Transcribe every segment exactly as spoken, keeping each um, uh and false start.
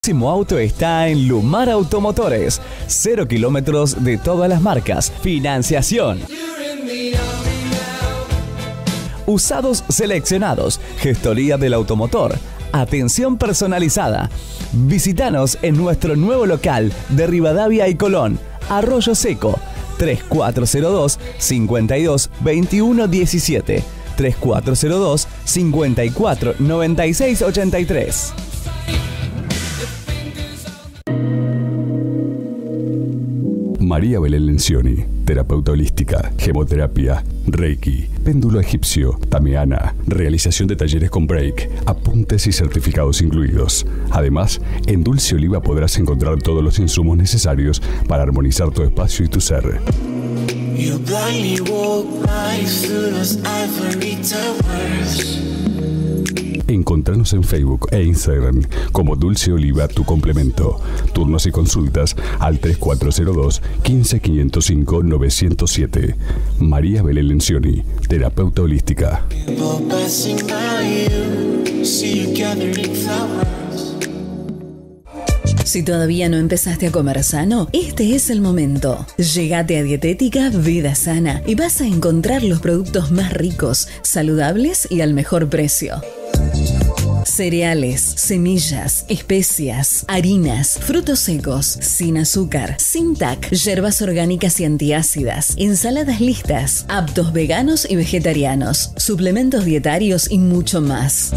El próximo auto está en Lumar Automotores. Cero kilómetros de todas las marcas. Financiación. Usados seleccionados. Gestoría del automotor. Atención personalizada. Visítanos en nuestro nuevo local de Rivadavia y Colón. Arroyo Seco. tres cuatro cero dos, cinco dos, dos uno uno siete. tres cuatro cero dos, cinco cuatro, nueve seis ocho tres. María Belén Lencioni, terapeuta holística, gemoterapia, reiki, péndulo egipcio, tamiana, realización de talleres con break, apuntes y certificados incluidos. Además, en Dulce Oliva podrás encontrar todos los insumos necesarios para armonizar tu espacio y tu ser. Encontranos en Facebook e Instagram como Dulce Oliva Tu Complemento. Turnos y consultas al tres cuatro cero dos, quince, quinientos cinco, novecientos siete. María Belén Lencioni, terapeuta holística. Si todavía no empezaste a comer sano, este es el momento. Llegate a Dietética Vida Sana y vas a encontrar los productos más ricos, saludables y al mejor precio. Cereales, semillas, especias, harinas, frutos secos, sin azúcar, sin T A C, hierbas orgánicas y antiácidas, ensaladas listas, aptos veganos y vegetarianos, suplementos dietarios y mucho más.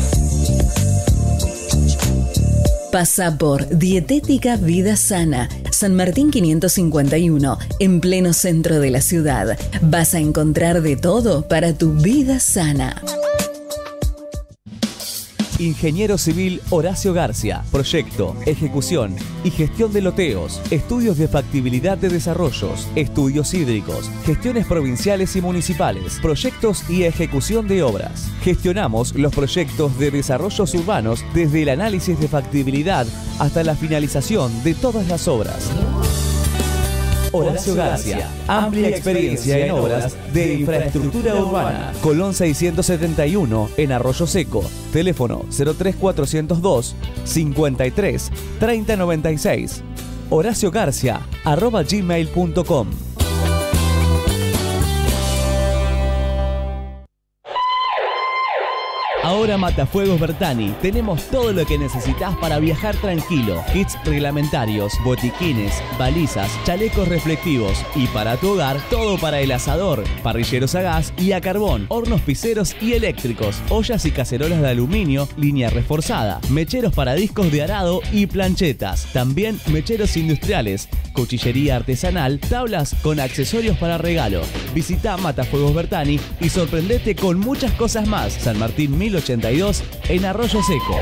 Pasa por Dietética Vida Sana, San Martín quinientos cincuenta y uno, en pleno centro de la ciudad. Vas a encontrar de todo para tu vida sana. Ingeniero Civil Horacio García. Proyecto, ejecución y gestión de loteos. Estudios de factibilidad de desarrollos. Estudios hídricos. Gestiones provinciales y municipales. Proyectos y ejecución de obras. Gestionamos los proyectos de desarrollos urbanos desde el análisis de factibilidad hasta la finalización de todas las obras. Horacio García, amplia experiencia en obras de infraestructura urbana. Colón seiscientos setenta y uno en Arroyo Seco. Teléfono cero tres cuatrocientos dos, cincuenta y tres, treinta noventa y seis. Horacio García, arroba gmail punto com. Ahora Matafuegos Bertani, tenemos todo lo que necesitas para viajar tranquilo. Kits reglamentarios, botiquines, balizas, chalecos reflectivos y para tu hogar, todo para el asador, parrilleros a gas y a carbón, hornos piceros y eléctricos, ollas y cacerolas de aluminio, línea reforzada, mecheros para discos de arado y planchetas. También mecheros industriales, cuchillería artesanal, tablas con accesorios para regalo. Visita Matafuegos Bertani y sorprendete con muchas cosas más. San Martín mil ochenta y dos en Arroyo Seco.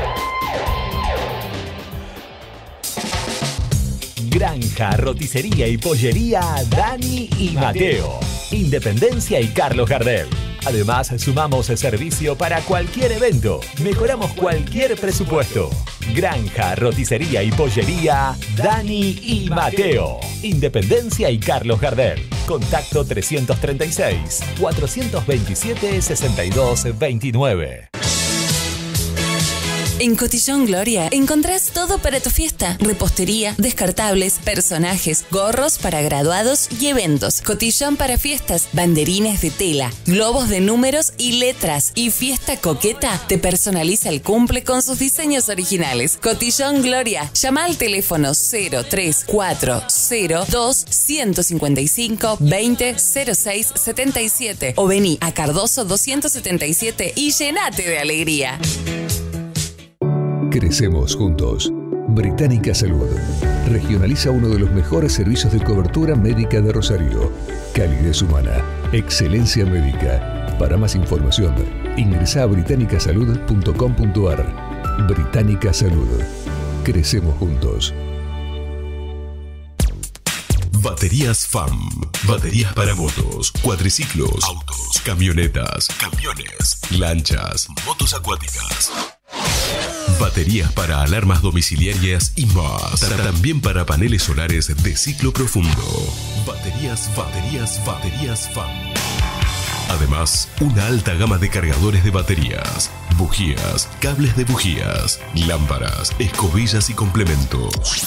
Granja, roticería y pollería Dani y Mateo. Independencia y Carlos Gardel. Además, sumamos servicio para cualquier evento. Mejoramos cualquier presupuesto. Granja, roticería y pollería Dani y Mateo. Independencia y Carlos Gardel. Contacto trescientos treinta y seis, cuatrocientos veintisiete, sesenta y dos veintinueve. En Cotillón Gloria encontrás todo para tu fiesta. Repostería, descartables, personajes, gorros para graduados y eventos. Cotillón para fiestas, banderines de tela, globos de números y letras. Y Fiesta Coqueta te personaliza el cumple con sus diseños originales. Cotillón Gloria. Llama al teléfono cero tres cuatro cero dos, ciento cincuenta y cinco, veinte, cero seis, setenta y siete o vení a Cardoso doscientos setenta y siete y llenate de alegría. Crecemos juntos. Británica Salud. Regionaliza uno de los mejores servicios de cobertura médica de Rosario. Calidez humana. Excelencia médica. Para más información, ingresa a británica salud punto com punto ar. Británica Salud. Crecemos juntos. Baterías F A M. Baterías para motos, cuatriciclos, autos, camionetas, camiones, lanchas, motos acuáticas. Baterías para alarmas domiciliarias y más. También para paneles solares de ciclo profundo. Baterías, baterías, baterías F A M. Además, una alta gama de cargadores de baterías, bujías, cables de bujías, lámparas, escobillas y complementos.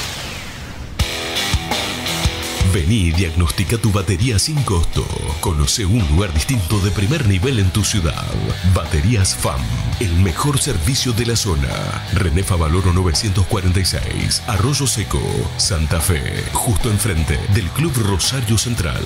Vení y diagnostica tu batería sin costo. Conoce un lugar distinto de primer nivel en tu ciudad. Baterías F A M, el mejor servicio de la zona. René Favaloro novecientos cuarenta y seis, Arroyo Seco, Santa Fe, justo enfrente del Club Rosario Central.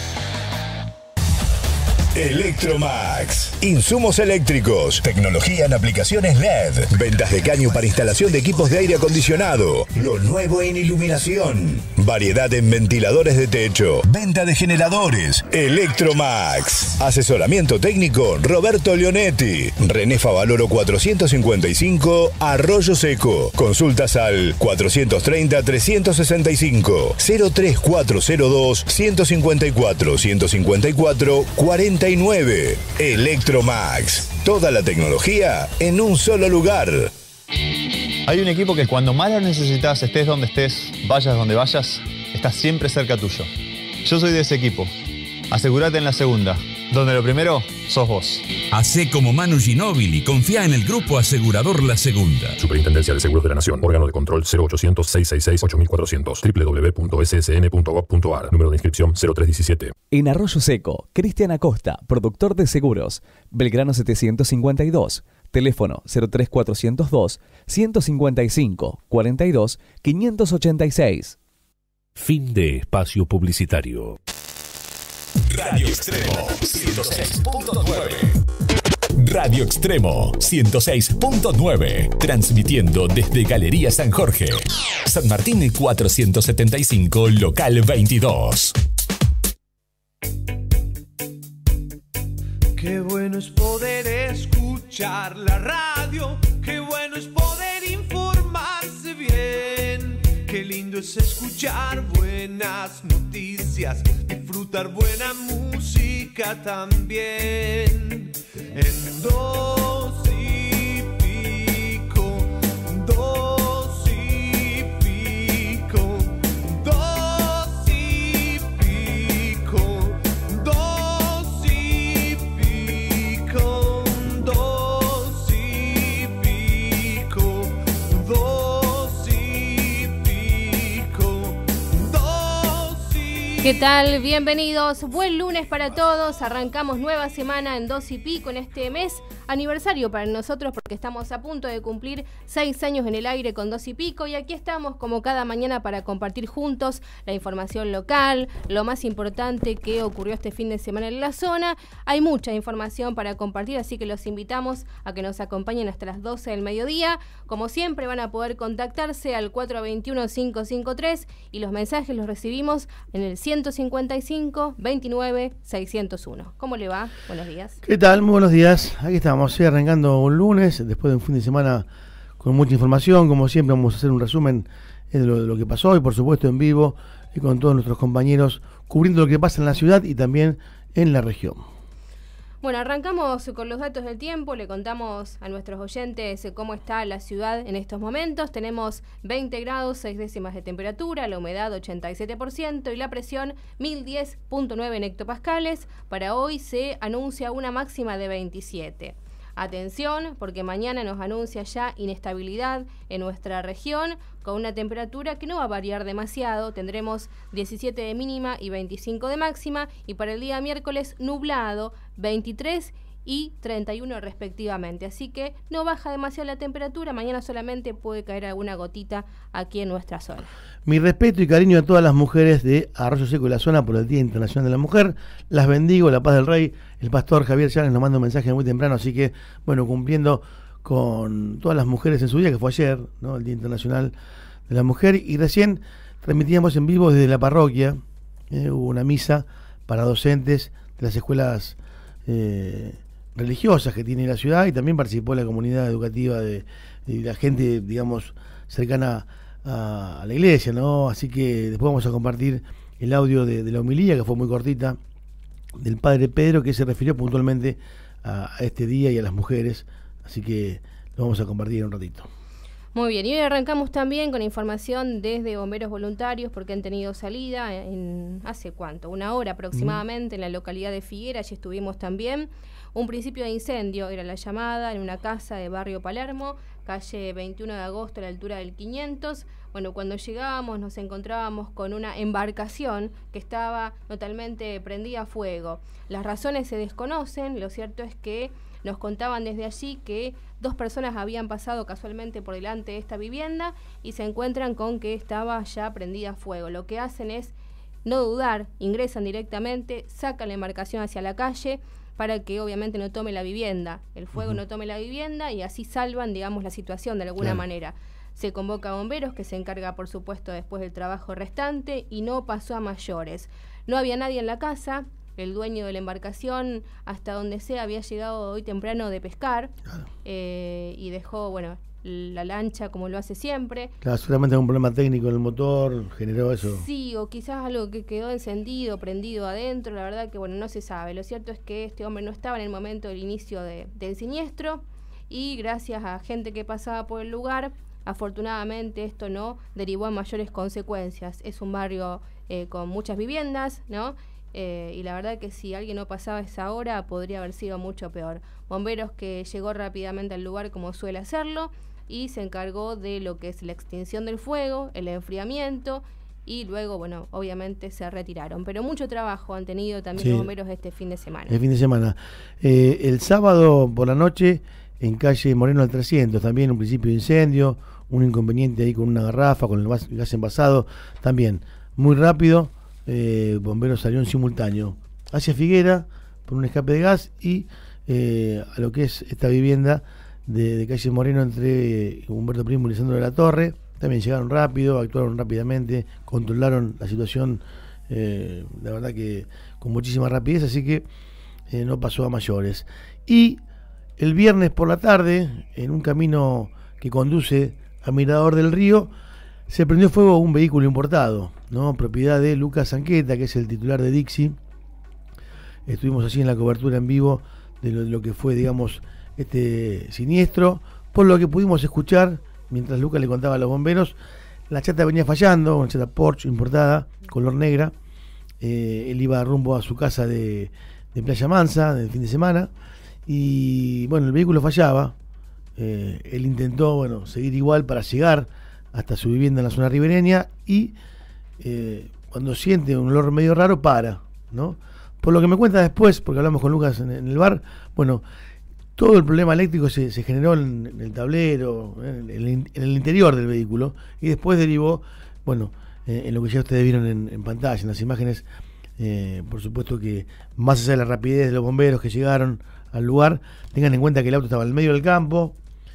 Electromax. Insumos eléctricos. Tecnología en aplicaciones L E D. Ventas de caño para instalación de equipos de aire acondicionado. Lo nuevo en iluminación. Variedad en ventiladores de techo. Venta de generadores. Electromax. Asesoramiento técnico Roberto Leonetti. René Favaloro cuatrocientos cincuenta y cinco, Arroyo Seco. Consultas al cuatrocientos treinta, trescientos sesenta y cinco, cero tres cuatro cero dos, ciento cincuenta y cuatro, ciento cincuenta y cuatro, cuarenta y nueve. Electromax. Toda la tecnología en un solo lugar. Hay un equipo que cuando más lo necesitas, estés donde estés, vayas donde vayas, está siempre cerca tuyo. Yo soy de ese equipo. Asegúrate en la segunda, donde lo primero sos vos. Hacé como Manu Ginóbili, confía en el Grupo Asegurador La Segunda. Superintendencia de Seguros de la Nación, órgano de control cero ochocientos, seiscientos sesenta y seis, ocho mil cuatrocientos, doble u doble u doble u punto s s n punto gov punto a r, número de inscripción cero tres diecisiete. En Arroyo Seco, Cristian Acosta, productor de seguros, Belgrano setecientos cincuenta y dos, teléfono cero tres cuatrocientos dos, ciento cincuenta y cinco, cuarenta y dos, quinientos ochenta y seis. Fin de espacio publicitario. Radio Extremo ciento seis punto nueve. Radio Extremo ciento seis punto nueve. Transmitiendo desde Galería San Jorge. San Martín cuatrocientos setenta y cinco, local veintidós. Qué bueno es poder escuchar la radio. Qué bueno es poder informarse bien. Qué lindo es escuchar buenas noticias, disfrutar buena música también. En dos y pico, dos y pico, dos y pico, dos y pico, dos y pico, dos y pico, dos y... ¿Qué tal? Bienvenidos. Buen lunes para todos. Arrancamos nueva semana en Dos y Pico en este mes. Aniversario para nosotros porque estamos a punto de cumplir seis años en el aire con Dos y Pico y aquí estamos como cada mañana para compartir juntos la información local, lo más importante que ocurrió este fin de semana en la zona. Hay mucha información para compartir, así que los invitamos a que nos acompañen hasta las doce del mediodía. Como siempre van a poder contactarse al cuatro dos uno, cinco cinco tres y los mensajes los recibimos en el ciento cincuenta y cinco, veintinueve, seiscientos uno. ¿Cómo le va? Buenos días. ¿Qué tal? Muy buenos días. Aquí estamos. Sí, arrancando un lunes, después de un fin de semana con mucha información. Como siempre vamos a hacer un resumen de lo, de lo que pasó y por supuesto en vivo y con todos nuestros compañeros cubriendo lo que pasa en la ciudad y también en la región. Bueno, arrancamos con los datos del tiempo, le contamos a nuestros oyentes cómo está la ciudad en estos momentos. Tenemos veinte grados, seis décimas de temperatura, la humedad ochenta y siete por ciento y la presión mil diez punto nueve en hectopascales. Para hoy se anuncia una máxima de veintisiete. Atención, porque mañana nos anuncia ya inestabilidad en nuestra región, con una temperatura que no va a variar demasiado. Tendremos diecisiete de mínima y veinticinco de máxima, y para el día miércoles nublado, veintitrés y treinta y uno respectivamente. Así que no baja demasiado la temperatura, mañana solamente puede caer alguna gotita aquí en nuestra zona. Mi respeto y cariño a todas las mujeres de Arroyo Seco y la zona por el Día Internacional de la Mujer. Las bendigo, la paz del rey. El pastor Javier Llanes nos manda un mensaje muy temprano, así que, bueno, cumpliendo con todas las mujeres en su día, que fue ayer, ¿no? El Día Internacional de la Mujer. Y recién transmitíamos en vivo desde la parroquia, eh, hubo una misa para docentes de las escuelas eh, religiosas que tiene la ciudad, y también participó la comunidad educativa de, de la gente, digamos, cercana a, a la iglesia, ¿no? Así que después vamos a compartir el audio de, de la homilía, que fue muy cortita, del padre Pedro, que se refirió puntualmente a, a este día y a las mujeres, así que lo vamos a compartir en un ratito. Muy bien, y hoy arrancamos también con información desde Bomberos Voluntarios porque han tenido salida en hace cuánto, una hora aproximadamente, mm. en la localidad de Figuera, allí estuvimos también. Un principio de incendio era la llamada en una casa de barrio Palermo, calle veintiuno de agosto a la altura del quinientos. Bueno, cuando llegábamos nos encontrábamos con una embarcación que estaba totalmente prendida a fuego. Las razones se desconocen, lo cierto es que nos contaban desde allí que dos personas habían pasado casualmente por delante de esta vivienda y se encuentran con que estaba ya prendida a fuego. Lo que hacen es no dudar, ingresan directamente, sacan la embarcación hacia la calle para que obviamente no tome la vivienda, el fuego uh-huh. no tome la vivienda y así salvan, digamos, la situación de alguna claro. manera. Se convoca a bomberos que se encarga, por supuesto, después del trabajo restante y no pasó a mayores. No había nadie en la casa. El dueño de la embarcación, hasta donde sea, había llegado hoy temprano de pescar claro. eh, y dejó, bueno, la lancha como lo hace siempre. Claro, seguramente un problema técnico en el motor generó eso. Sí, o quizás algo que quedó encendido, prendido adentro, la verdad que, bueno, no se sabe. Lo cierto es que este hombre no estaba en el momento del inicio de, del siniestro y gracias a gente que pasaba por el lugar, afortunadamente esto no derivó en mayores consecuencias. Es un barrio eh, con muchas viviendas, ¿no? Eh, y la verdad que si alguien no pasaba a esa hora podría haber sido mucho peor. Bomberos que llegó rápidamente al lugar como suele hacerlo y se encargó de lo que es la extinción del fuego, el enfriamiento y luego, bueno, obviamente se retiraron. Pero mucho trabajo han tenido también sí. los bomberos este fin de semana. El fin de semana. Eh, el sábado por la noche en calle Moreno al trescientos, también un principio de incendio, un inconveniente ahí con una garrafa, con el gas envasado, también muy rápido. Eh, bomberos salieron simultáneo hacia Figuera por un escape de gas y eh, a lo que es esta vivienda de, de calle Moreno entre Humberto Primo y Lisandro de la Torre. También llegaron rápido, actuaron rápidamente, controlaron la situación, eh, la verdad que con muchísima rapidez, así que eh, no pasó a mayores. Y el viernes por la tarde, en un camino que conduce a Mirador del Río, se prendió fuego un vehículo importado, ¿no? Propiedad de Lucas Zanqueta, que es el titular de Dixie. Estuvimos así en la cobertura en vivo de lo, de lo que fue, digamos, este siniestro. Por lo que pudimos escuchar, mientras Lucas le contaba a los bomberos, la chata venía fallando, una chata Porsche importada, color negra. Eh, él iba rumbo a su casa de, de Playa Mansa, del fin de semana. Y bueno, el vehículo fallaba. Eh, él intentó, bueno, seguir igual para llegar hasta su vivienda en la zona ribereña y eh, cuando siente un olor medio raro para, ¿no? Por lo que me cuenta después, porque hablamos con Lucas en, en el bar, bueno, todo el problema eléctrico se, se generó en, en el tablero, en el, en el interior del vehículo y después derivó, bueno, eh, en lo que ya ustedes vieron en, en pantalla, en las imágenes, eh, por supuesto que más allá de la rapidez de los bomberos que llegaron al lugar, tengan en cuenta que el auto estaba en medio del campo,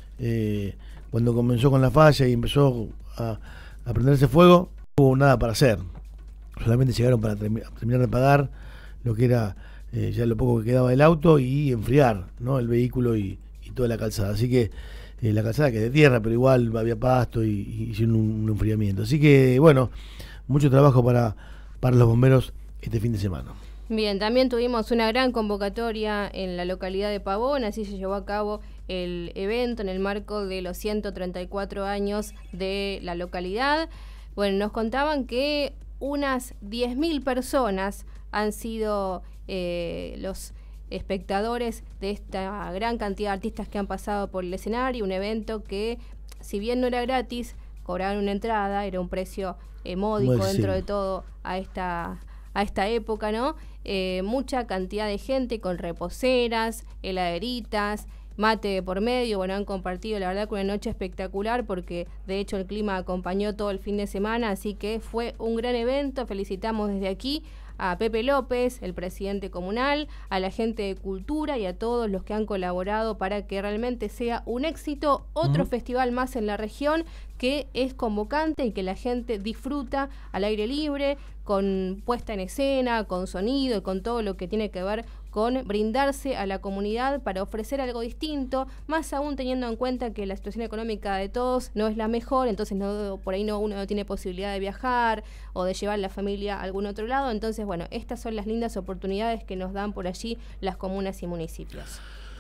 eh, cuando comenzó con la falla y empezó a, a prenderse fuego, no hubo nada para hacer. Solamente llegaron para termi- terminar de pagar lo que era eh, ya lo poco que quedaba del auto y enfriar, ¿no? El vehículo y, y toda la calzada. Así que eh, la calzada que es de tierra, pero igual había pasto y, y hicieron un, un enfriamiento. Así que, bueno, mucho trabajo para, para los bomberos este fin de semana. Bien, también tuvimos una gran convocatoria en la localidad de Pavón, así se llevó a cabo el evento en el marco de los ciento treinta y cuatro años de la localidad. Bueno, nos contaban que unas diez mil personas han sido eh, los espectadores de esta gran cantidad de artistas que han pasado por el escenario, un evento que, si bien no era gratis, cobraron una entrada, era un precio eh, módico bueno, dentro sí. de todo a esta... a esta época, ¿no? Eh, mucha cantidad de gente con reposeras, heladeritas, mate por medio, bueno, han compartido la verdad con una noche espectacular porque de hecho el clima acompañó todo el fin de semana, así que fue un gran evento. Felicitamos desde aquí a Pepe López, el presidente comunal, a la gente de cultura y a todos los que han colaborado para que realmente sea un éxito, otro uh-huh. festival más en la región que es convocante y que la gente disfruta al aire libre, con puesta en escena, con sonido y con todo lo que tiene que ver con brindarse a la comunidad para ofrecer algo distinto, más aún teniendo en cuenta que la situación económica de todos no es la mejor, entonces no, por ahí no uno no tiene posibilidad de viajar o de llevar la familia a algún otro lado, entonces bueno, estas son las lindas oportunidades que nos dan por allí las comunas y municipios.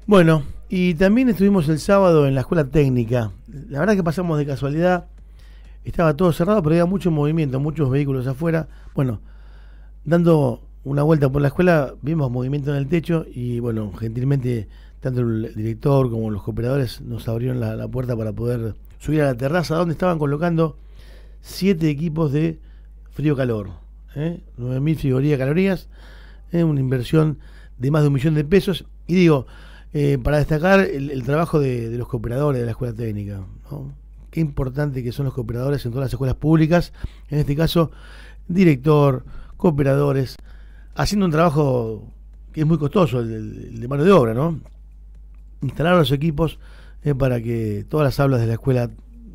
Bueno, y también estuvimos el sábado en la escuela técnica. La verdad que pasamos de casualidad. Estaba todo cerrado, pero había mucho movimiento, muchos vehículos afuera. Bueno, dando una vuelta por la escuela, vimos movimiento en el techo y, bueno, gentilmente, tanto el director como los cooperadores nos abrieron la, la puerta para poder subir a la terraza, donde estaban colocando siete equipos de frío-calor. ¿eh? nueve mil frigorías calorías, ¿eh? una inversión de más de un millón de pesos. Y digo, eh, para destacar el, el trabajo de, de los cooperadores de la escuela técnica, ¿no? Qué importante que son los cooperadores en todas las escuelas públicas, en este caso, director, cooperadores, haciendo un trabajo que es muy costoso, el, el de mano de obra, ¿no? Instalar los equipos eh, para que todas las aulas de la escuela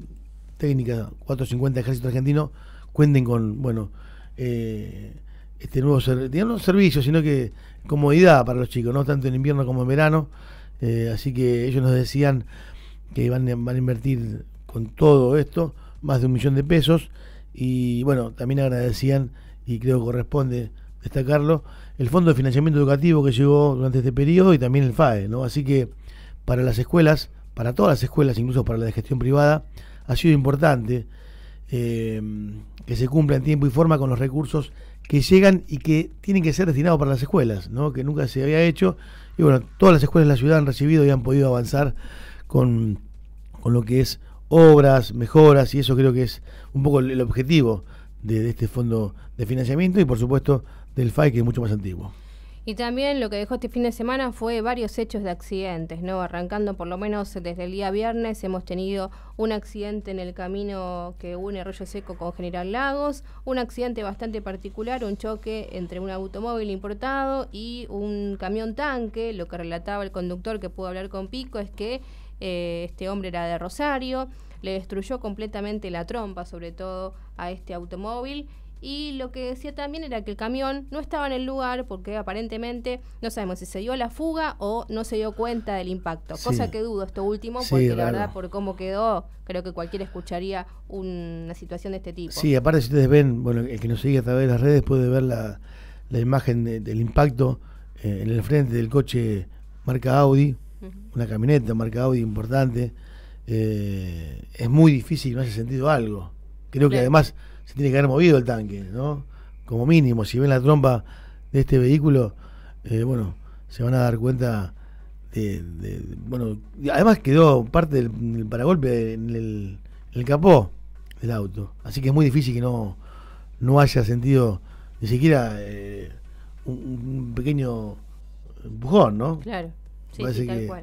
técnica cuatrocientos cincuenta Ejército Argentino cuenten con, bueno, eh, este nuevo servicio, no servicio, sino que comodidad para los chicos, no tanto en invierno como en verano. Eh, así que ellos nos decían que van, van a invertir con todo esto más de un millón de pesos. Y bueno, también agradecían, y creo que corresponde destacarlo, el Fondo de Financiamiento Educativo que llegó durante este periodo y también el F A E, ¿no? Así que para las escuelas, para todas las escuelas, incluso para la de gestión privada, ha sido importante eh, que se cumpla en tiempo y forma con los recursos que llegan y que tienen que ser destinados para las escuelas, ¿no? Que nunca se había hecho. Y bueno, todas las escuelas de la ciudad han recibido y han podido avanzar con, con lo que es obras, mejoras, y eso creo que es un poco el, el objetivo de, de este fondo de financiamiento y por supuesto del F A I, que es mucho más antiguo. Y también lo que dejó este fin de semana fue varios hechos de accidentes, ¿no? Arrancando por lo menos desde el día viernes hemos tenido un accidente en el camino que une Arroyo Seco con General Lagos, un accidente bastante particular, un choque entre un automóvil importado y un camión tanque. Lo que relataba el conductor que pudo hablar con Pico es que eh, este hombre era de Rosario, le destruyó completamente la trompa, sobre todo a este automóvil. Y lo que decía también era que el camión no estaba en el lugar porque aparentemente no sabemos si se dio la fuga o no se dio cuenta del impacto, sí. Cosa que dudo esto último porque sí, la claro. verdad por cómo quedó creo que cualquiera escucharía un, una situación de este tipo. Sí, aparte si ustedes ven, bueno, el que nos sigue a través de las redes puede ver la, la imagen de, del impacto eh, en el frente del coche marca Audi, uh-huh. una camioneta marca Audi importante. Eh, es muy difícil que no haya sentido algo. Creo claro. que además se tiene que haber movido el tanque, ¿no? Como mínimo, si ven la trompa de este vehículo, eh, bueno, se van a dar cuenta de, de, de bueno, además quedó parte del, del paragolpe en el, en el capó del auto, así que es muy difícil que no, no haya sentido ni siquiera eh, un, un pequeño empujón, ¿no? Claro, sí, Parece sí, tal que, cual.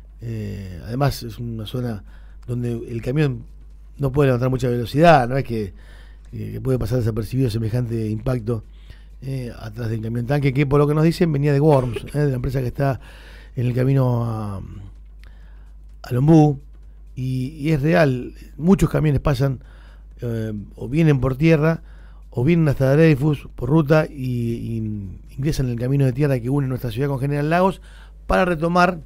Eh, además es una zona donde el camión no puede levantar mucha velocidad, no es que que puede pasar desapercibido semejante impacto eh, atrás del camión tanque, que por lo que nos dicen venía de Worms, eh, de la empresa que está en el camino a, a Lombú, y, y es real, muchos camiones pasan eh, o vienen por tierra o vienen hasta Dreyfus por ruta y, y ingresan en el camino de tierra que une nuestra ciudad con General Lagos para retomar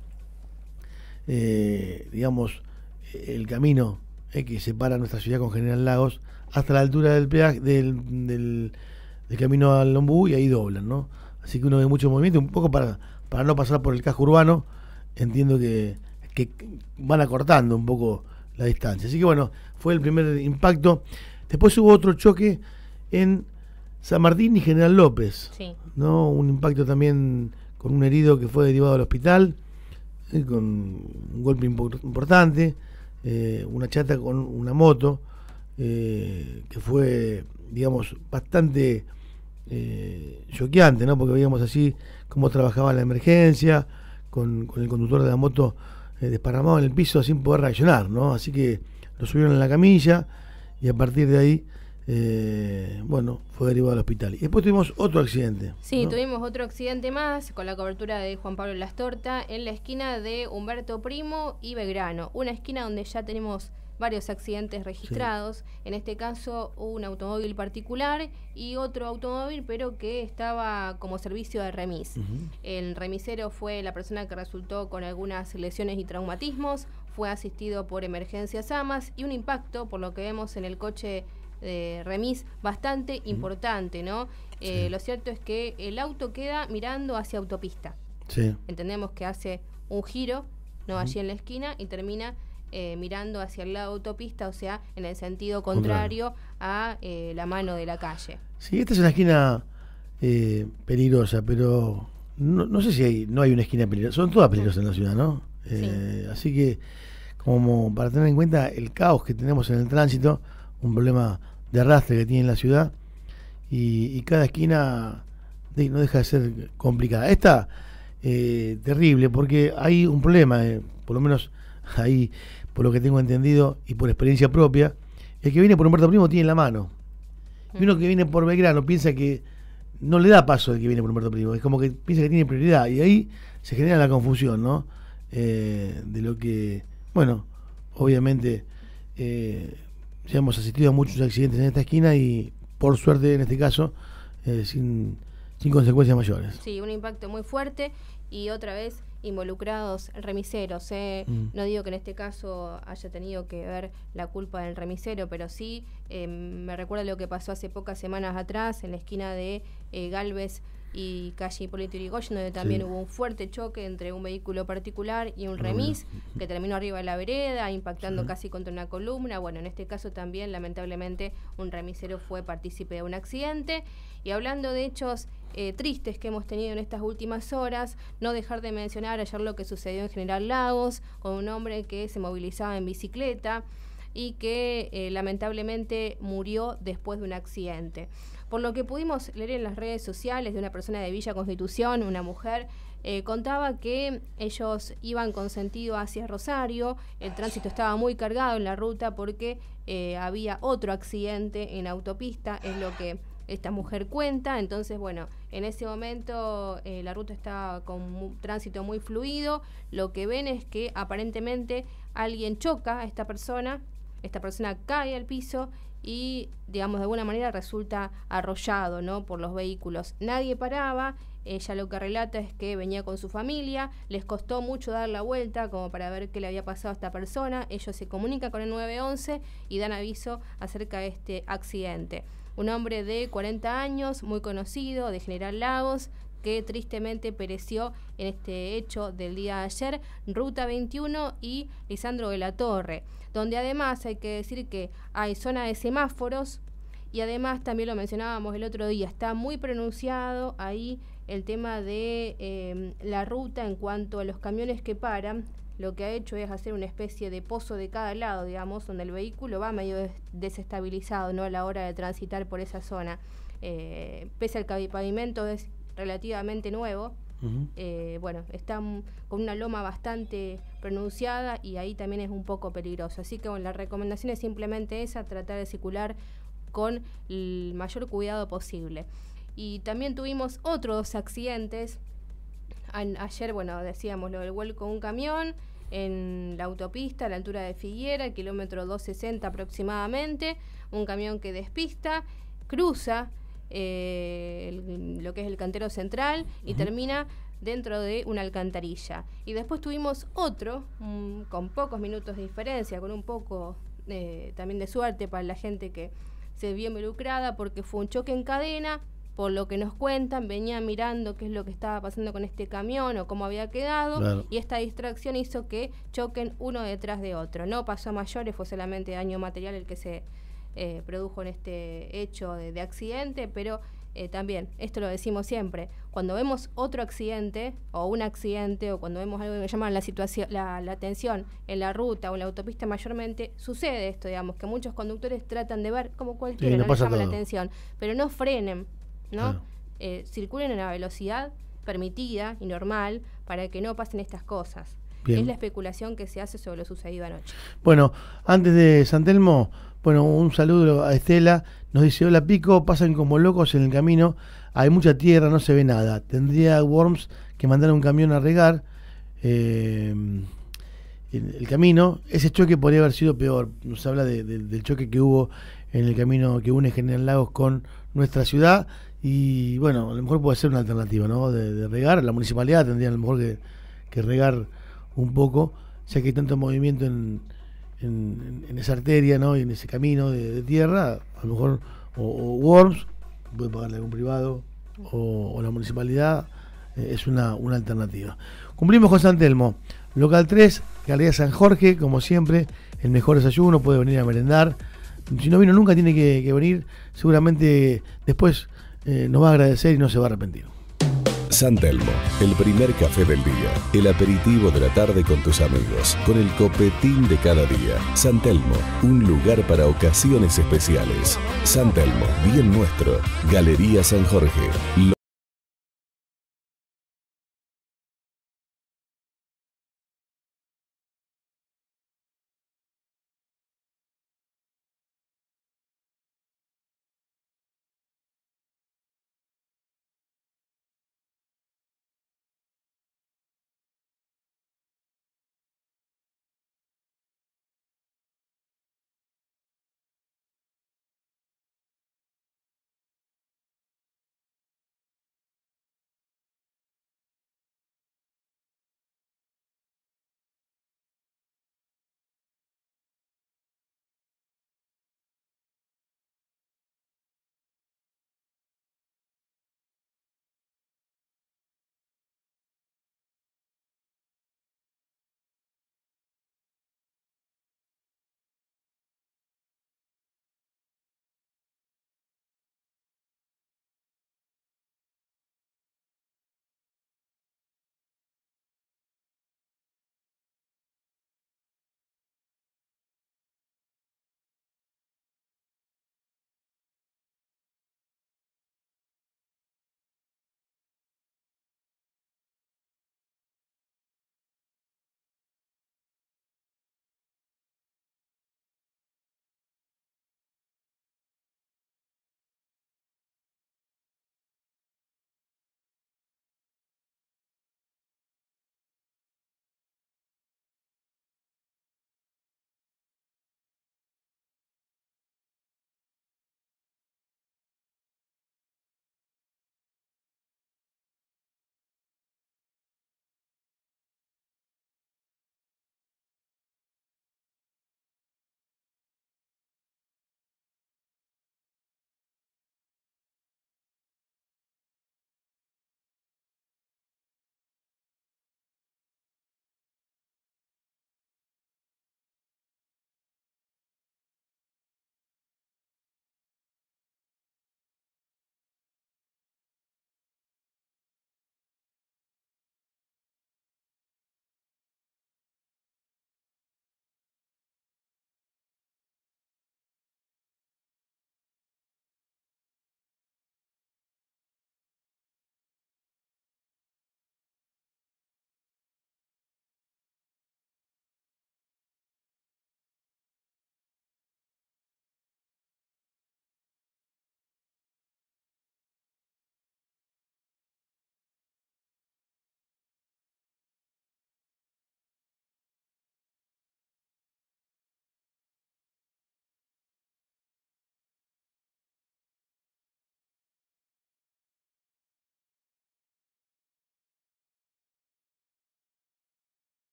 eh, digamos el camino eh, que separa nuestra ciudad con General Lagos hasta la altura del peaje, del, del, del camino al Lombú, y ahí doblan, ¿no? Así que uno ve mucho movimiento, un poco para, para no pasar por el casco urbano, entiendo que, que van acortando un poco la distancia. Así que bueno, fue el primer impacto. Después hubo otro choque en San Martín y General López, sí. ¿no? Un impacto también con un herido que fue derivado al hospital, eh, con un golpe importante, eh, una chata con una moto, Eh, que fue, digamos, bastante eh, choqueante, ¿no? Porque veíamos así cómo trabajaba la emergencia, con, con el conductor de la moto eh, desparramado en el piso sin poder reaccionar, ¿no? Así que lo subieron en la camilla y a partir de ahí, eh, bueno, fue derivado al hospital. Y después tuvimos otro accidente. Sí, ¿no? tuvimos otro accidente más con la cobertura de Juan Pablo Lastorta en la esquina de Humberto Primo y Belgrano, una esquina donde ya tenemos varios accidentes registrados, sí. En este caso un automóvil particular y otro automóvil pero que estaba como servicio de remis. Uh-huh. El remisero fue la persona que resultó con algunas lesiones y traumatismos, fue asistido por Emergencias Amas y un impacto, por lo que vemos en el coche de remis, bastante uh-huh. importante, ¿no? Eh, sí. Lo cierto es que el auto queda mirando hacia autopista. Sí. Entendemos que hace un giro, ¿no? Allí en la esquina y termina eh, mirando hacia el lado de autopista, o sea, en el sentido contrario a eh, la mano de la calle. Sí, esta es una esquina eh, peligrosa, pero no, no sé si hay, no hay una esquina peligrosa. Son todas peligrosas en la ciudad, ¿no? Eh, sí. Así que, como para tener en cuenta el caos que tenemos en el tránsito, un problema de arrastre que tiene la ciudad, y, y cada esquina de, no deja de ser complicada. Esta, eh, terrible, porque hay un problema, eh, por lo menos ahí, por lo que tengo entendido y por experiencia propia, el que viene por Humberto Primo tiene en la mano. Y uno que viene por Belgrano piensa que no le da paso al que viene por Humberto Primo, es como que piensa que tiene prioridad, y ahí se genera la confusión, ¿no? Eh, de lo que, bueno, obviamente eh, ya hemos asistido a muchos accidentes en esta esquina y por suerte en este caso eh, sin, sin consecuencias mayores. Sí, un impacto muy fuerte y otra vez involucrados remiseros. Eh. Mm. No digo que en este caso haya tenido que ver la culpa del remisero, pero sí eh, me recuerda lo que pasó hace pocas semanas atrás en la esquina de eh, Galvez y calle Hipólito Yrigoyen, donde también sí. hubo un fuerte choque entre un vehículo particular y un remis que terminó arriba de la vereda, impactando sí. casi contra una columna. Bueno, en este caso también, lamentablemente, un remisero fue partícipe de un accidente. Y hablando de hechos eh, tristes que hemos tenido en estas últimas horas, no dejar de mencionar ayer lo que sucedió en General Lagos, con un hombre que se movilizaba en bicicleta y que eh, lamentablemente murió después de un accidente. Por lo que pudimos leer en las redes sociales de una persona de Villa Constitución, una mujer, eh, contaba que ellos iban con sentido hacia Rosario, el tránsito estaba muy cargado en la ruta porque eh, había otro accidente en autopista, es lo que esta mujer cuenta. Entonces, bueno, en ese momento eh, la ruta estaba con un tránsito muy fluido. Lo que ven es que aparentemente alguien choca a esta persona, esta persona cae al piso y, digamos, de alguna manera resulta arrollado, ¿no?, por los vehículos. Nadie paraba. Ella lo que relata es que venía con su familia, les costó mucho dar la vuelta como para ver qué le había pasado a esta persona. Ellos se comunican con el nueve once y dan aviso acerca de este accidente. Un hombre de cuarenta años, muy conocido, de General Lagos, que tristemente pereció en este hecho del día de ayer, Ruta veintiuno y Lisandro de la Torre, donde además hay que decir que hay zona de semáforos y además también lo mencionábamos el otro día, está muy pronunciado ahí el tema de eh, la ruta en cuanto a los camiones que paran. Lo que ha hecho es hacer una especie de pozo de cada lado, digamos, donde el vehículo va medio des- desestabilizado, ¿no?, a la hora de transitar por esa zona. Eh, pese al que el pavimento es relativamente nuevo, uh-huh. eh, bueno, está m- con una loma bastante pronunciada y ahí también es un poco peligroso. Así que bueno, la recomendación es simplemente esa, tratar de circular con el mayor cuidado posible. Y también tuvimos otros accidentes. A- ayer, bueno, decíamos lo del vuelco de un camión en la autopista a la altura de Figuera, kilómetro doscientos sesenta aproximadamente, un camión que despista, cruza Eh, el, lo que es el cantero central y uh-huh. termina dentro de una alcantarilla. Y después tuvimos otro um, con pocos minutos de diferencia, con un poco eh, también de suerte para la gente que se vio involucrada, porque fue un choque en cadena. Por lo que nos cuentan, venía mirando qué es lo que estaba pasando con este camión o cómo había quedado, claro. y esta distracción hizo que choquen uno detrás de otro. No pasó a mayores, fue solamente daño material el que se Eh, produjo en este hecho de, de accidente, pero eh, también, esto lo decimos siempre, cuando vemos otro accidente o un accidente o cuando vemos algo que llama la situación, la, la atención en la ruta o en la autopista, mayormente sucede esto, digamos, que muchos conductores tratan de ver como cualquiera, sí, no, no les llama todo la atención, pero no frenen, ¿no? Claro. Eh, circulen a la velocidad permitida y normal para que no pasen estas cosas. Bien. Es la especulación que se hace sobre lo sucedido anoche. Bueno, antes de San Telmo, bueno, un saludo a Estela. Nos dice: hola Pico, pasan como locos en el camino, hay mucha tierra, no se ve nada. Tendría Worms que mandar un camión a regar eh, el, el camino. Ese choque podría haber sido peor. Nos habla de, de, del choque que hubo en el camino que une General Lagos con nuestra ciudad. Y bueno, a lo mejor puede ser una alternativa, ¿no? De, de regar. La municipalidad tendría a lo mejor que, que regar un poco, ya que hay tanto movimiento en, en, en esa arteria, ¿no?, y en ese camino de, de tierra. A lo mejor o, o Worms puede pagarle a algún privado o, o la municipalidad eh, es una, una alternativa. Cumplimos con San Telmo. Local tres, Galería San Jorge, como siempre, el mejor desayuno, puede venir a merendar. Si no vino nunca, tiene que, que venir. Seguramente después eh, nos va a agradecer y no se va a arrepentir. San Telmo, el primer café del día, el aperitivo de la tarde con tus amigos, con el copetín de cada día. San Telmo, un lugar para ocasiones especiales. San Telmo, bien nuestro. Galería San Jorge.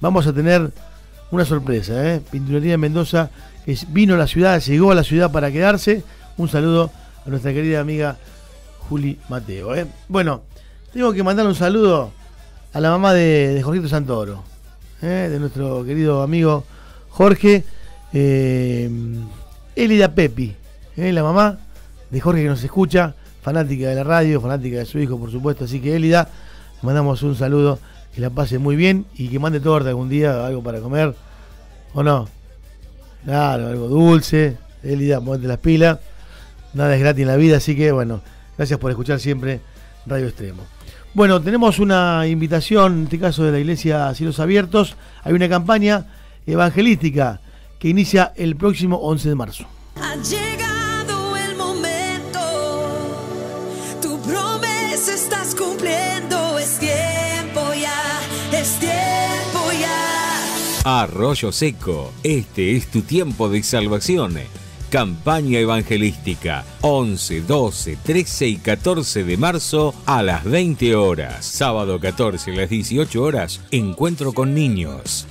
vamos a tener una sorpresa, ¿eh? Pinturería Mendoza, que vino a la ciudad, llegó a la ciudad para quedarse. Un saludo a nuestra querida amiga Juli Mateo, ¿eh? Bueno, tengo que mandar un saludo a la mamá de, de Jorgito Santoro, ¿eh? De nuestro querido amigo Jorge, eh, Elida Pepi, ¿eh? La mamá de Jorge que nos escucha, fanática de la radio, fanática de su hijo, por supuesto. Así que Elida, le mandamos un saludo, que la pase muy bien y que mande torta algún día, algo para comer, ¿o no? Claro, algo dulce. Elida, ponte las pilas, nada es gratis en la vida, así que bueno, gracias por escuchar siempre Radio Extremo. Bueno, tenemos una invitación, en este caso de la Iglesia Cielos Abiertos. Hay una campaña evangelística que inicia el próximo once de marzo. Ha llegado el momento, tu promesa estás cumpliendo, es tiempo ya, es tiempo ya. Arroyo Seco, este es tu tiempo de salvación. Campaña evangelística, once, doce, trece y catorce de marzo a las veinte horas. Sábado catorce a las dieciocho horas, encuentro con niños.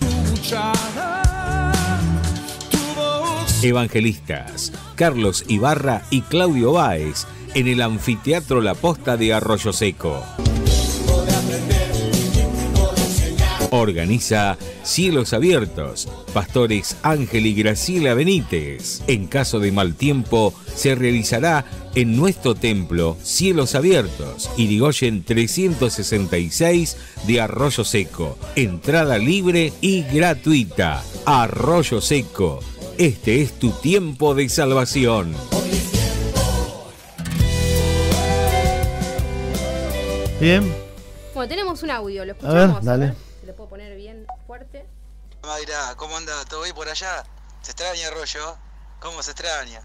Evangelistas, Carlos Ibarra y Claudio Báez, en el Anfiteatro La Posta de Arroyo Seco. Organiza Cielos Abiertos, pastores Ángel y Graciela Benítez. En caso de mal tiempo, se realizará en nuestro templo Cielos Abiertos, Irigoyen trescientos sesenta y seis de Arroyo Seco. Entrada libre y gratuita. Arroyo Seco, este es tu tiempo de salvación. Bien. Bueno, tenemos un audio, lo A escuchamos. ver, dale. Lo puedo poner bien fuerte. Mayra, ¿cómo anda? ¿Todo bien por allá? ¿Se extraña Arroyo? ¿Cómo se extraña?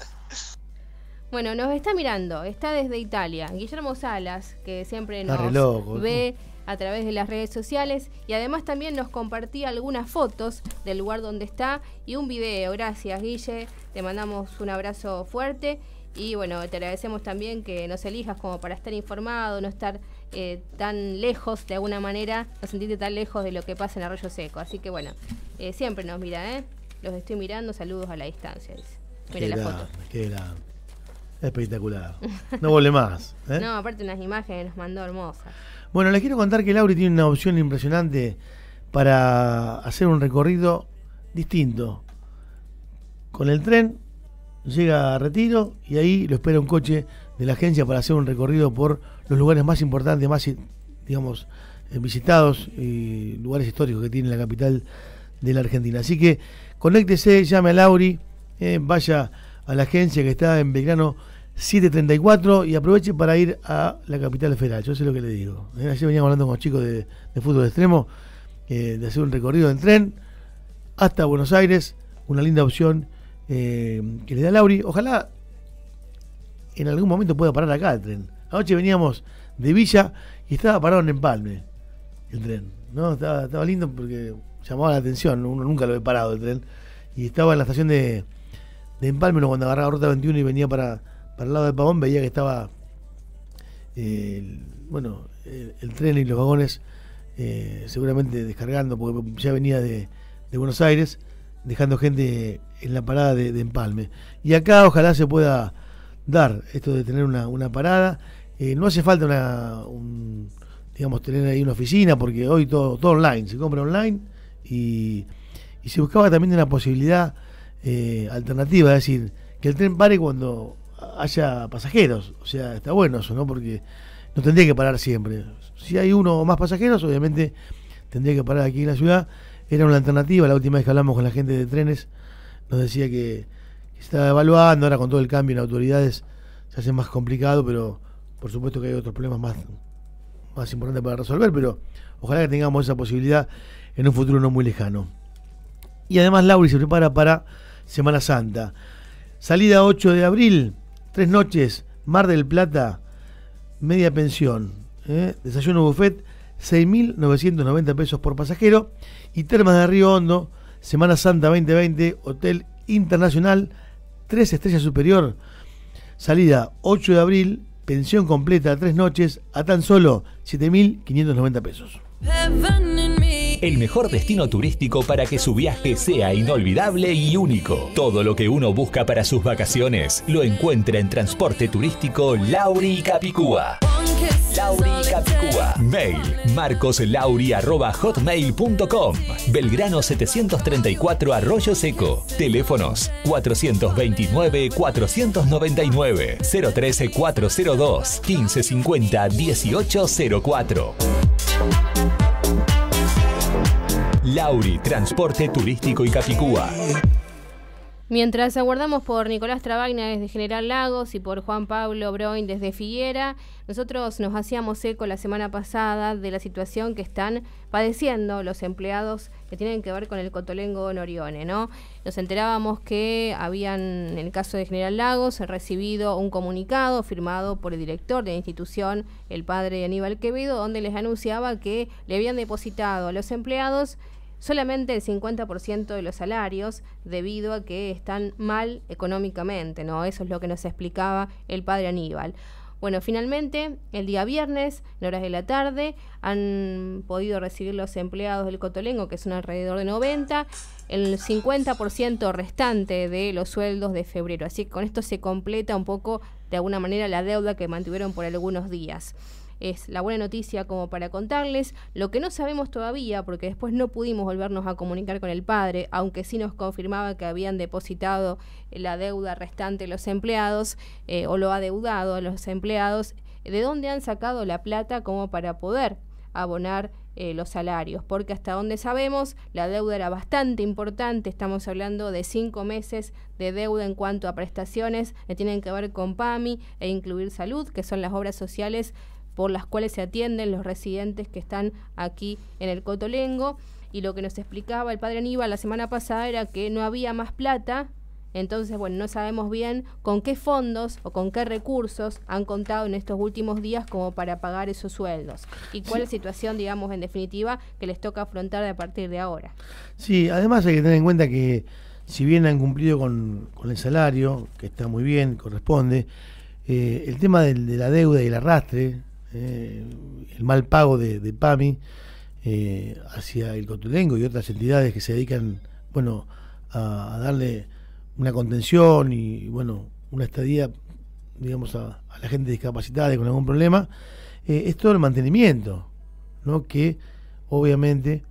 Bueno, nos está mirando, está desde Italia, Guillermo Salas, que siempre Está nos re loco, ve a través de las redes sociales y además también nos compartía algunas fotos del lugar donde está y un video. Gracias, Guille, te mandamos un abrazo fuerte y bueno, te agradecemos también que nos elijas como para estar informado, no estar eh, tan lejos de alguna manera, no sentirte tan lejos de lo que pasa en Arroyo Seco. Así que bueno, eh, siempre nos mira, ¿eh? Los estoy mirando, saludos a la distancia, dice. Mire la foto. Qué grande. Espectacular. No vuelve más, ¿eh? No, aparte unas imágenes nos mandó hermosas. Bueno, les quiero contar que Lauri tiene una opción impresionante para hacer un recorrido distinto. Con el tren llega a Retiro y ahí lo espera un coche de la agencia para hacer un recorrido por los lugares más importantes, más, digamos, visitados y lugares históricos que tiene la capital de la Argentina. Así que conéctese, llame a Lauri, eh, vaya a la agencia que está en Belgrano setecientos treinta y cuatro y aproveche para ir a la capital federal. Yo sé lo que le digo. Eh, ayer veníamos hablando con los chicos de, de fútbol de extremo, eh, de hacer un recorrido en tren hasta Buenos Aires, una linda opción eh, que le da Lauri. Ojalá en algún momento pueda parar acá el tren. Anoche veníamos de Villa y estaba parado en Empalme el tren, ¿no? Estaba, estaba lindo porque llamaba la atención, uno nunca lo ve parado el tren. Y estaba en la estación de, de Empalme, uno cuando agarraba Ruta veintiuno y venía para, para el lado del Pavón, veía que estaba eh, el, bueno, el, el tren y los vagones eh, seguramente descargando, porque ya venía de, de Buenos Aires, dejando gente en la parada de, de Empalme. Y acá ojalá se pueda dar esto de tener una, una parada. Eh, no hace falta una, un, digamos, tener ahí una oficina, porque hoy todo, todo online, se compra online y, y se buscaba también una posibilidad eh, alternativa, es decir, que el tren pare cuando haya pasajeros. O sea, está bueno eso, ¿no? Porque no tendría que parar siempre. Si hay uno o más pasajeros, obviamente tendría que parar aquí en la ciudad. Era una alternativa. La última vez que hablamos con la gente de trenes nos decía que, que se estaba evaluando. Ahora con todo el cambio en autoridades se hace más complicado, pero por supuesto que hay otros problemas más, más importantes para resolver, pero ojalá que tengamos esa posibilidad en un futuro no muy lejano. Y además Lauri se prepara para Semana Santa. Salida ocho de abril, tres noches, Mar del Plata, media pensión, ¿eh? Desayuno buffet, seis mil novecientos noventa pesos por pasajero. Y Termas de Río Hondo, Semana Santa veinte veinte, Hotel Internacional, tres estrellas superior. Salida ocho de abril, pensión completa, tres noches, a tan solo siete mil quinientos noventa pesos. el mejor destino turístico para que su viaje sea inolvidable y único. Todo lo que uno busca para sus vacaciones lo encuentra en transporte turístico Lauri y Capicúa. Lauri y Capicúa. Mail marcoslauri arroba hotmail punto com. Belgrano setecientos treinta y cuatro Arroyo Seco. Teléfonos cuatrocientos veintinueve, cuatrocientos noventa y nueve, cero trece, cuatrocientos dos, quince cincuenta, dieciocho cero cuatro. Lauri, Transporte Turístico y Capicúa. Mientras aguardamos por Nicolás Travagna desde General Lagos y por Juan Pablo Broin desde Figuera, nosotros nos hacíamos eco la semana pasada de la situación que están padeciendo los empleados que tienen que ver con el Cotolengo Norione, ¿no? Nos enterábamos que habían, en el caso de General Lagos, recibido un comunicado firmado por el director de la institución, el padre Aníbal Quevedo, donde les anunciaba que le habían depositado a los empleados solamente el cincuenta por ciento de los salarios debido a que están mal económicamente, ¿no? Eso es lo que nos explicaba el padre Aníbal. Bueno, finalmente, el día viernes, en horas de la tarde, han podido recibir los empleados del Cotolengo, que son alrededor de noventa, el cincuenta por ciento restante de los sueldos de febrero. Así que con esto se completa un poco, de alguna manera, la deuda que mantuvieron por algunos días. Es la buena noticia como para contarles. Lo que no sabemos todavía, porque después no pudimos volvernos a comunicar con el padre, aunque sí nos confirmaba que habían depositado la deuda restante los empleados, eh, o lo adeudado a los empleados, de dónde han sacado la plata como para poder abonar eh, los salarios, porque hasta donde sabemos la deuda era bastante importante. Estamos hablando de cinco meses de deuda en cuanto a prestaciones que tienen que ver con PAMI e Incluir Salud, que son las obras sociales por las cuales se atienden los residentes que están aquí en el Cotolengo. Y lo que nos explicaba el padre Aníbal la semana pasada era que no había más plata. Entonces, bueno, no sabemos bien con qué fondos o con qué recursos han contado en estos últimos días como para pagar esos sueldos. Y cuál es la situación, digamos, en definitiva, que les toca afrontar a partir de ahora. Sí, además hay que tener en cuenta que si bien han cumplido con, con el salario, que está muy bien, corresponde, eh, el tema del, de la deuda y el arrastre, Eh, el mal pago de, de PAMI eh, hacia el Cotolengo y otras entidades que se dedican, bueno, a, a darle una contención y, bueno, una estadía, digamos, a, a la gente discapacitada y con algún problema, eh, es todo el mantenimiento, ¿no? Que obviamente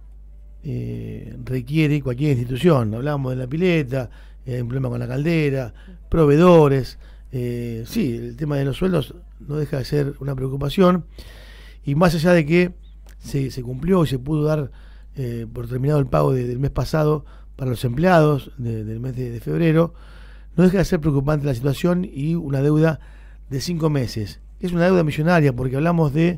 eh, requiere cualquier institución. Hablamos de la pileta, eh, hay un problema con la caldera, proveedores. Eh, sí, el tema de los sueldos no deja de ser una preocupación, y más allá de que se, se cumplió y se pudo dar eh, por terminado el pago de, del mes pasado para los empleados de, del mes de, de febrero, no deja de ser preocupante la situación y una deuda de cinco meses. Es una deuda millonaria porque hablamos de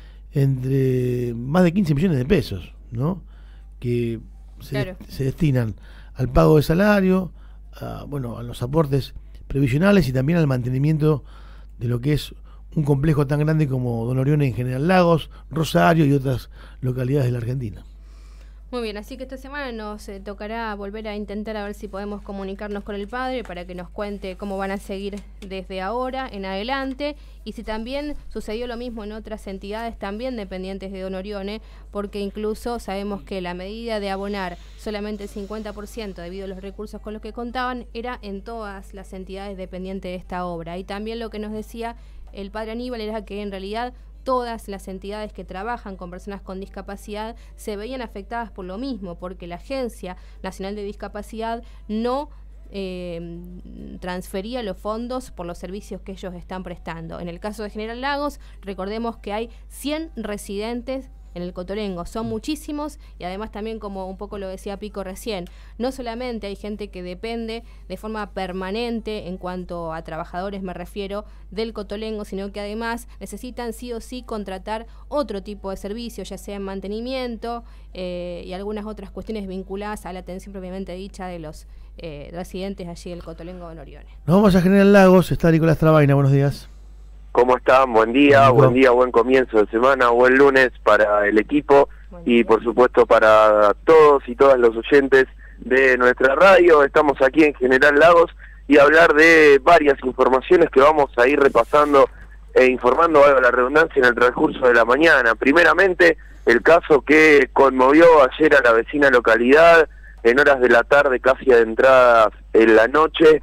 entre más de quince millones de pesos, ¿no? Que se, claro. se destinan al pago de salario, a, bueno, a los aportes previsionales y también al mantenimiento de lo que es un complejo tan grande como Don Orione en General Lagos, Rosario y otras localidades de la Argentina. Muy bien, así que esta semana nos eh, tocará volver a intentar a ver si podemos comunicarnos con el padre para que nos cuente cómo van a seguir desde ahora en adelante, y si también sucedió lo mismo en otras entidades también dependientes de Don Orione, porque incluso sabemos que la medida de abonar solamente el cincuenta por ciento debido a los recursos con los que contaban era en todas las entidades dependientes de esta obra. Y también lo que nos decía el padre Aníbal era que en realidad todas las entidades que trabajan con personas con discapacidad se veían afectadas por lo mismo, porque la Agencia Nacional de Discapacidad no eh, transfería los fondos por los servicios que ellos están prestando. En el caso de General Lagos, recordemos que hay cien residentes en el Cotolengo, son muchísimos, y además también, como un poco lo decía Pico recién, no solamente hay gente que depende de forma permanente, en cuanto a trabajadores me refiero, del Cotolengo, sino que además necesitan sí o sí contratar otro tipo de servicio, ya sea en mantenimiento eh, y algunas otras cuestiones vinculadas a la atención propiamente dicha de los eh, residentes allí del Cotolengo de Norione. Nos vamos a General Lagos, está Nicolás Travagna, buenos días. ¿Cómo están? Buen día, buen día, buen comienzo de semana, buen lunes para el equipo y por supuesto para todos y todas los oyentes de nuestra radio. Estamos aquí en General Lagos y hablar de varias informaciones que vamos a ir repasando e informando, valga la redundancia, en el transcurso de la mañana. Primeramente, el caso que conmovió ayer a la vecina localidad. En horas de la tarde, casi adentradas en la noche,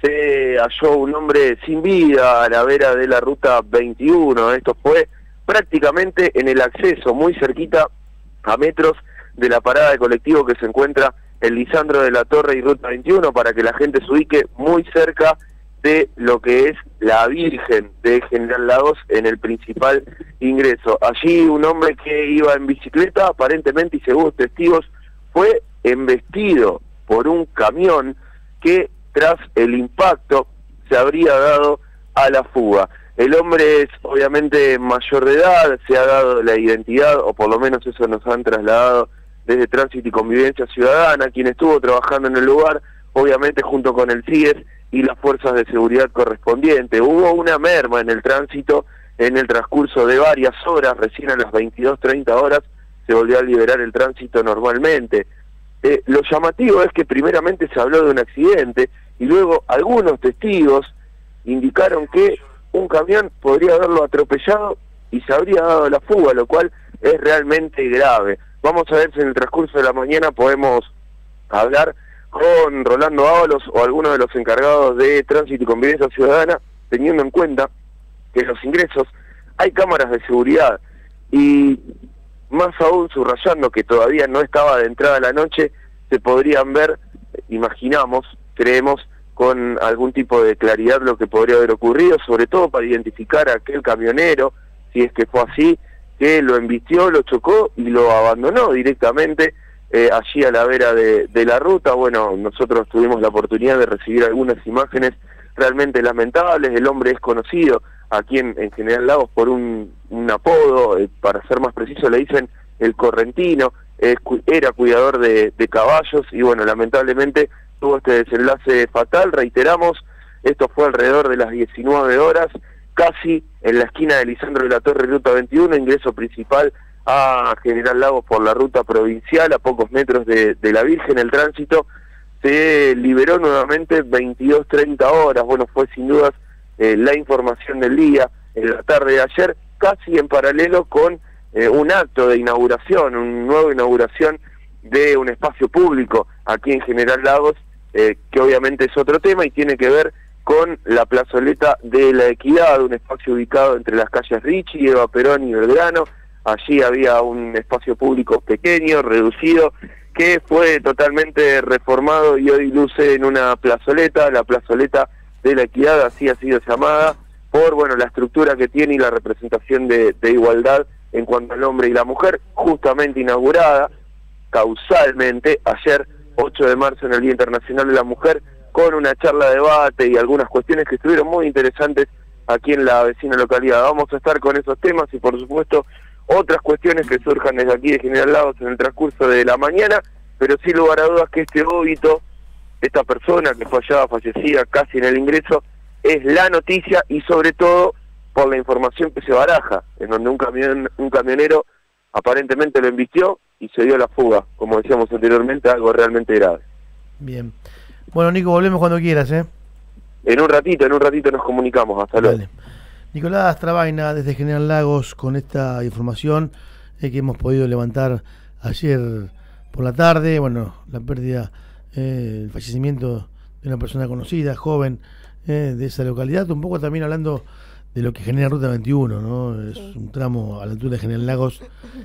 se halló un hombre sin vida a la vera de la ruta veintiuno. Esto fue prácticamente en el acceso, muy cerquita, a metros de la parada de colectivo que se encuentra en Lisandro de la Torre y ruta veintiuno, para que la gente se ubique muy cerca de lo que es la Virgen de General Lagos en el principal ingreso. Allí un hombre que iba en bicicleta, aparentemente y según testigos, fue embestido por un camión que tras el impacto se habría dado a la fuga. El hombre es obviamente mayor de edad, se ha dado la identidad, o por lo menos eso nos han trasladado desde Tránsito y Convivencia Ciudadana, quien estuvo trabajando en el lugar, obviamente junto con el C I E S y las fuerzas de seguridad correspondientes. Hubo una merma en el tránsito en el transcurso de varias horas, recién a las veintidós treinta horas se volvió a liberar el tránsito normalmente. Eh, lo llamativo es que primeramente se habló de un accidente y luego algunos testigos indicaron que un camión podría haberlo atropellado y se habría dado la fuga, lo cual es realmente grave. Vamos a ver si en el transcurso de la mañana podemos hablar con Rolando Ábalos o alguno de los encargados de Tránsito y Convivencia Ciudadana, teniendo en cuenta que en los ingresos hay cámaras de seguridad y más aún subrayando que todavía no estaba de entrada la noche, se podrían ver, imaginamos, creemos, con algún tipo de claridad lo que podría haber ocurrido, sobre todo para identificar a aquel camionero, si es que fue así, que lo embistió, lo chocó y lo abandonó directamente eh, allí a la vera de, de la ruta. Bueno, nosotros tuvimos la oportunidad de recibir algunas imágenes realmente lamentables. El hombre es conocido aquí en, en General Lagos por un, un apodo, eh, para ser más preciso le dicen el Correntino, eh, cu era cuidador de, de caballos y bueno, lamentablemente tuvo este desenlace fatal. Reiteramos, esto fue alrededor de las diecinueve horas, casi en la esquina de Lisandro de la Torre, ruta veintiuno, ingreso principal a General Lagos por la ruta provincial, a pocos metros de, de la Virgen. El tránsito se liberó nuevamente veintidós treinta horas. Bueno, fue sin dudas eh, la información del día en la tarde de ayer, casi en paralelo con eh, un acto de inauguración, una nueva inauguración de un espacio público aquí en General Lagos, eh, que obviamente es otro tema y tiene que ver con la plazoleta de la Equidad, un espacio ubicado entre las calles Ricci, Eva Perón y Belgrano. Allí había un espacio público pequeño, reducido, que fue totalmente reformado y hoy luce en una plazoleta, la plazoleta de la Equidad, así ha sido llamada, por bueno la estructura que tiene y la representación de, de igualdad en cuanto al hombre y la mujer, justamente inaugurada causalmente ayer, ocho de marzo, en el Día Internacional de la Mujer, con una charla de debate y algunas cuestiones que estuvieron muy interesantes aquí en la vecina localidad. Vamos a estar con esos temas y por supuesto otras cuestiones que surjan desde aquí de General Lagos en el transcurso de la mañana, pero sin lugar a dudas que este óbito, esta persona que fue hallada fallecida casi en el ingreso, es la noticia y sobre todo por la información que se baraja, en donde un camión, un camionero aparentemente lo embistió y se dio la fuga, como decíamos anteriormente, algo realmente grave. Bien. Bueno, Nico, volvemos cuando quieras, ¿eh? En un ratito, en un ratito nos comunicamos. Hasta luego. Dale. Nicolás Trabaina, desde General Lagos, con esta información eh, que hemos podido levantar ayer por la tarde. Bueno, la pérdida, eh, el fallecimiento de una persona conocida, joven, eh, de esa localidad. Un poco también hablando de lo que genera Ruta veintiuno, ¿no? Es sí. un tramo a la altura de General Lagos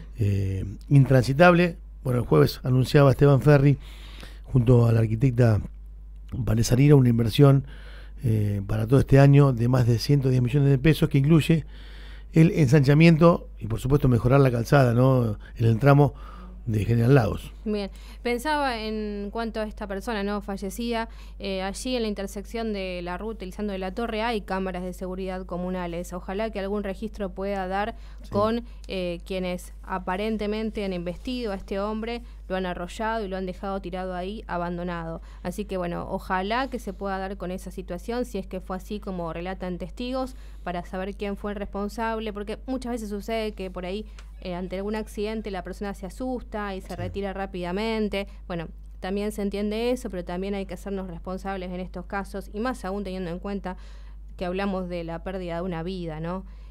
eh, intransitable. Bueno, el jueves anunciaba Esteban Ferri, junto a la arquitecta Vanessa Lira, una inversión eh, para todo este año de más de ciento diez millones de pesos, que incluye el ensanchamiento y por supuesto mejorar la calzada, ¿no?, en el tramo de General Lagos. Bien, pensaba en cuanto a esta persona no fallecida, eh, allí en la intersección de la ruta Lisandro de la Torre hay cámaras de seguridad comunales. Ojalá que algún registro pueda dar sí. con eh, quienes aparentemente han embestido a este hombre, lo han arrollado y lo han dejado tirado ahí, abandonado. Así que bueno, ojalá que se pueda dar con esa situación, si es que fue así como relatan testigos, para saber quién fue el responsable, porque muchas veces sucede que por ahí eh, ante algún accidente la persona se asusta y se sí. retira rápidamente. Bueno, también se entiende eso, pero también hay que hacernos responsables en estos casos, y más aún teniendo en cuenta que hablamos de la pérdida de una vida, ¿no?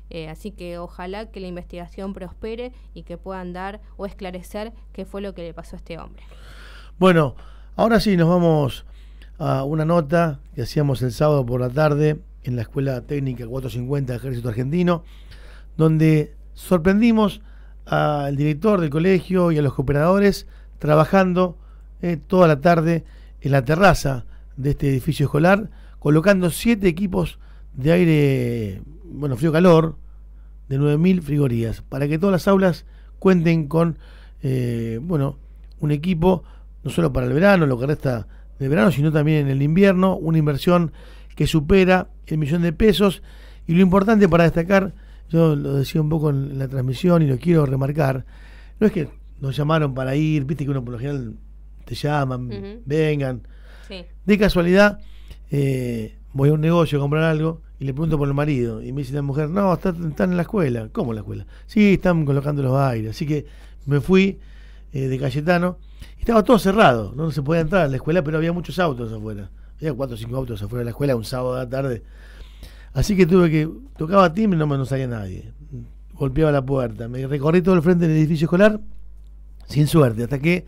Eh, así que ojalá que la investigación prospere y que puedan dar o esclarecer qué fue lo que le pasó a este hombre. Bueno, ahora sí nos vamos a una nota que hacíamos el sábado por la tarde en la Escuela Técnica cuatrocientos cincuenta del Ejército Argentino, donde sorprendimos al director del colegio y a los cooperadores trabajando eh, toda la tarde en la terraza de este edificio escolar, colocando siete equipos de aire, bueno, frío-calor, de nueve mil frigorías, para que todas las aulas cuenten con, eh, bueno, un equipo, no solo para el verano, lo que resta de verano, sino también en el invierno, una inversión que supera el millón de pesos. Y lo importante para destacar, yo lo decía un poco en la transmisión y lo quiero remarcar, no es que nos llamaron para ir, viste que uno por lo general te llaman, uh-huh. vengan. Sí. De casualidad, eh, voy a un negocio a comprar algo y le pregunto por el marido y me dice la mujer, no, está, están en la escuela. ¿Cómo en la escuela? Sí, están colocando los aires. Así que me fui eh, de Cayetano. Estaba todo cerrado, no se podía entrar a la escuela, pero había muchos autos afuera. Había cuatro o cinco autos afuera de la escuela un sábado de la tarde. Así que tuve que, tocaba timbre y no me no salía nadie. Golpeaba la puerta. Me recorrí todo el frente del edificio escolar sin suerte, hasta que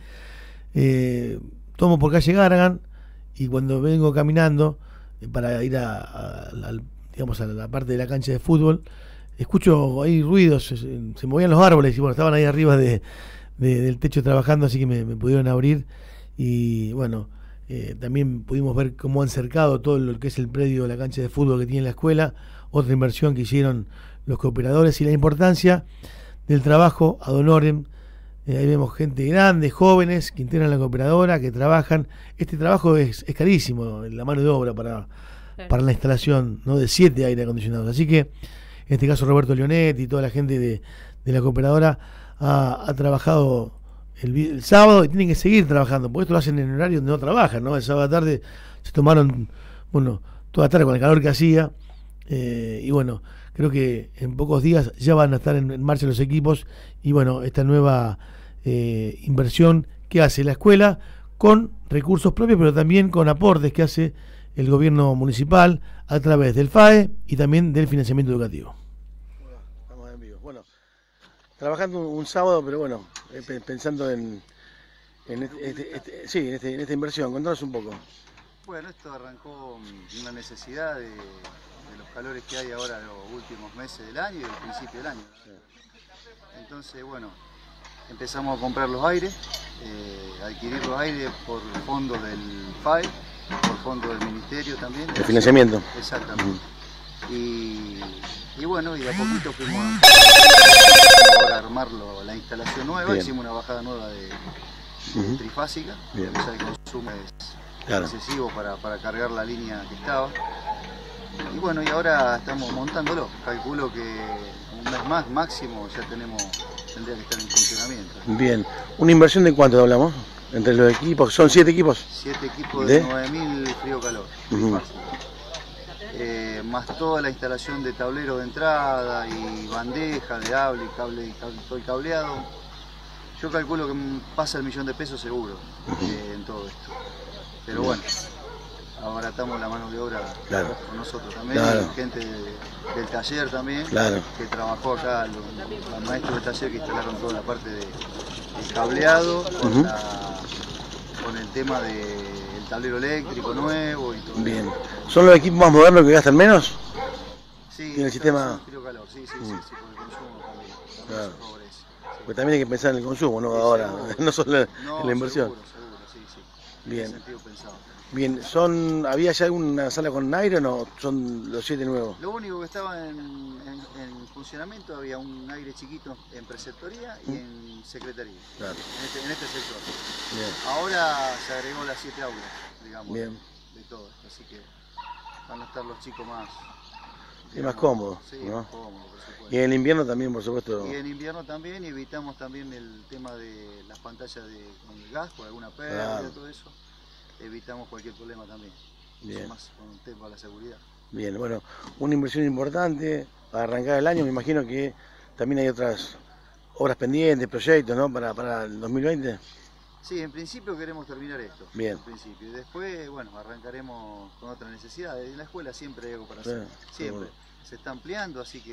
eh, tomo por calle Garrahan y cuando vengo caminando eh, para ir a, a, a, digamos, a la parte de la cancha de fútbol, escucho ahí ruidos, se, se movían los árboles y bueno, estaban ahí arriba de, de, del techo trabajando, así que me, me pudieron abrir y bueno, eh, también pudimos ver cómo han cercado todo lo que es el predio de la cancha de fútbol que tiene la escuela, otra inversión que hicieron los cooperadores y la importancia del trabajo ad honorem. Eh, ahí vemos gente grande, jóvenes que integran la cooperadora, que trabajan. Este trabajo es, es carísimo, la mano de obra para, claro. para la instalación, ¿no?, de siete aire acondicionados. Así que, en este caso, Roberto Leonetti y toda la gente de, de la cooperadora ha, ha trabajado el, el sábado y tienen que seguir trabajando, porque esto lo hacen en horario donde no trabajan, ¿no? El sábado a la tarde se tomaron, bueno, toda la tarde con el calor que hacía, eh, y bueno, creo que en pocos días ya van a estar en, en marcha los equipos y bueno, esta nueva eh, inversión que hace la escuela con recursos propios, pero también con aportes que hace el gobierno municipal a través del F A E y también del financiamiento educativo. Estamos en vivo. Bueno, trabajando un sábado, pero bueno, pensando en, en, este, este, este, sí, en, este, en esta inversión. Contanos un poco. Bueno, esto arrancó una necesidad de, de los calores que hay ahora los últimos meses del año y el principio del año. Sí. Entonces, bueno, empezamos a comprar los aires, eh, adquirir los aires por fondos del F A E, por fondos del Ministerio también. ¿El financiamiento? Exactamente. Uh-huh. y, y bueno, y de a poquito fuimos a armarlo, la instalación nueva. Bien. Hicimos una bajada nueva de, de uh-huh. trifásica, o sea, el consumo es claro. excesivo para, para cargar la línea que estaba. Y bueno, y ahora estamos montándolo. Calculo que un mes más máximo ya tenemos, tendría que estar en funcionamiento. Bien. ¿Una inversión de cuánto hablamos? Entre los equipos, ¿son siete equipos? Siete equipos de, de nueve mil frío-calor. Uh-huh. eh, más toda la instalación de tablero de entrada y bandeja de cable, cable y cable, todo el cableado. Yo calculo que pasa el millón de pesos seguro uh-huh. eh, en todo esto. Pero bueno, abaratamos la mano de obra claro. con nosotros también, claro. gente de, del taller también, claro. que trabajó acá, los, los maestros del taller que instalaron toda la parte de, de cableado, con, uh-huh. la, con el tema del de, tablero eléctrico nuevo y todo. Bien. ¿Son los equipos más modernos que gastan menos? Sí, ¿tiene el sistema? Frío-calor, sí, sí, uh-huh. sí, sí, por el consumo también, también claro. se favorece. Sí. Pues también hay que pensar en el consumo, ¿no? Sí, ahora, seguro. no solo en no, la inversión. Seguro, seguro, sí, sí. Bien. En ese sentido pensado. Bien, son, ¿había ya alguna sala con aire o no? ¿Son los siete nuevos? Lo único que estaba en, en, en funcionamiento, había un aire chiquito en preceptoría y ¿Mm? en secretaría, claro. en, este, en este sector. Bien. Ahora se agregó las siete aulas, digamos, Bien. de, de todo, así que van a estar los chicos más... Y digamos, más cómodos, sí, ¿no? más cómodos, por supuesto. Y en invierno también, por supuesto. Y en invierno también, y evitamos también el tema de las pantallas de, con el gas, por alguna pérdida, claro. todo eso. Evitamos cualquier problema también. Bien. Más con el tema de la seguridad. Bien, bueno, una inversión importante para arrancar el año. Me imagino que también hay otras obras pendientes, proyectos, ¿no? Para, para el dos mil veinte. Sí, en principio queremos terminar esto. Bien. En principio. Y después, bueno, arrancaremos con otras necesidades. En la escuela siempre hay algo para hacer. Sí, siempre. Seguro. Se está ampliando, así que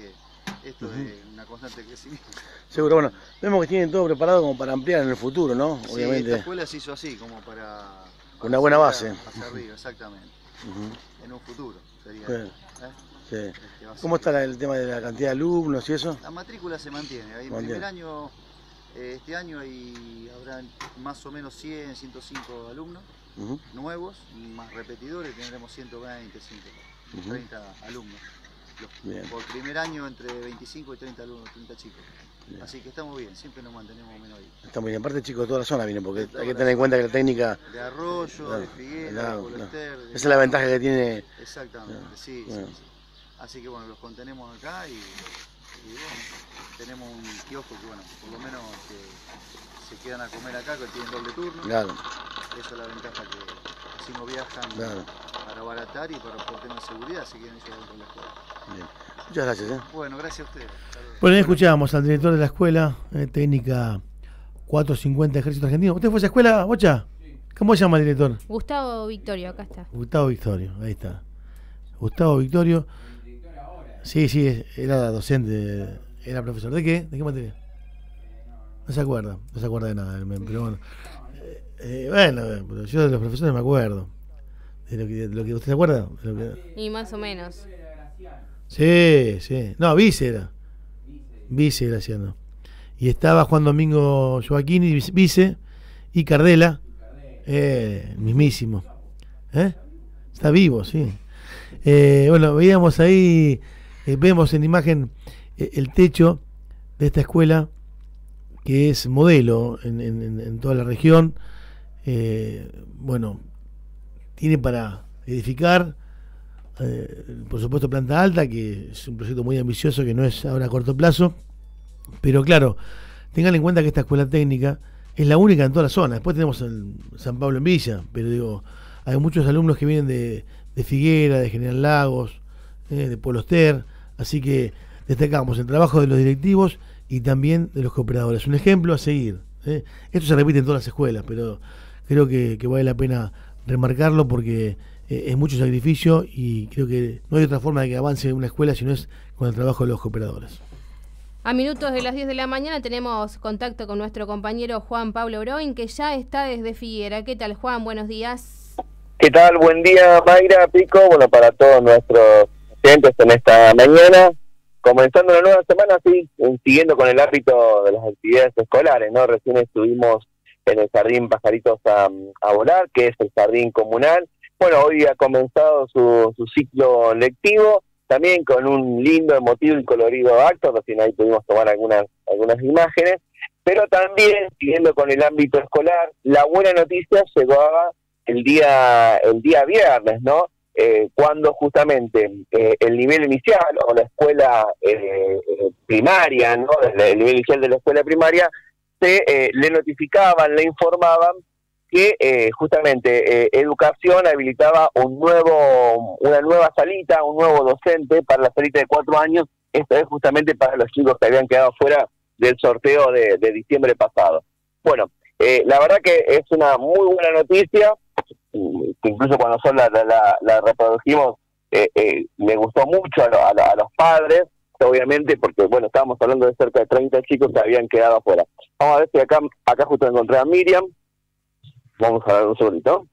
esto Ujú. es una constante crecimiento. Seguro, bueno, vemos que tienen todo preparado como para ampliar en el futuro, ¿no? Sí, Obviamente. esta escuela se hizo así, como para... Con una buena base. Hacia arriba, exactamente. Ujú. En un futuro sería. Sí. ¿eh? Sí. Este va a ¿Cómo ser- está la- el tema de la cantidad de alumnos y eso? La matrícula se mantiene. Ahí en Mantiene. primer año, eh, este año hay, habrá más o menos cien, ciento cinco alumnos Ujú. nuevos y más repetidores tendremos ciento veinte, ciento treinta alumnos. Los- Bien. por primer año entre veinticinco y treinta alumnos, treinta chicos. Bien. Así que estamos bien, siempre nos mantenemos menos ahí. Está muy bien. Aparte, chicos, de toda la zona vienen, porque De toda hay que la tener en zona. cuenta que la técnica. De Arroyo, Claro, de Figuera, claro, de Pueblo claro. Ester, de- Esa es la ventaja que tiene. Exactamente, sí, Bueno. sí, sí. Así que bueno, los contenemos acá y, y bueno, tenemos un kiosco que bueno, por lo menos que se quedan a comer acá, que tienen doble turno. Claro. Esa es la ventaja que así no viajan Claro. para abaratar y para por temas de seguridad, se quedan ellos dentro de la escuela. Bien. Muchas gracias. ¿eh? Bueno, gracias a ustedes. Saludos. Bueno, ahí escuchábamos al director de la escuela, eh, técnica cuatrocientos cincuenta Ejército Argentino. ¿Usted fue a esa escuela, Bocha? ¿Cómo se llama el director? Gustavo Victorio, acá está. Gustavo Victorio, ahí está. Gustavo Victorio. Sí, sí, es- era docente, era profesor. ¿De qué? ¿De qué materia? No se acuerda, no se acuerda de nada, el men, pero bueno. Eh, eh, bueno, pero yo de los profesores me acuerdo. ¿De lo que, de lo que usted se acuerda? De lo que- Y más o menos. Sí, sí. No, vice era. Vice Graciano. Y estaba Juan Domingo Joaquini, vice- vice, y Cardela, eh, mismísimo. ¿Eh? Está vivo, sí. Eh, bueno, veíamos ahí, eh, vemos en imagen eh, el techo de esta escuela, que es modelo en, en- en- en toda la región. Eh, bueno, tiene para edificar, eh, por supuesto, planta alta, que es un proyecto muy ambicioso que no es ahora a corto plazo, pero claro, tengan en cuenta que esta escuela técnica es la única en toda la zona. Después tenemos en San Pablo en Villa, pero digo, hay muchos alumnos que vienen de, de Figuera, de General Lagos, eh, de Pueblo Ester, así que destacamos el trabajo de los directivos y también de los cooperadores. Un ejemplo a seguir. ¿eh? Esto se repite en todas las escuelas, pero creo que, que vale la pena remarcarlo porque eh, es mucho sacrificio y creo que no hay otra forma de que avance una escuela si no es con el trabajo de los cooperadores. A minutos de las diez de la mañana tenemos contacto con nuestro compañero Juan Pablo Broin, que ya está desde Figuera. ¿Qué tal, Juan? Buenos días. ¿Qué tal? Buen día, Mayra, Pico. Bueno, para todos nuestros clientes en esta mañana. Comenzando una nueva semana, sí, siguiendo con el ámbito de las actividades escolares, ¿no? Recién estuvimos en el Jardín Pajaritos a, a Volar, que es el jardín comunal. Bueno, hoy ha comenzado su, su ciclo lectivo, también con un lindo, emotivo y colorido acto. Recién ahí pudimos tomar algunas, algunas imágenes. Pero también, siguiendo con el ámbito escolar, la buena noticia llegaba el día, el día viernes, ¿no? Eh, cuando justamente eh, el nivel inicial o la escuela eh, eh, primaria, ¿no? El, el nivel inicial de la escuela primaria, se eh, le notificaban, le informaban que eh, justamente eh, educación habilitaba un nuevo, una nueva salita, un nuevo docente para la salita de cuatro años. Esto es justamente para los chicos que habían quedado fuera del sorteo de, de diciembre pasado. Bueno, eh, la verdad que es una muy buena noticia, que incluso cuando nosotros la, la, la reprodujimos, eh, eh, le gustó mucho a, lo, a, lo, a los padres, obviamente, porque bueno, estábamos hablando de cerca de treinta chicos que habían quedado afuera. Vamos a ver si acá, acá justo encontré a Miriam. Vamos a ver un segundito.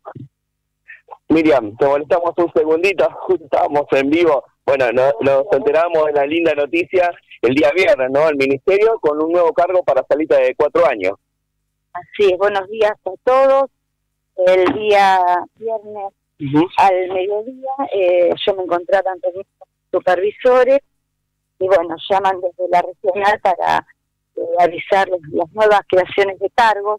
Miriam, te molestamos un segundito, justo estábamos en vivo. Bueno, nos, nos enteramos de la linda noticia el día viernes, ¿no? El ministerio con un nuevo cargo para salita de cuatro años. Así es, buenos días a todos. El día viernes uh-huh. al mediodía eh, yo me encontraba ante mis supervisores y bueno, llaman desde la regional para eh, avisarles las nuevas creaciones de cargos,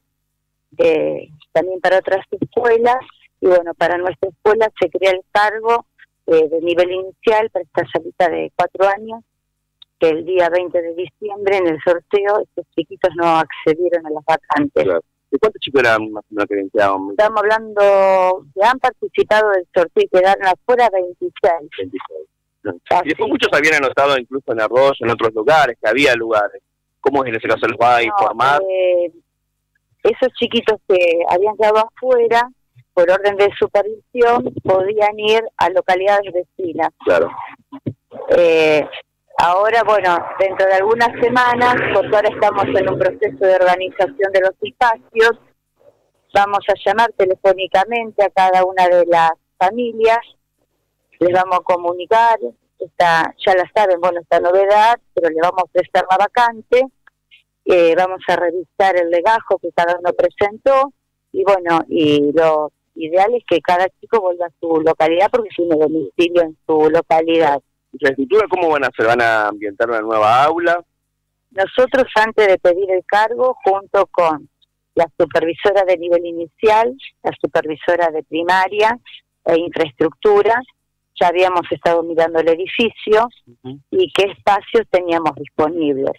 eh, también para otras escuelas, y bueno, para nuestra escuela se crea el cargo eh, de nivel inicial para esta salita de cuatro años, que el día veinte de diciembre en el sorteo estos chiquitos no accedieron a las vacantes. Claro. ¿De cuántos chicos eran más o menos que quedaban? Estamos hablando que han participado del sorteo y quedaron afuera veintiséis. veintiséis. Y después muchos habían anotado incluso en Arroyo, en otros lugares, que había lugares. ¿Cómo es en ese caso? ¿Les va a informar? No, eh, esos chiquitos que habían quedado afuera, por orden de supervisión, podían ir a localidades vecinas. Claro. Eh, Ahora, bueno, dentro de algunas semanas, porque ahora estamos en un proceso de organización de los espacios, vamos a llamar telefónicamente a cada una de las familias, les vamos a comunicar, esta, ya la saben, bueno, esta novedad, pero le vamos a prestar la vacante, eh, vamos a revisar el legajo que cada uno presentó, y bueno, y lo ideal es que cada chico vuelva a su localidad porque tiene domicilio en su localidad. ¿Infraestructura cómo van a hacer? ¿Van a ambientar una nueva aula? Nosotros, antes de pedir el cargo, junto con la supervisora de nivel inicial, la supervisora de primaria e infraestructura, ya habíamos estado mirando el edificio uh-huh. y qué espacios teníamos disponibles.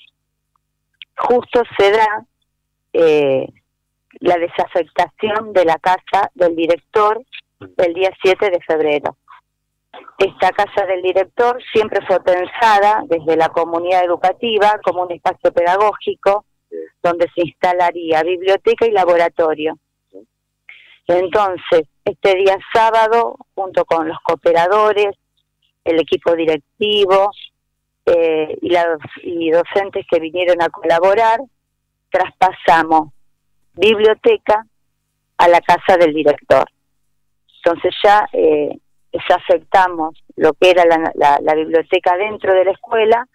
Justo se da eh, la desafectación de la casa del director el día siete de febrero. Esta casa del director siempre fue pensada desde la comunidad educativa como un espacio pedagógico donde se instalaría biblioteca y laboratorio. Entonces, este día sábado, junto con los cooperadores, el equipo directivo eh, y, la, y docentes que vinieron a colaborar, traspasamos biblioteca a la casa del director. Entonces ya... Eh, desafectamos lo que era la, la, la biblioteca dentro de la escuela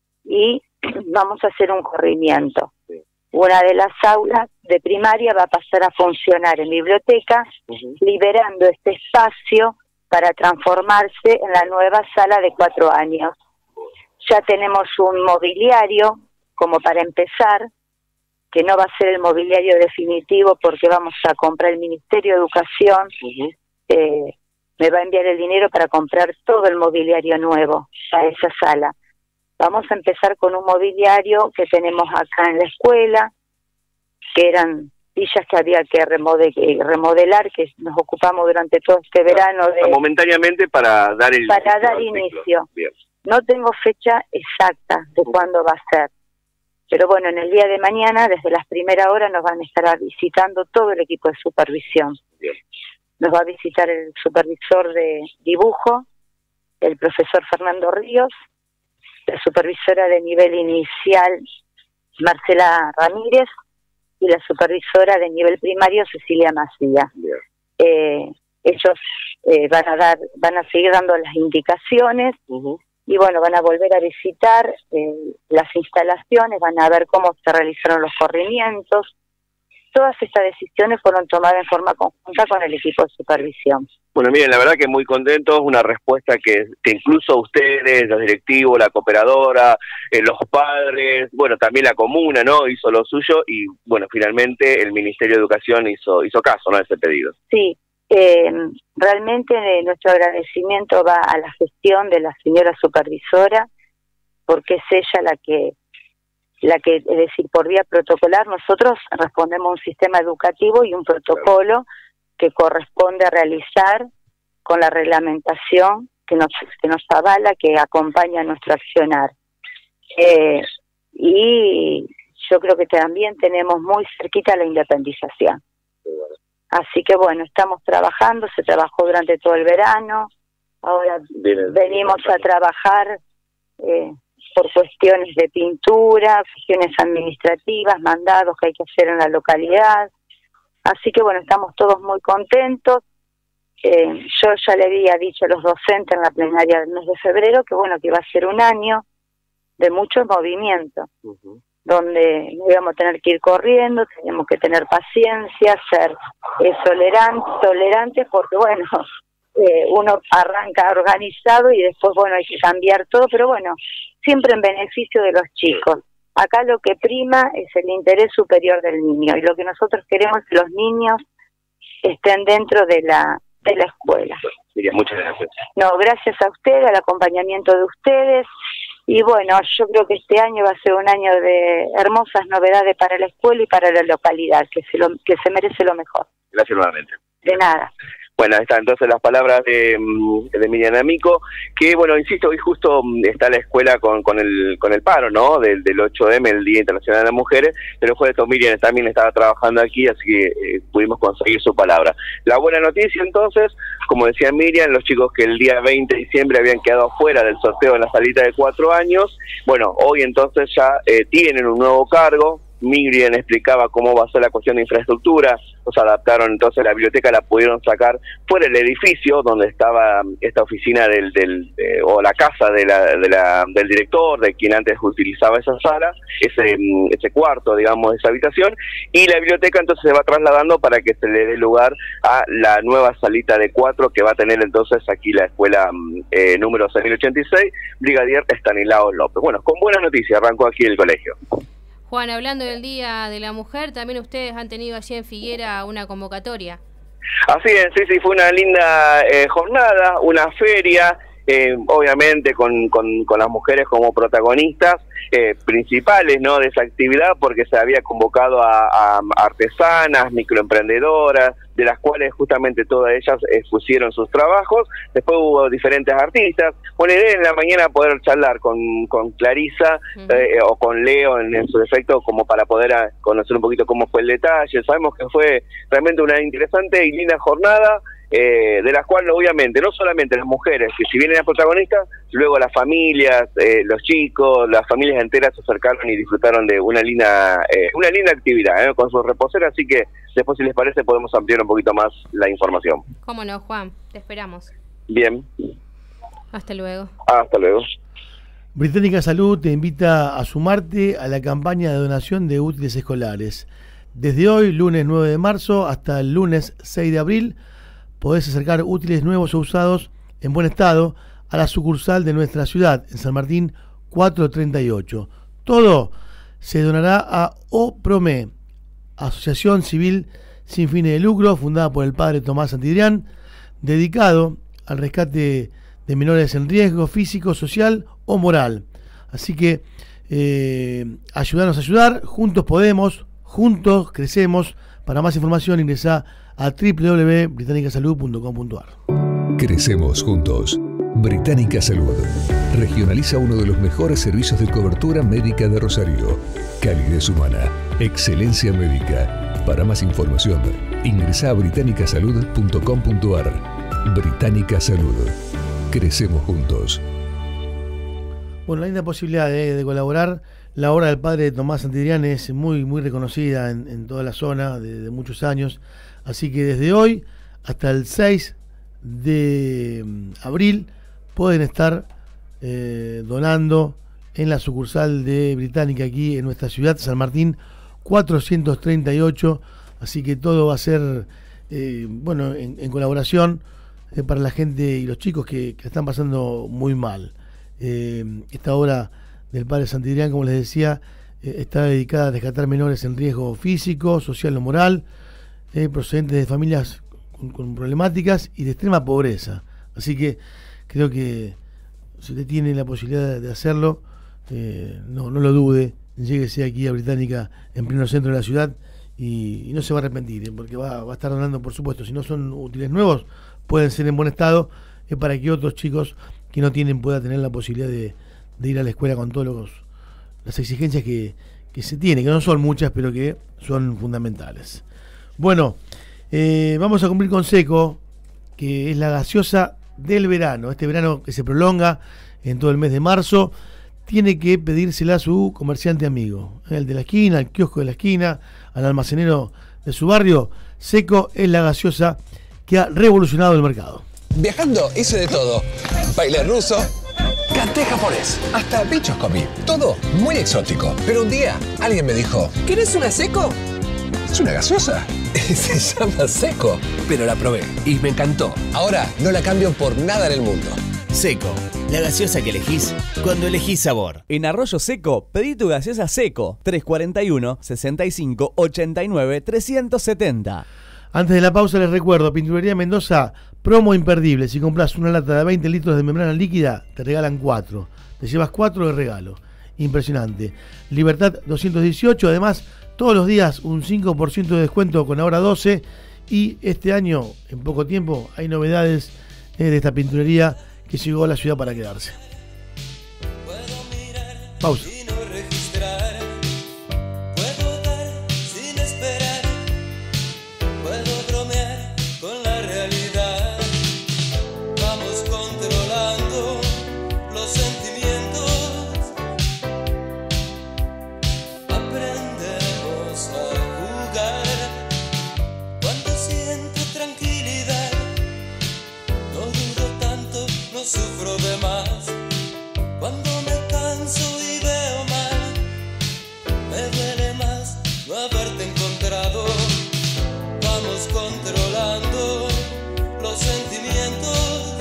y vamos a hacer un corrimiento. Una de las aulas de primaria va a pasar a funcionar en biblioteca, uh-huh. liberando este espacio para transformarse en la nueva sala de cuatro años. Ya tenemos un mobiliario como para empezar, que no va a ser el mobiliario definitivo porque vamos a comprar el Ministerio de Educación, uh-huh. eh, me va a enviar el dinero para comprar todo el mobiliario nuevo a esa sala. Vamos a empezar con un mobiliario que tenemos acá en la escuela, que eran sillas que había que remodelar, que nos ocupamos durante todo este verano. De, momentáneamente para dar el Para dar inicio. No tengo fecha exacta de cuándo va a ser. Pero bueno, en el día de mañana, desde las primeras horas, nos van a estar visitando todo el equipo de supervisión. Bien. Nos va a visitar el supervisor de dibujo, el profesor Fernando Ríos, la supervisora de nivel inicial, Marcela Ramírez, y la supervisora de nivel primario, Cecilia Macía. Eh, ellos eh, van a dar, van a seguir dando las indicaciones, uh-huh. y bueno, van a volver a visitar eh, las instalaciones, van a ver cómo se realizaron los corrimientos. Todas estas decisiones fueron tomadas en forma conjunta con el equipo de supervisión. Bueno, miren, la verdad que muy contentos, una respuesta que, que incluso ustedes, los directivos, la cooperadora, eh, los padres, bueno, también la comuna, ¿no?, hizo lo suyo y, bueno, finalmente el Ministerio de Educación hizo hizo caso, ¿no?, a ese pedido. Sí, eh, realmente eh, nuestro agradecimiento va a la gestión de la señora supervisora, porque es ella la que... la que, es decir, por vía protocolar, nosotros respondemos a un sistema educativo y un protocolo que corresponde a realizar con la reglamentación que nos, que nos avala, que acompaña nuestro accionar. Eh, y yo creo que también tenemos muy cerquita la independización. Así que bueno, estamos trabajando, se trabajó durante todo el verano, ahora bien, venimos a trabajar... Eh, por cuestiones de pintura, cuestiones administrativas, mandados que hay que hacer en la localidad. Así que bueno, estamos todos muy contentos. Eh, yo ya le había dicho a los docentes en la plenaria del mes de febrero que bueno, que iba a ser un año de mucho movimiento, uh-huh. donde no íbamos a tener que ir corriendo, teníamos que tener paciencia, ser eh, tolerantes, tolerantes, porque bueno... Eh, uno arranca organizado y después, bueno, hay que cambiar todo, pero bueno, siempre en beneficio de los chicos. Acá lo que prima es el interés superior del niño y lo que nosotros queremos es que los niños estén dentro de la de la escuela. Miriam, muchas gracias. No, gracias a ustedes, al acompañamiento de ustedes y bueno, yo creo que este año va a ser un año de hermosas novedades para la escuela y para la localidad, que se, lo, que se merece lo mejor. Gracias nuevamente. De nada. Bueno, ahí están entonces las palabras de, de Miriam Amico, que bueno, insisto, hoy justo está la escuela con, con el con el paro, ¿no? Del, del ocho eme, el Día Internacional de las Mujeres, pero fue esto, Miriam también estaba trabajando aquí, así que eh, pudimos conseguir su palabra. La buena noticia entonces, como decía Miriam, los chicos que el día veinte de diciembre habían quedado fuera del sorteo en la salita de cuatro años, bueno, hoy entonces ya eh, tienen un nuevo cargo. Miriam explicaba cómo va a ser la cuestión de infraestructura, nos adaptaron entonces la biblioteca, la pudieron sacar fuera del edificio donde estaba esta oficina del, del eh, o la casa de la, de la, del director, de quien antes utilizaba esa sala, ese, ese cuarto, digamos, esa habitación, y la biblioteca entonces se va trasladando para que se le dé lugar a la nueva salita de cuatro que va a tener entonces aquí la escuela eh, número seis mil ochenta y seis, Brigadier Estanislao López. Bueno, con buenas noticias arrancó aquí el colegio. Juan, hablando del Día de la Mujer, también ustedes han tenido allí en Figuera una convocatoria. Así es, sí, sí, fue una linda eh, jornada, una feria, eh, obviamente con, con, con las mujeres como protagonistas eh, principales, ¿no?, de esa actividad, porque se había convocado a, a artesanas, microemprendedoras, de las cuales justamente todas ellas expusieron sus trabajos. Después hubo diferentes artistas. Una idea en la mañana poder charlar con, con Clarisa uh-huh. eh, o con Leo en, en su defecto, como para poder a, conocer un poquito cómo fue el detalle. Sabemos que fue realmente una interesante y linda jornada, eh, de las cuales obviamente no solamente las mujeres, que si bien eran protagonistas, luego las familias, eh, los chicos, las familias enteras se acercaron y disfrutaron de una linda eh, una linda actividad eh, con sus reposeras, así que después, si les parece, podemos ampliar un poquito más la información. Cómo no, Juan, te esperamos. Bien. Hasta luego. Hasta luego. Británica Salud te invita a sumarte a la campaña de donación de útiles escolares. Desde hoy, lunes nueve de marzo, hasta el lunes seis de abril, podés acercar útiles nuevos o usados en buen estado a la sucursal de nuestra ciudad, en San Martín cuatrocientos treinta y ocho. Todo se donará a OPROME, Asociación Civil Sin Fines de Lucro, fundada por el padre Tomás Santidrián, dedicado al rescate de menores en riesgo físico, social o moral. Así que eh, ayudarnos a ayudar, juntos podemos, juntos crecemos. Para más información ingresa a doble u doble u doble u punto británica salud punto com punto a r. Crecemos juntos. Británica Salud regionaliza uno de los mejores servicios de cobertura médica de Rosario. Calidez humana, excelencia médica. Para más información, ingresa a británica salud punto com punto a r. Británica Salud. Crecemos juntos. Bueno, la linda posibilidad de, de colaborar. La obra del padre Tomás Santidrián es muy, muy reconocida en, en toda la zona de, de muchos años. Así que desde hoy hasta el seis de abril pueden estar eh, donando en la sucursal de Británica aquí en nuestra ciudad, San Martín cuatrocientos treinta y ocho. Así que todo va a ser eh, bueno en, en colaboración eh, para la gente y los chicos que, que están pasando muy mal. Eh, esta obra del padre Santidrián, como les decía, eh, está dedicada a rescatar menores en riesgo físico, social o moral, eh, procedentes de familias con, con problemáticas y de extrema pobreza. Así que creo que si usted tiene la posibilidad de hacerlo, eh, no, no lo dude, lléguese aquí a Británica en pleno centro de la ciudad y, y no se va a arrepentir, eh, porque va, va a estar donando, por supuesto. Si no son útiles nuevos, pueden ser en buen estado, eh, para que otros chicos que no tienen puedan tener la posibilidad de, de ir a la escuela con todas las exigencias que, que se tienen, que no son muchas, pero que son fundamentales. Bueno, eh, vamos a cumplir con Seco, que es la gaseosa del verano. Este verano que se prolonga en todo el mes de marzo, tiene que pedírsela a su comerciante amigo, el de la esquina, el kiosco de la esquina, al almacenero de su barrio. Seco es la gaseosa que ha revolucionado el mercado. Viajando hice de todo. Baile ruso, canté japonés, hasta bichos comí. Todo muy exótico. Pero un día alguien me dijo, ¿querés una Seco? Es una gaseosa. Se llama Seco. Pero la probé y me encantó. Ahora no la cambio por nada en el mundo. Seco, la gaseosa que elegís cuando elegís sabor. En Arroyo Seco, pedí tu gaseosa Seco. tres cuarenta y uno, sesenta y cinco, ochenta y nueve, trescientos setenta. Antes de la pausa les recuerdo, Pinturería Mendoza, promo imperdible. Si compras una lata de veinte litros de membrana líquida, te regalan cuatro. Te llevas cuatro de regalo. Impresionante. Libertad doscientos dieciocho, además, todos los días un cinco por ciento de descuento con Ahora doce Y este año, en poco tiempo, hay novedades eh, de esta pinturería que llegó a la ciudad para quedarse. Pausa. Sufro de más cuando me canso y veo mal. Me duele más no haberte encontrado. Vamos controlando los sentimientos.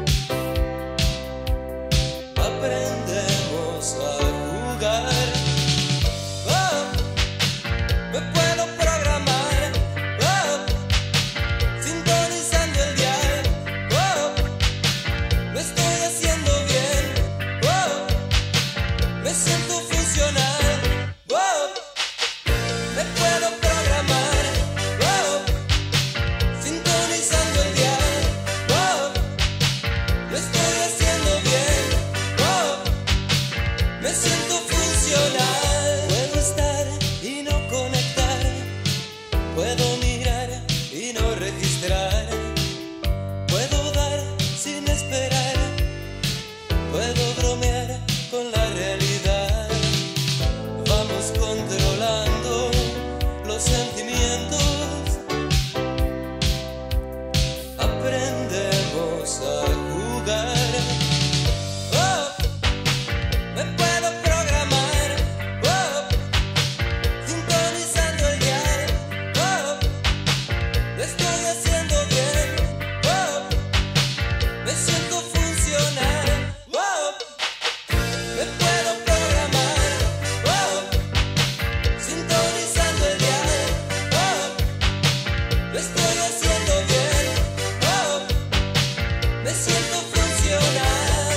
Aprendemos a jugar. Oh, me puedo programar. Oh, sintonizando el dial. Oh, lo estoy haciendo bien, oh, me siento funcional, oh, me puedo programar, oh, sintonizando el dial, oh, lo estoy haciendo bien, oh, me siento funcional. Puedo estar y no conectar, puedo mirar y no registrar, puedo dar sin esperar. Puedo bromear con la realidad. Vamos controlando los sentimientos. Aprendemos a jugar. Oh, me puedo programar. Oh, sintonizando el dial. Oh, lo estoy haciendo bien. Oh, me siento funcional. Me puedo programar, oh, sintonizando el dial, oh, lo estoy haciendo bien, oh, me siento funcional.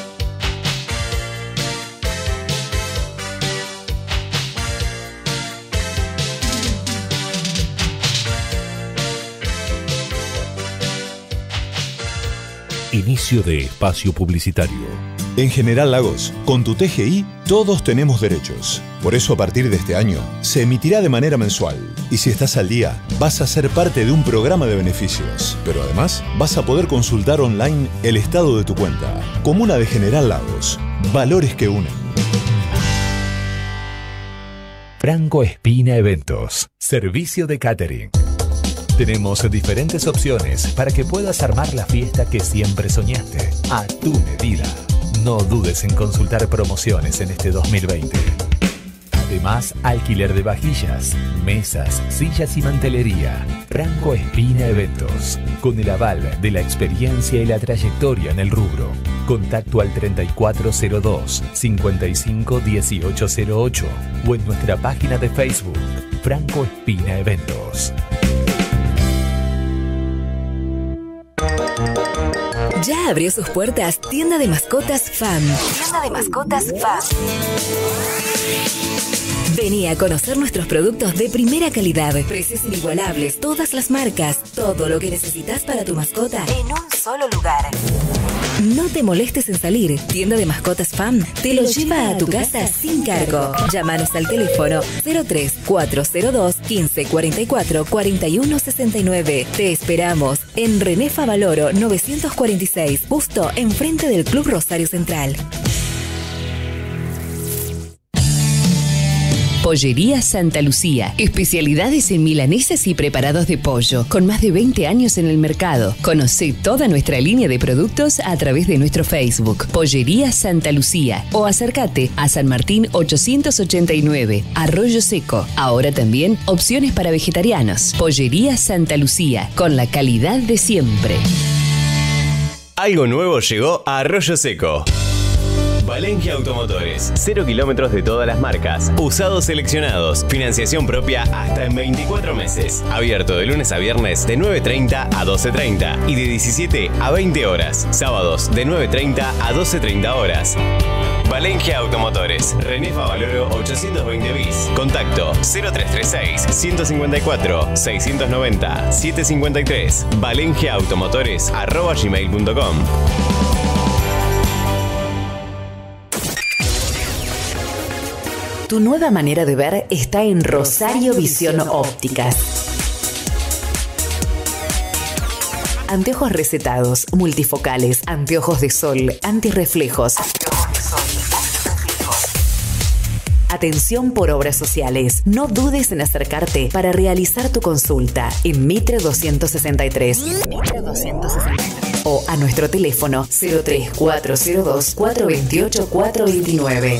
Inicio de espacio publicitario. En General Lagos, con tu T G I, todos tenemos derechos. Por eso, a partir de este año, se emitirá de manera mensual. Y si estás al día, vas a ser parte de un programa de beneficios. Pero además, vas a poder consultar online el estado de tu cuenta. Comuna de General Lagos. Valores que unen. Franco Espina Eventos. Servicio de catering. Tenemos diferentes opciones para que puedas armar la fiesta que siempre soñaste, a tu medida. No dudes en consultar promociones en este dos mil veinte. Además, alquiler de vajillas, mesas, sillas y mantelería. Franco Espina Eventos, con el aval de la experiencia y la trayectoria en el rubro. Contacto al treinta y cuatro cero dos, cincuenta y cinco dieciocho cero ocho o en nuestra página de Facebook, Franco Espina Eventos. Ya abrió sus puertas Tienda de Mascotas F A M. Tienda de Mascotas F A M. Vení a conocer nuestros productos de primera calidad, precios inigualables, todas las marcas, todo lo que necesitas para tu mascota en un solo lugar. No te molestes en salir. Tienda de Mascotas F A M te lo lleva a tu casa sin cargo. Llámanos al teléfono cero tres cuatro cero dos, quince cuarenta y cuatro, cuarenta y uno sesenta y nueve. Te esperamos en René Favaloro novecientos cuarenta y seis, justo enfrente del Club Rosario Central. Pollería Santa Lucía. Especialidades en milanesas y preparados de pollo. Con más de veinte años en el mercado. Conoce toda nuestra línea de productos a través de nuestro Facebook. Pollería Santa Lucía. O acércate a San Martín ochocientos ochenta y nueve. Arroyo Seco. Ahora también opciones para vegetarianos. Pollería Santa Lucía. Con la calidad de siempre. Algo nuevo llegó a Arroyo Seco. Valengia Automotores. Cero kilómetros de todas las marcas. Usados seleccionados. Financiación propia hasta en veinticuatro meses. Abierto de lunes a viernes de nueve treinta a doce treinta y de diecisiete a veinte horas. Sábados de nueve treinta a doce treinta horas. Valengia Automotores, René Favaloro ochocientos veinte bis. Contacto cero tres tres seis, uno cinco cuatro, seis nueve cero, siete cinco tres. valengiaautomotores arroba gmail punto com. Tu nueva manera de ver está en Rosario Visión Ópticas. Anteojos recetados, multifocales, anteojos de sol, antirreflejos. Atención por obras sociales. No dudes en acercarte para realizar tu consulta en Mitre doscientos sesenta y tres. Mitre doscientos sesenta y tres. O a nuestro teléfono cero tres cuatro cero dos, cuatro dos ocho, cuatro dos nueve.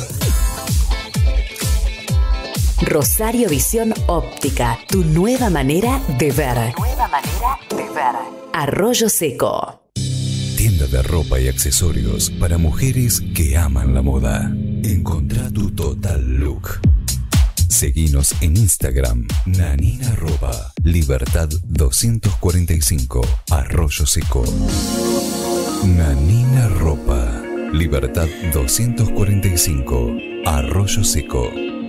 Rosario Visión Óptica, tu nueva manera de ver. Nueva manera de ver. Arroyo Seco. Tienda de ropa y accesorios para mujeres que aman la moda. Encontrá tu total look. Seguinos en Instagram, Nanina Ropa, Libertad doscientos cuarenta y cinco, Arroyo Seco. Nanina Ropa, Libertad doscientos cuarenta y cinco, Arroyo Seco.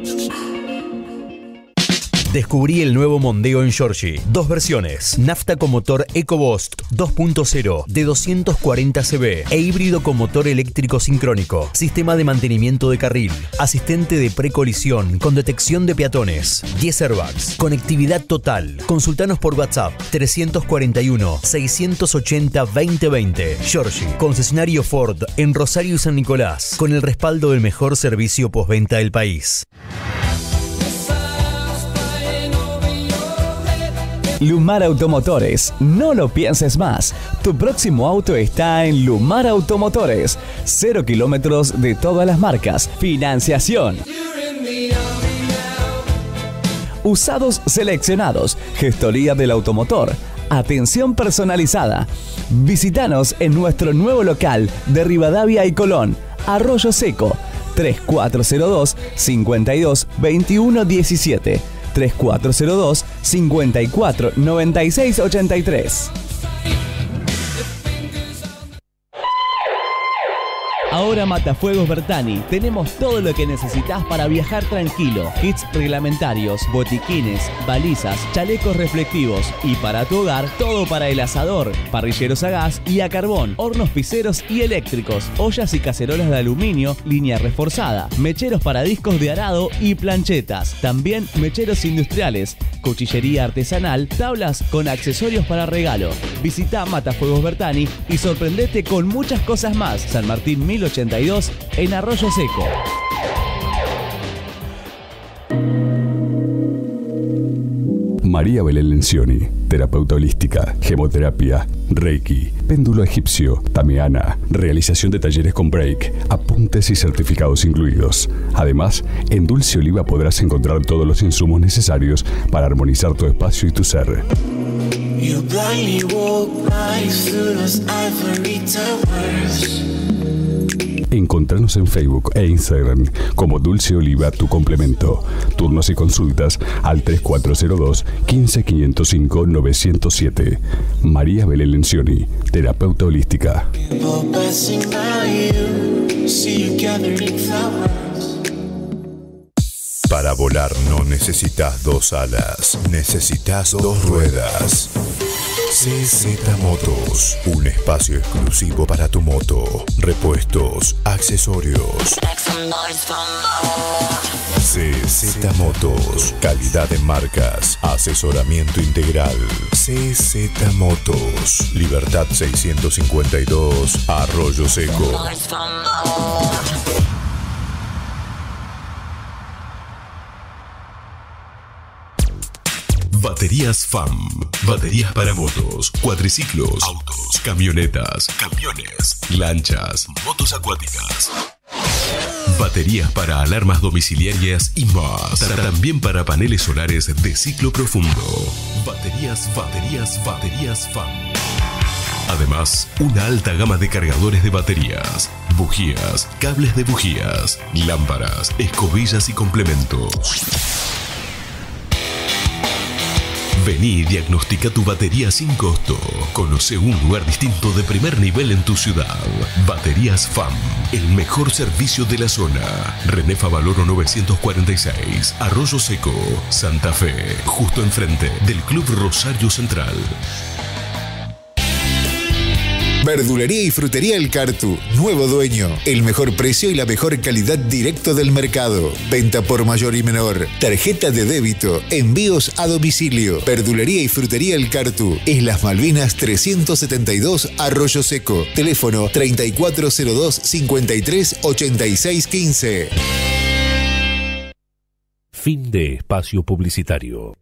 Descubrí el nuevo Mondeo en Giorgi. Dos versiones. Nafta con motor EcoBoost dos punto cero de doscientos cuarenta caballos e híbrido con motor eléctrico sincrónico. Sistema de mantenimiento de carril. Asistente de precolisión con detección de peatones. diez airbags. Conectividad total. Consultanos por WhatsApp trescientos cuarenta y uno, seiscientos ochenta, veinte veinte. Giorgi. Concesionario Ford en Rosario y San Nicolás. Con el respaldo del mejor servicio postventa del país. Lumar Automotores, no lo pienses más. Tu próximo auto está en Lumar Automotores. Cero kilómetros de todas las marcas. Financiación. Usados seleccionados. Gestoría del automotor. Atención personalizada. Visítanos en nuestro nuevo local de Rivadavia y Colón. Arroyo Seco. tres cuatro cero dos, cinco dos, dos uno uno siete. tres cuatro cero dos, cinco cuatro, nueve seis ocho tres. Ahora Matafuegos Bertani, tenemos todo lo que necesitas para viajar tranquilo. Kits reglamentarios, botiquines, balizas, chalecos reflectivos y para tu hogar, todo para el asador, parrilleros a gas y a carbón, hornos piceros y eléctricos, ollas y cacerolas de aluminio, línea reforzada, mecheros para discos de arado y planchetas. También mecheros industriales, cuchillería artesanal, tablas con accesorios para regalo. Visita Matafuegos Bertani y sorprendete con muchas cosas más. San Martín mil ochenta y dos en Arroyo Seco. María Belén Lencioni, terapeuta holística, gemoterapia, Reiki, péndulo egipcio, tamiana, realización de talleres con break, apuntes y certificados incluidos. Además, en Dulce Oliva podrás encontrar todos los insumos necesarios para armonizar tu espacio y tu ser. You blindly walk right through those ivory towers. Encontranos en Facebook e Instagram como Dulce Oliva Tu Complemento. Turnos y consultas al tres cuatro cero dos, quince, quinientos cinco, novecientos siete. María Belén Lencioni, terapeuta holística. People passing by you, see you gathering flowers. Para volar no necesitas dos alas, necesitas dos ruedas. C Z Motos, un espacio exclusivo para tu moto, repuestos, accesorios. C Z Motos, calidad en marcas, asesoramiento integral. C Z Motos, Libertad seiscientos cincuenta y dos, Arroyo Seco. Baterías F A M. Baterías para motos, cuatriciclos, autos, camionetas, camiones, lanchas, motos acuáticas. Baterías para alarmas domiciliarias y más. También para paneles solares de ciclo profundo. Baterías, baterías, baterías F A M. Además, una alta gama de cargadores de baterías, bujías, cables de bujías, lámparas, escobillas y complementos. Vení y diagnostica tu batería sin costo. Conoce un lugar distinto de primer nivel en tu ciudad. Baterías F A M, el mejor servicio de la zona. René Favaloro novecientos cuarenta y seis, Arroyo Seco, Santa Fe, justo enfrente del Club Rosario Central. Verdulería y frutería El Cartu, nuevo dueño, el mejor precio y la mejor calidad directo del mercado. Venta por mayor y menor, tarjeta de débito, envíos a domicilio. Verdulería y frutería El Cartu, Islas Malvinas trescientos setenta y dos, Arroyo Seco. Teléfono treinta y cuatro cero dos, cincuenta y tres, ochenta y seis quince. Fin de espacio publicitario.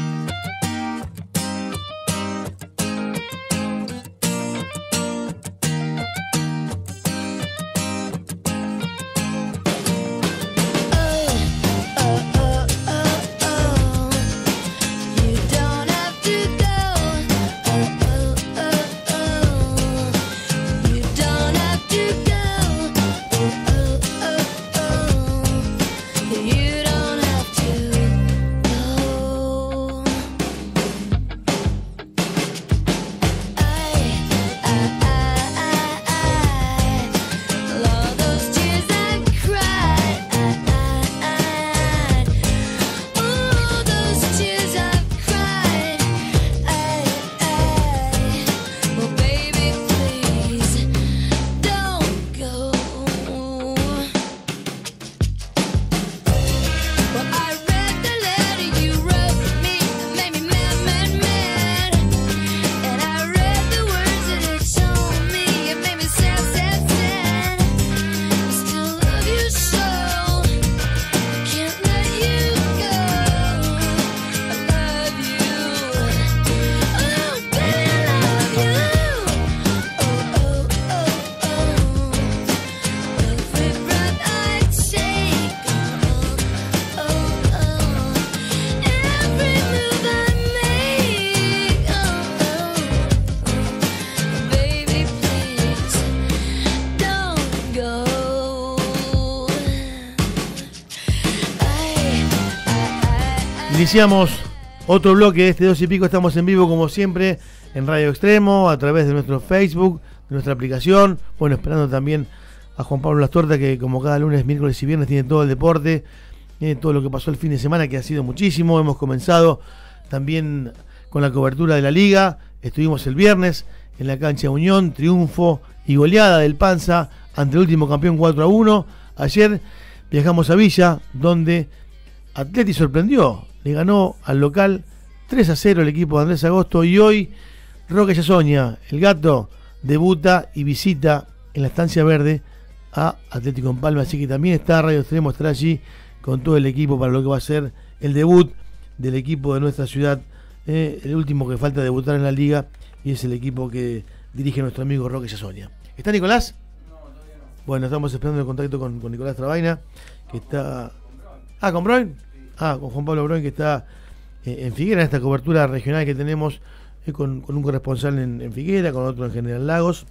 Iniciamos otro bloque de este dos y pico. Estamos en vivo como siempre en Radio Extremo, a través de nuestro Facebook, de nuestra aplicación. Bueno, esperando también a Juan Pablo Lastorta, que como cada lunes, miércoles y viernes tiene todo el deporte, eh, todo lo que pasó el fin de semana, que ha sido muchísimo. Hemos comenzado también con la cobertura de la Liga. Estuvimos el viernes en la cancha Unión, triunfo y goleada del Panza ante el último campeón cuatro a uno. Ayer viajamos a Villa, donde Atleti sorprendió. Le ganó al local tres a cero el equipo de Andrés Agosto, y hoy Roque Yasoña, el gato, debuta y visita en la Estancia Verde a Atlético en Palma, así que también está Radio Extremo, estará allí con todo el equipo para lo que va a ser el debut del equipo de nuestra ciudad, eh, el último que falta debutar en la Liga, y es el equipo que dirige nuestro amigo Roque Yasoña. ¿Está Nicolás? No, todavía no. Bueno, estamos esperando el contacto con, con Nicolás Trabaina, que está... Ah, ¿con Broin? Ah, con Juan Pablo Broin, que está eh, en Figuera, en esta cobertura regional que tenemos, eh, con, con un corresponsal en, en Figuera, con otro en General Lagos,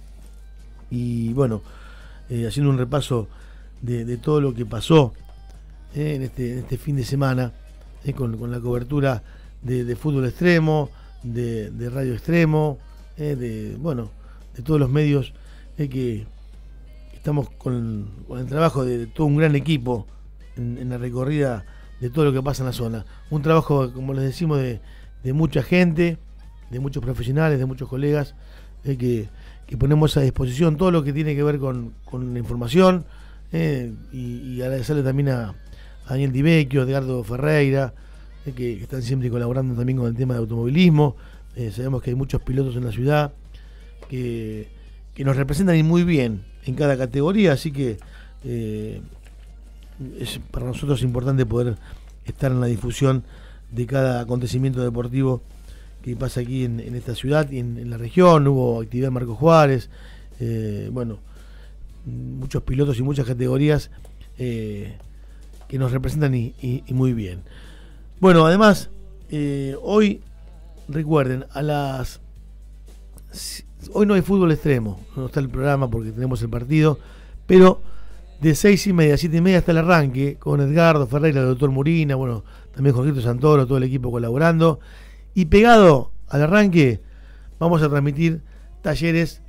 y bueno, eh, haciendo un repaso de, de todo lo que pasó eh, en, este, en este fin de semana, eh, con, con la cobertura de, de fútbol extremo, de, de radio extremo, eh, de bueno, de todos los medios, eh, que estamos con, con el trabajo de, de todo un gran equipo en, en la recorrida de todo lo que pasa en la zona. Un trabajo, como les decimos, de, de mucha gente, de muchos profesionales, de muchos colegas, eh, que, que ponemos a disposición todo lo que tiene que ver con, con la información, eh, y, y agradecerle también a, a Daniel Di Vecchio, a Edgardo Ferreira, eh, que, que están siempre colaborando también con el tema de automovilismo. Eh, sabemos que hay muchos pilotos en la ciudad que, que nos representan y muy bien en cada categoría, así que eh, es para nosotros importante poder estar en la difusión de cada acontecimiento deportivo que pasa aquí en, en esta ciudad y en, en la región. Hubo actividad en Marco Juárez, eh, bueno, muchos pilotos y muchas categorías eh, que nos representan y, y, y muy bien. Bueno, además, eh, hoy, recuerden, a las... Hoy no hay fútbol extremo, no está el programa porque tenemos el partido, pero de seis y media a siete y media está el arranque con Edgardo Ferreira, el doctor Murina, bueno, también Jorgito Santoro, todo el equipo colaborando, Y pegado al arranque, vamos a transmitir Talleres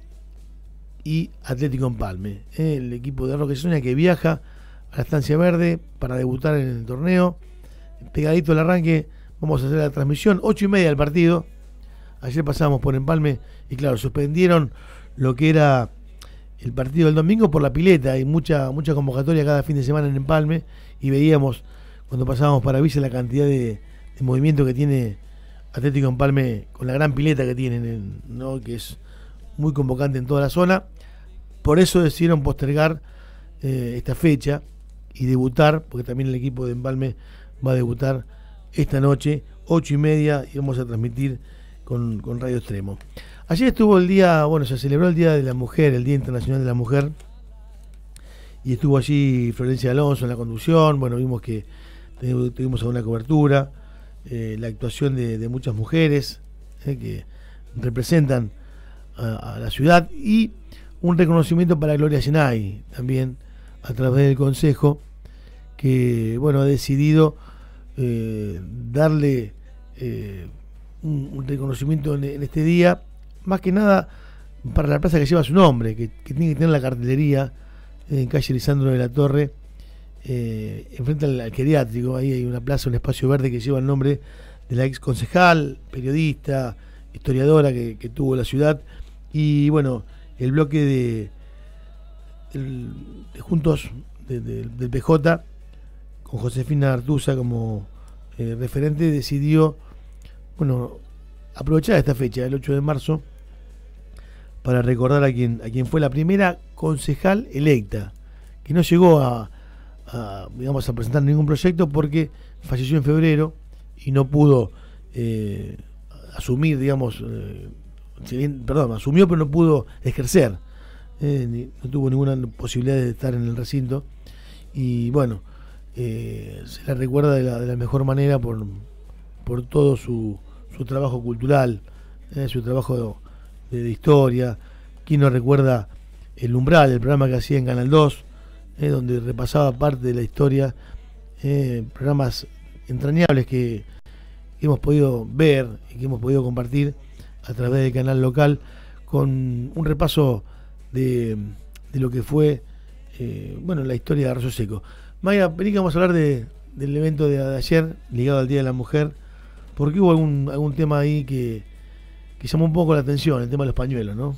y Atlético Empalme, ¿eh? El equipo de Roque Soña que viaja a la Estancia Verde para debutar en el torneo. Pegadito al arranque, vamos a hacer la transmisión, ocho y media del partido. Ayer pasábamos por Empalme y claro, suspendieron lo que era el partido del domingo por la pileta. Hay mucha mucha convocatoria cada fin de semana en Empalme y veíamos cuando pasábamos para Villa la cantidad de, de movimiento que tiene Atlético Empalme con la gran pileta que tienen, ¿no? Que es muy convocante en toda la zona. Por eso decidieron postergar eh, esta fecha y debutar, porque también el equipo de Empalme va a debutar esta noche, ocho y media, y vamos a transmitir con, con Radio Extremo. Ayer estuvo el día, bueno, se celebró el Día de la Mujer, el Día Internacional de la Mujer, y estuvo allí Florencia Alonso en la conducción. Bueno, vimos que tuvimos alguna cobertura, eh, la actuación de, de muchas mujeres eh, que representan a, a la ciudad, y un reconocimiento para Gloria Yenay, también a través del Consejo, que bueno ha decidido eh, darle eh, un, un reconocimiento en, en este día, más que nada para la plaza que lleva su nombre, que, que tiene que tener la cartelería en calle Lisandro de la Torre, eh, enfrente al, al geriátrico. Ahí hay una plaza, un espacio verde que lleva el nombre de la ex concejal, periodista, historiadora que, que tuvo la ciudad. Y bueno, el bloque de, el, de Juntos de, de, del P J, con Josefina Artuza como eh, referente, decidió bueno aprovechar esta fecha, el ocho de marzo, para recordar a quien, a quien fue la primera concejal electa, que no llegó a, a, digamos, a presentar ningún proyecto porque falleció en febrero y no pudo eh, asumir, digamos, eh, si bien, perdón, asumió pero no pudo ejercer, eh, ni, no tuvo ninguna posibilidad de estar en el recinto, y bueno, eh, se la recuerda de la, de la mejor manera por, por todo su, su trabajo cultural, eh, su trabajo de, de historia. ¿Quién no recuerda El Umbral, el programa que hacía en Canal dos, eh, donde repasaba parte de la historia, eh, programas entrañables que, que hemos podido ver y que hemos podido compartir a través del canal local, con un repaso de, de lo que fue eh, bueno la historia de Arroyo Seco. Maya, vení que vamos a hablar de, del evento de, de ayer ligado al Día de la Mujer, porque hubo algún, algún tema ahí que, que llamó un poco la atención, el tema de los pañuelos, ¿no?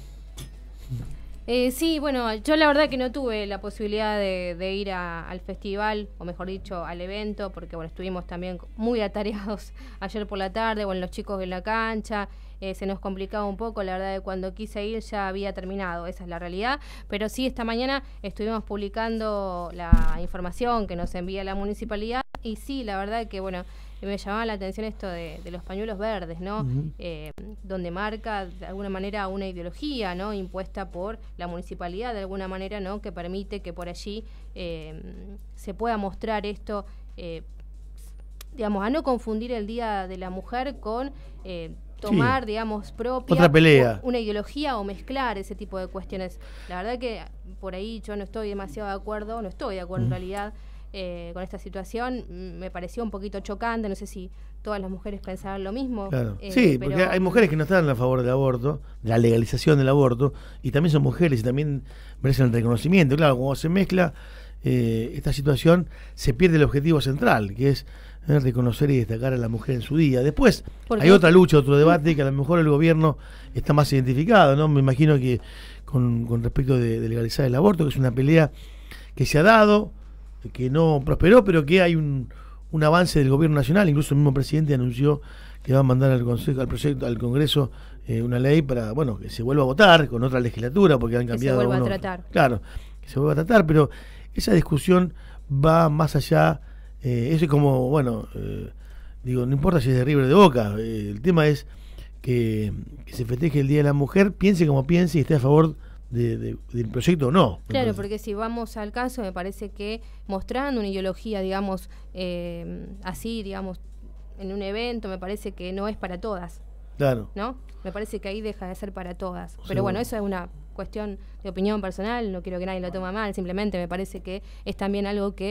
Eh, sí, bueno, yo la verdad que no tuve la posibilidad de, de ir a, al festival, o mejor dicho, al evento, porque bueno, estuvimos también muy atareados ayer por la tarde, bueno, los chicos en la cancha, eh, se nos complicaba un poco, la verdad que cuando quise ir ya había terminado, esa es la realidad, pero sí, esta mañana estuvimos publicando la información que nos envía la municipalidad, y sí, la verdad que bueno, me llamaba la atención esto de, de los pañuelos verdes, ¿no? Uh-huh. Eh, donde marca de alguna manera una ideología, ¿no? Impuesta por la municipalidad de alguna manera, ¿no? Que permite que por allí eh, se pueda mostrar esto, eh, digamos, a no confundir el Día de la Mujer con eh, tomar, sí, digamos, propia otra pelea, una ideología, o mezclar ese tipo de cuestiones. La verdad que por ahí yo no estoy demasiado de acuerdo, no estoy de acuerdo uh-huh. en realidad. Eh, con esta situación me pareció un poquito chocante, no sé si todas las mujeres pensaban lo mismo. Claro. Eh, sí, pero... porque hay mujeres que no están a favor del aborto, de la legalización del aborto, y también son mujeres y también merecen el reconocimiento. Claro, cuando se mezcla eh, esta situación, se pierde el objetivo central, que es eh, reconocer y destacar a la mujer en su día. Después hay otra lucha, otro debate, que a lo mejor el gobierno está más identificado, ¿no? Me imagino que con, con respecto de, de legalizar el aborto, que es una pelea que se ha dado, que no prosperó, pero que hay un, un avance del gobierno nacional. Incluso el mismo presidente anunció que va a mandar al consejo, al proyecto, al Congreso, eh, una ley para, bueno, que se vuelva a votar con otra legislatura, porque han cambiado. Que se vuelva algunos, a tratar. Claro, que se vuelva a tratar, pero esa discusión va más allá. Eh, eso es como, bueno, eh, digo, no importa si es de River o de Boca, eh, el tema es que, que se festeje el Día de la Mujer, piense como piense y esté a favor De, de, del proyecto o no. Claro, porque si vamos al caso, me parece que mostrando una ideología, digamos, eh, así, digamos, en un evento, me parece que no es para todas. Claro. ¿No? Me parece que ahí deja de ser para todas. Pero Seguro. Bueno, eso es una cuestión de opinión personal, no quiero que nadie lo tome mal, simplemente me parece que es también algo que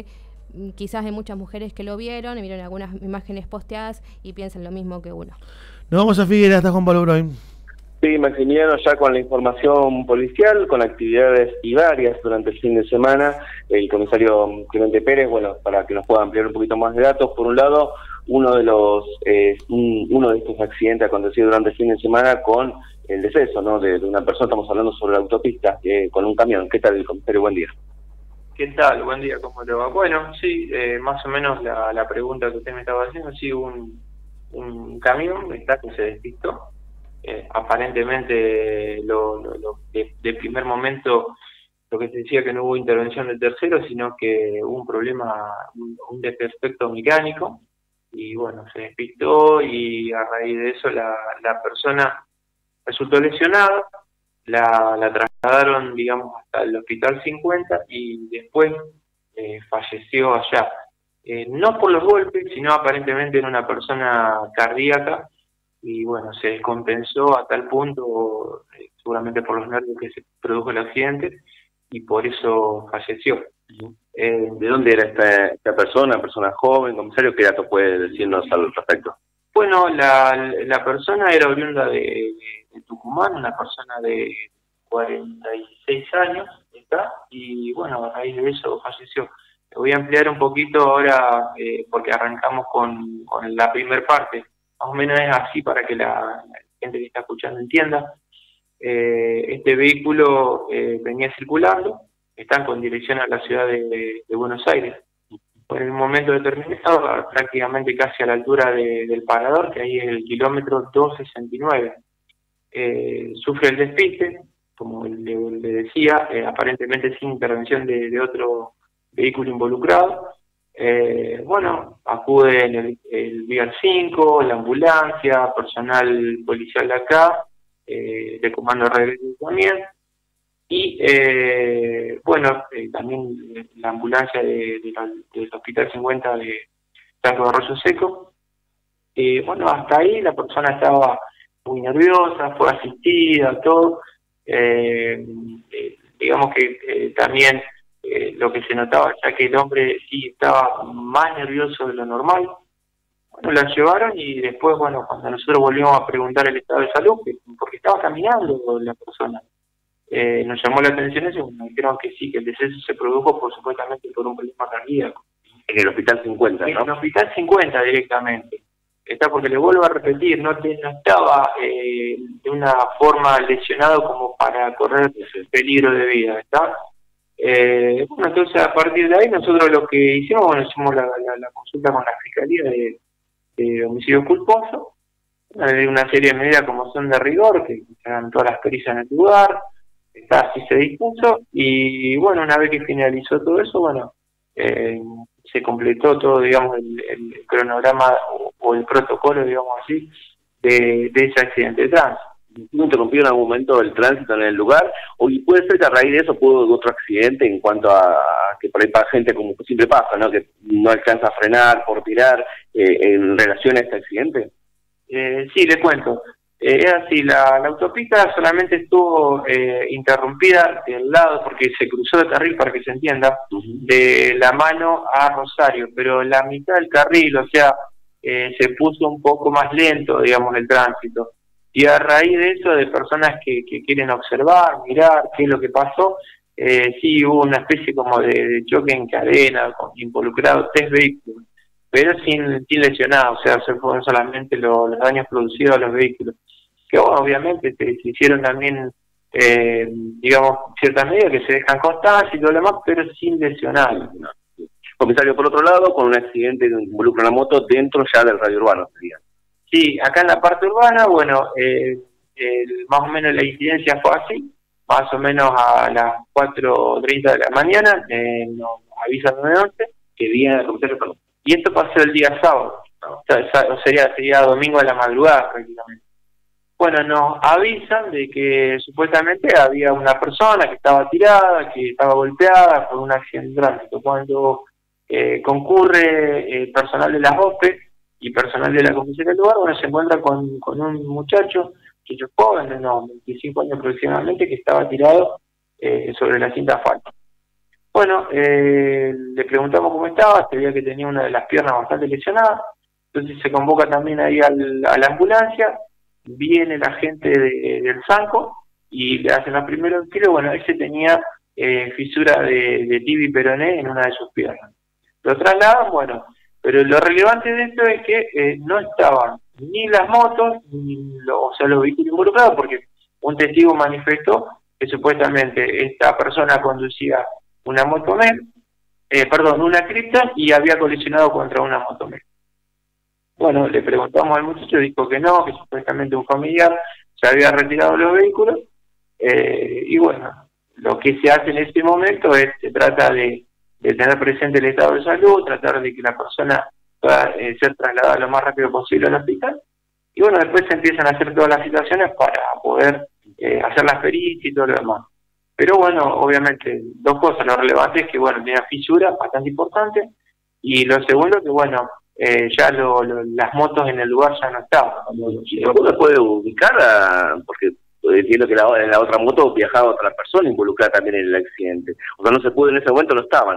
quizás hay muchas mujeres que lo vieron, y vieron algunas imágenes posteadas y piensan lo mismo que uno. Nos vamos a Figueras, está Juan Pablo Broin. Sí, Maximiliano, ya con la información policial, con actividades y varias durante el fin de semana, el comisario Clemente Pérez, bueno, para que nos pueda ampliar un poquito más de datos, por un lado, uno de los eh, un, uno de estos accidentes acontecido durante el fin de semana con el deceso, ¿no?, de, de una persona, estamos hablando sobre la autopista, eh, con un camión. ¿Qué tal, comisario? Buen día. ¿Qué tal? Buen día, ¿cómo te va? Bueno, sí, eh, más o menos la, la pregunta que usted me estaba haciendo, sí, un, un camión está que se despistó. Eh, aparentemente lo, lo, lo de, de primer momento lo que se decía que no hubo intervención del tercero, sino que hubo un problema, un, un desperfecto mecánico, y bueno, se despistó, y a raíz de eso la, la persona resultó lesionada, la, la trasladaron, digamos, hasta el hospital cincuenta, y después eh, falleció allá, eh, no por los golpes, sino aparentemente en una persona cardíaca, y bueno, se descompensó a tal punto, eh, seguramente por los nervios, que se produjo el accidente, y por eso falleció. Eh, ¿De dónde era esta, esta persona, persona joven, comisario? ¿Qué datos puede decirnos al respecto? Bueno, la, la persona era oriunda de, de Tucumán, una persona de cuarenta y seis años, ¿está? Y bueno, a raíz de eso falleció. Te voy a ampliar un poquito ahora, eh, porque arrancamos con, con la primer parte. Más o menos es así para que la, la gente que está escuchando entienda. Eh, este vehículo eh, venía circulando, están con dirección a la ciudad de, de Buenos Aires. En un momento determinado, prácticamente casi a la altura de, del parador, que ahí es el kilómetro doscientos sesenta y nueve, eh, sufre el despiste, como le, le decía, eh, aparentemente sin intervención de, de otro vehículo involucrado. Eh, bueno, acuden el, el Vial cinco, la ambulancia, personal policial de acá, eh, de comando de regreso también, y eh, bueno, eh, también la ambulancia de, de la, del Hospital cincuenta de Santo de Arroyo Seco. Eh, bueno, hasta ahí la persona estaba muy nerviosa, fue asistida, todo. Eh, eh, digamos que eh, también Eh, lo que se notaba ya que el hombre sí estaba más nervioso de lo normal. Bueno, la llevaron, y después, bueno, cuando nosotros volvimos a preguntar el estado de salud, que, porque estaba caminando la persona, eh, nos llamó la atención eso, y nos dijeron que sí, que el deceso se produjo por supuestamente por un problema cardíaco. En el Hospital cincuenta, ¿no? En el Hospital cincuenta directamente. Está, porque le vuelvo a repetir, no, te, no estaba eh, de una forma lesionado como para correr peligro de vida, ¿está? Eh, bueno, entonces a partir de ahí nosotros lo que hicimos, bueno, hicimos la, la, la consulta con la Fiscalía de, de Homicidio Culposo, eh, una serie de medidas como son de rigor, que se hagan todas las pericias en el lugar, está, así se dispuso, y bueno, una vez que finalizó todo eso, bueno, eh, se completó todo, digamos, el, el cronograma o, o el protocolo, digamos así, de, de ese accidente de tránsito. ¿No interrumpió en algún momento el tránsito en el lugar? ¿O y puede ser que a raíz de eso pudo otro accidente en cuanto a, a que por ahí para gente, como siempre pasa, ¿no?, que no alcanza a frenar por tirar, eh, en relación a este accidente? Eh, sí, le cuento. Eh, es así, la, la autopista solamente estuvo eh, interrumpida del lado, porque se cruzó de carril, para que se entienda, uh-huh, de La Mano a Rosario, pero la mitad del carril, o sea, eh, se puso un poco más lento, digamos, el tránsito. Y a raíz de eso, de personas que, que quieren observar, mirar qué es lo que pasó, eh, sí hubo una especie como de, de choque en cadena, con involucrados tres vehículos, pero sin, sin lesionados, o sea, se fueron solamente lo, los daños producidos a los vehículos. Que bueno, obviamente se, se hicieron también, eh, digamos, ciertas medidas que se dejan constancia y todo lo demás, pero sin lesionados, ¿no? Comisario, por otro lado, con un accidente que involucra una moto dentro ya del radio urbano, sería. Sí, acá en la parte urbana, bueno, eh, el, más o menos la incidencia fue así, más o menos a las cuatro treinta de la mañana, eh, nos avisan nueve once que viene el comisario, perdón. Y esto pasó el día sábado, o sea, sería, sería domingo a la madrugada prácticamente. Bueno, nos avisan de que supuestamente había una persona que estaba tirada, que estaba golpeada por un accidente de tránsito. Cuando eh, concurre el personal de las O P E y personal de la comisaría del lugar, bueno, se encuentra con, con un muchacho, que yo joven, de unos veinticinco años aproximadamente, que estaba tirado eh, sobre la cinta asfalto. Bueno, eh, le preguntamos cómo estaba, se veía que tenía una de las piernas bastante lesionada, entonces se convoca también ahí al, a la ambulancia, viene la gente de, del Sanco y le hacen los primeros auxilios. Bueno, él se tenía eh, fisura de, de tibia y peroné en una de sus piernas. Lo trasladan, bueno, pero lo relevante de esto es que eh, no estaban ni las motos, ni lo, o sea, los vehículos involucrados, porque un testigo manifestó que supuestamente esta persona conducía una motomel, eh, perdón, una Krypton, y había colisionado contra una motomel. Bueno, le preguntamos al muchacho, dijo que no, que supuestamente un familiar se había retirado los vehículos, eh, y bueno, lo que se hace en este momento es, se trata de, de tener presente el estado de salud, tratar de que la persona pueda eh, ser trasladada lo más rápido posible al hospital, y bueno, después se empiezan a hacer todas las situaciones para poder eh, hacer las pericias y todo lo demás. Pero bueno, obviamente, dos cosas, lo relevante es que bueno, tenía fisura bastante importante, y lo segundo que bueno, eh, ya lo, lo, las motos en el lugar ya no estaban. ¿Cómo se puede ubicar? A, porque entiendo que la, en la otra moto viajaba otra persona involucrada también en el accidente. O sea, no se pudo, en ese momento no estaban.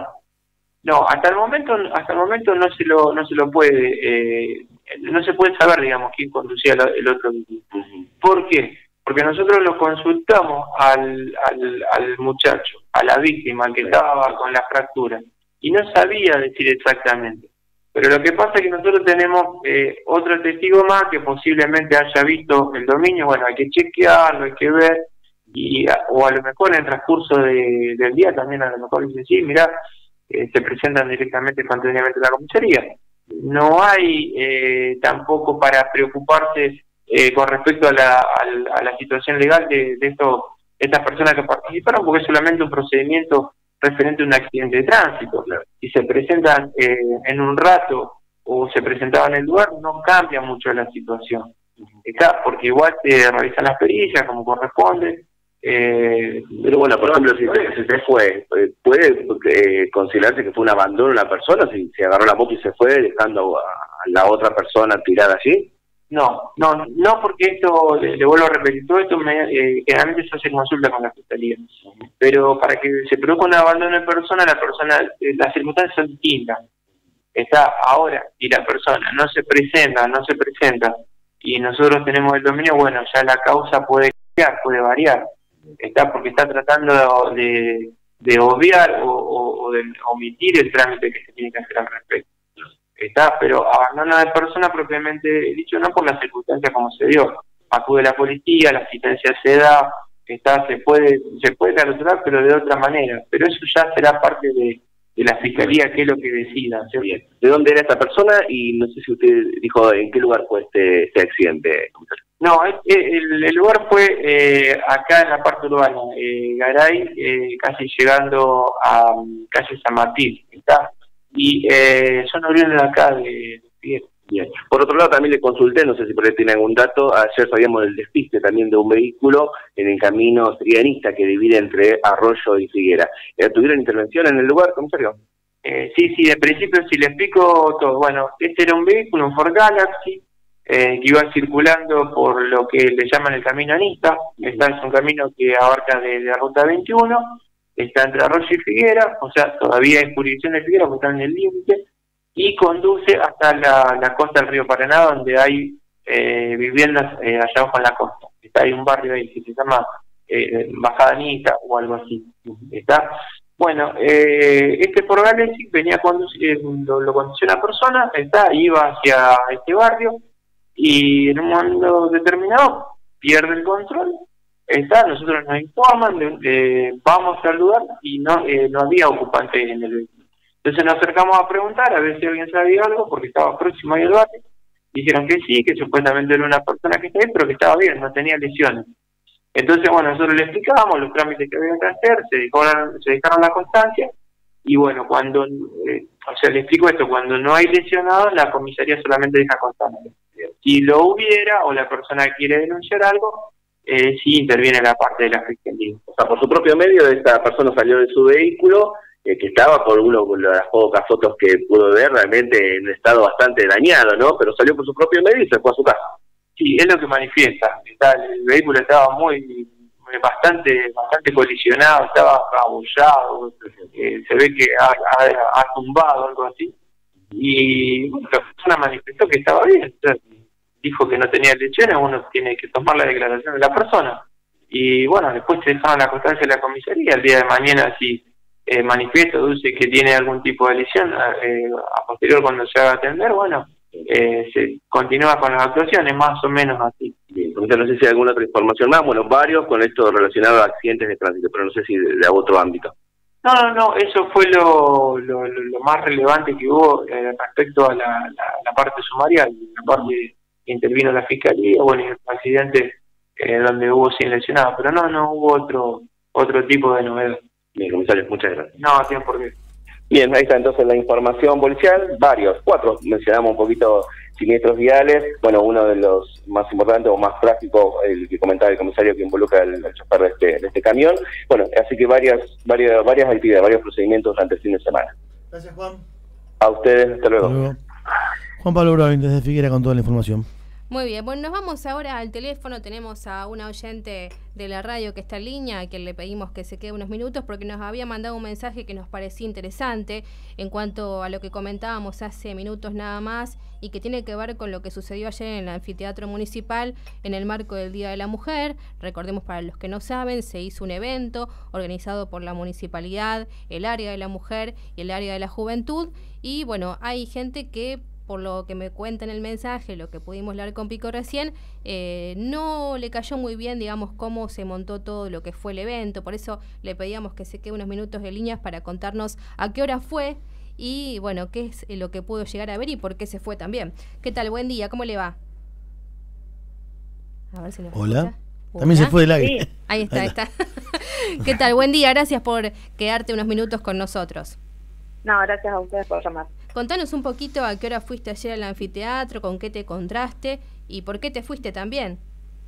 No, hasta el momento, hasta el momento no se lo, no se lo puede, eh, no se puede saber, digamos, quién conducía el, el otro vehículo. ¿Por qué? Porque nosotros lo consultamos al, al, al muchacho, a la víctima, al que estaba con la fractura, y no sabía decir exactamente. Pero lo que pasa es que nosotros tenemos eh, otro testigo más que posiblemente haya visto el dominio. Bueno, hay que chequearlo, hay que ver, y o a lo mejor en el transcurso de, del día también a lo mejor dicen, sí, mirá, eh, se presentan directamente espontáneamente a la comisaría. No hay eh, tampoco para preocuparse Eh, con respecto a la, a, a la situación legal de, de, estos, de estas personas que participaron, porque es solamente un procedimiento referente a un accidente de tránsito. Claro. Si se presentan eh, en un rato o se presentaban en el lugar, no cambia mucho la situación. Está, porque igual se realizan las pericias como corresponde. Eh, Pero bueno, por ejemplo, si se, se fue, ¿puede eh, considerarse que fue un abandono de la persona si se agarró la moto y se fue dejando a, a la otra persona tirada allí? No, no, no, porque esto, le, le vuelvo a repetir, todo esto me, eh, generalmente se hace consulta con la fiscalía, pero para que se produzca un abandono de persona, la persona, eh, las circunstancias son distintas. Está ahora, y la persona no se presenta, no se presenta, y nosotros tenemos el dominio, bueno, ya la causa puede cambiar, puede variar, está porque está tratando de, de obviar o, o, o de omitir el trámite que se tiene que hacer al respecto. Está, pero abandono de persona propiamente dicho no por las circunstancias como se dio. Acude la policía, la asistencia se da, está, se puede, se puede clausurar, pero de otra manera. Pero eso ya será parte de, de la fiscalía, que es lo que decida. ¿Sí? Bien. ¿De dónde era esta persona? Y no sé si usted dijo en qué lugar fue este, este accidente. No, el, el lugar fue eh, acá en la parte urbana, eh, Garay, eh, casi llegando a um, calle San Martín, ¿está? Y eh, son oriundos de acá, de, de Bien. Por otro lado, también le consulté, no sé si por ahí tiene algún dato, ayer sabíamos del despiste también de un vehículo en el camino trianista que divide entre Arroyo y Figuera. ¿Tuvieron intervención en el lugar, comisario? Eh, sí, sí, de principio sí le explico todo. Bueno, este era un vehículo, un Ford Galaxy, eh, que iba circulando por lo que le llaman el camino Anista. Este es un camino que abarca de la ruta veintiuno, está entre Arroyo y Figuera, o sea, todavía hay jurisdicción de Figuera porque está en el límite, y conduce hasta la, la costa del río Paraná, donde hay eh, viviendas eh, allá abajo en la costa. Está ahí un barrio ahí que se llama eh, Bajada Anita o algo así. ¿Está? Bueno, eh, este Ford Galaxy venía a conducir, lo, lo condució una persona, está, iba hacia este barrio, y en un momento determinado pierde el control. Está, nosotros nos informan, eh, vamos a saludar y no eh, no había ocupantes en el vehículo. Entonces nos acercamos a preguntar a ver si alguien sabía algo, porque estaba próximo ahí al barrio. Dijeron que sí, que supuestamente era una persona que estaba ahí, pero que estaba bien, no tenía lesiones. Entonces, bueno, nosotros le explicábamos los trámites que había que hacer, se dejaron, se dejaron la constancia, y bueno, cuando, eh, o sea, le explico esto, cuando no hay lesionados, la comisaría solamente deja constancia. Si lo hubiera, o la persona quiere denunciar algo, Eh, sí interviene la parte de la fiscalía. O sea, por su propio medio, esta persona salió de su vehículo, eh, que estaba, por uno de las pocas fotos que pudo ver, realmente en un estado bastante dañado, ¿no? Pero salió por su propio medio y se fue a su casa. Sí, es lo que manifiesta. Está, el vehículo estaba muy, bastante, bastante colisionado, estaba abullado, eh, se ve que ha, ha, ha tumbado algo así, y bueno, la persona manifestó que estaba bien, entonces, dijo que no tenía lesiones, uno tiene que tomar la declaración de la persona, y bueno, después se dejaron la constancia de la comisaría. El día de mañana, si eh, manifiesta o dice que tiene algún tipo de lesión, eh, a posterior cuando se haga atender, bueno, eh, se continúa con las actuaciones, más o menos así. Bien, entonces no sé si hay alguna otra información más, bueno, varios con esto relacionado a accidentes de tránsito, pero no sé si de, de otro ámbito. No, no, no, eso fue lo, lo, lo, lo más relevante que hubo eh, respecto a la, la, la parte sumarial, la parte que intervino la Fiscalía, bueno, y el accidente eh, donde hubo cien lesionados, pero no, no hubo otro otro tipo de novedad. Bien, comisario, muchas gracias. No, tiempo por qué. Bien, ahí está entonces la información policial, varios, cuatro, mencionamos un poquito siniestros viales, bueno, uno de los más importantes o más prácticos, el que comentaba el comisario, que involucra al, al chofer de este, de este camión, bueno, así que varias, varias, varias actividades, varios procedimientos durante el fin de semana. Gracias, Juan. A ustedes, hasta luego. Hasta luego. Juan Pablo Bravin desde Figuera con toda la información. Muy bien, bueno, nos vamos ahora al teléfono, tenemos a una oyente de la radio que está en línea, a quien le pedimos que se quede unos minutos porque nos había mandado un mensaje que nos parecía interesante en cuanto a lo que comentábamos hace minutos nada más y que tiene que ver con lo que sucedió ayer en el anfiteatro municipal en el marco del Día de la Mujer. Recordemos, para los que no saben, se hizo un evento organizado por la municipalidad, el área de la mujer y el área de la juventud, y bueno, hay gente que, por lo que me cuenta en el mensaje, lo que pudimos leer con Pico recién, eh, no le cayó muy bien, digamos, cómo se montó todo lo que fue el evento. Por eso le pedíamos que se quede unos minutos de líneas para contarnos a qué hora fue y, bueno, qué es lo que pudo llegar a ver y por qué se fue también. ¿Qué tal? Buen día, ¿cómo le va? A ver si nos Hola. escucha. También Hola. se fue del aire. Sí. Ahí está, ahí está. ¿Qué tal? Buen día, gracias por quedarte unos minutos con nosotros. No, gracias a ustedes por llamar. Contanos un poquito a qué hora fuiste ayer al anfiteatro, con qué te encontraste y por qué te fuiste también.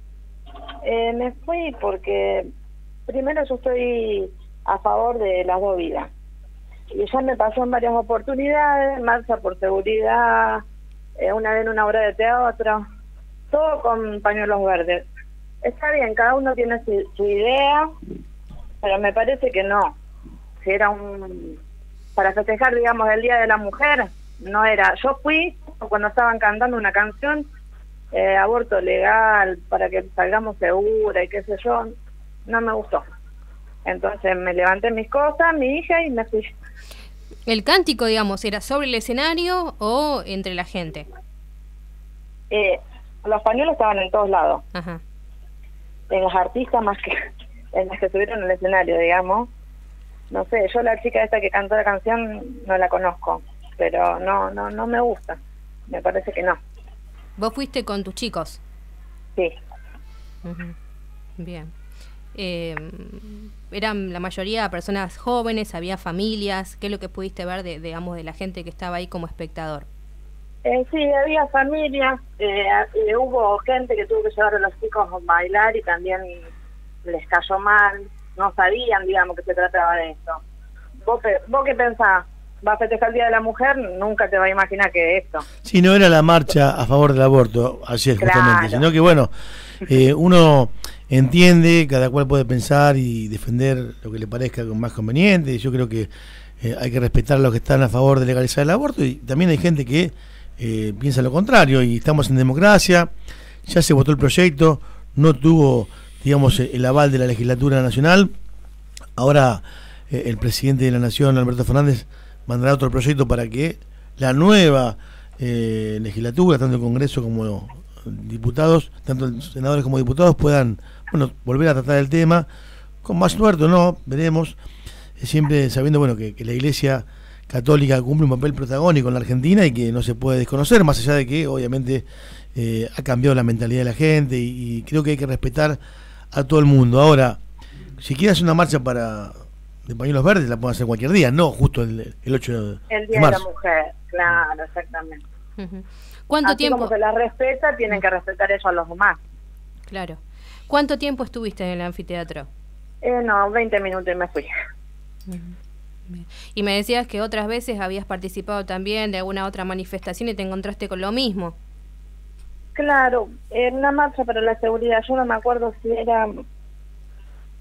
Eh, me fui porque primero yo estoy a favor de las dos vidas. Y ya me pasó en varias oportunidades, marcha por seguridad, eh, una vez en una obra de teatro, todo con pañuelos verdes. Está bien, cada uno tiene su, su idea, pero me parece que no. Si era un... para festejar, digamos, el Día de la Mujer, no era. Yo fui cuando estaban cantando una canción, eh, aborto legal, para que salgamos segura y qué sé yo, no me gustó. Entonces me levanté mis cosas, mi hija, y me fui. ¿El cántico, digamos, era sobre el escenario o entre la gente? Eh, los pañuelos estaban en todos lados. Ajá. En los artistas más que en las que subieron al escenario, digamos. No sé, yo la chica esta que cantó la canción no la conozco, pero no no no me gusta, me parece que no. ¿Vos fuiste con tus chicos? Sí. Uh-huh. Bien. Eh, ¿Eran la mayoría personas jóvenes, había familias? ¿Qué es lo que pudiste ver, de, digamos, de la gente que estaba ahí como espectador? Eh, sí, había familias, eh, eh, hubo gente que tuvo que llevar a los chicos a bailar y también les cayó mal. No sabían, digamos, que se trataba de esto. ¿Vos, vos qué pensás? ¿Vas a festejar el Día de la Mujer? Nunca te vas a imaginar que esto. Sí, no era la marcha a favor del aborto ayer, Claro. justamente, sino que, bueno, eh, uno entiende, cada cual puede pensar y defender lo que le parezca más conveniente. Yo creo que eh, hay que respetar a los que están a favor de legalizar el aborto, y también hay gente que eh, piensa lo contrario, y estamos en democracia. Ya se votó el proyecto, no tuvo, digamos, el aval de la legislatura nacional. Ahora eh, el presidente de la Nación, Alberto Fernández, mandará otro proyecto para que la nueva eh, legislatura, tanto el Congreso como diputados, tanto senadores como diputados, puedan, bueno, volver a tratar el tema, con más suerte o no, veremos, eh, siempre sabiendo, bueno, que, que la Iglesia Católica cumple un papel protagónico en la Argentina y que no se puede desconocer, más allá de que obviamente eh, ha cambiado la mentalidad de la gente, y, y creo que hay que respetar a todo el mundo. Ahora, si quieres una marcha para de pañuelos verdes, la pueden hacer cualquier día, no justo el, el ocho de marzo. El Día de la Mujer, claro, exactamente. Uh-huh. ¿Cuánto Así tiempo? como se la respeta, tienen que respetar eso a los demás. Claro. ¿Cuánto tiempo estuviste en el anfiteatro? Eh, no, veinte minutos y me fui. Uh-huh. Bien. Y me decías que otras veces habías participado también de alguna otra manifestación y te encontraste con lo mismo. Claro, en una marcha para la seguridad, yo no me acuerdo si era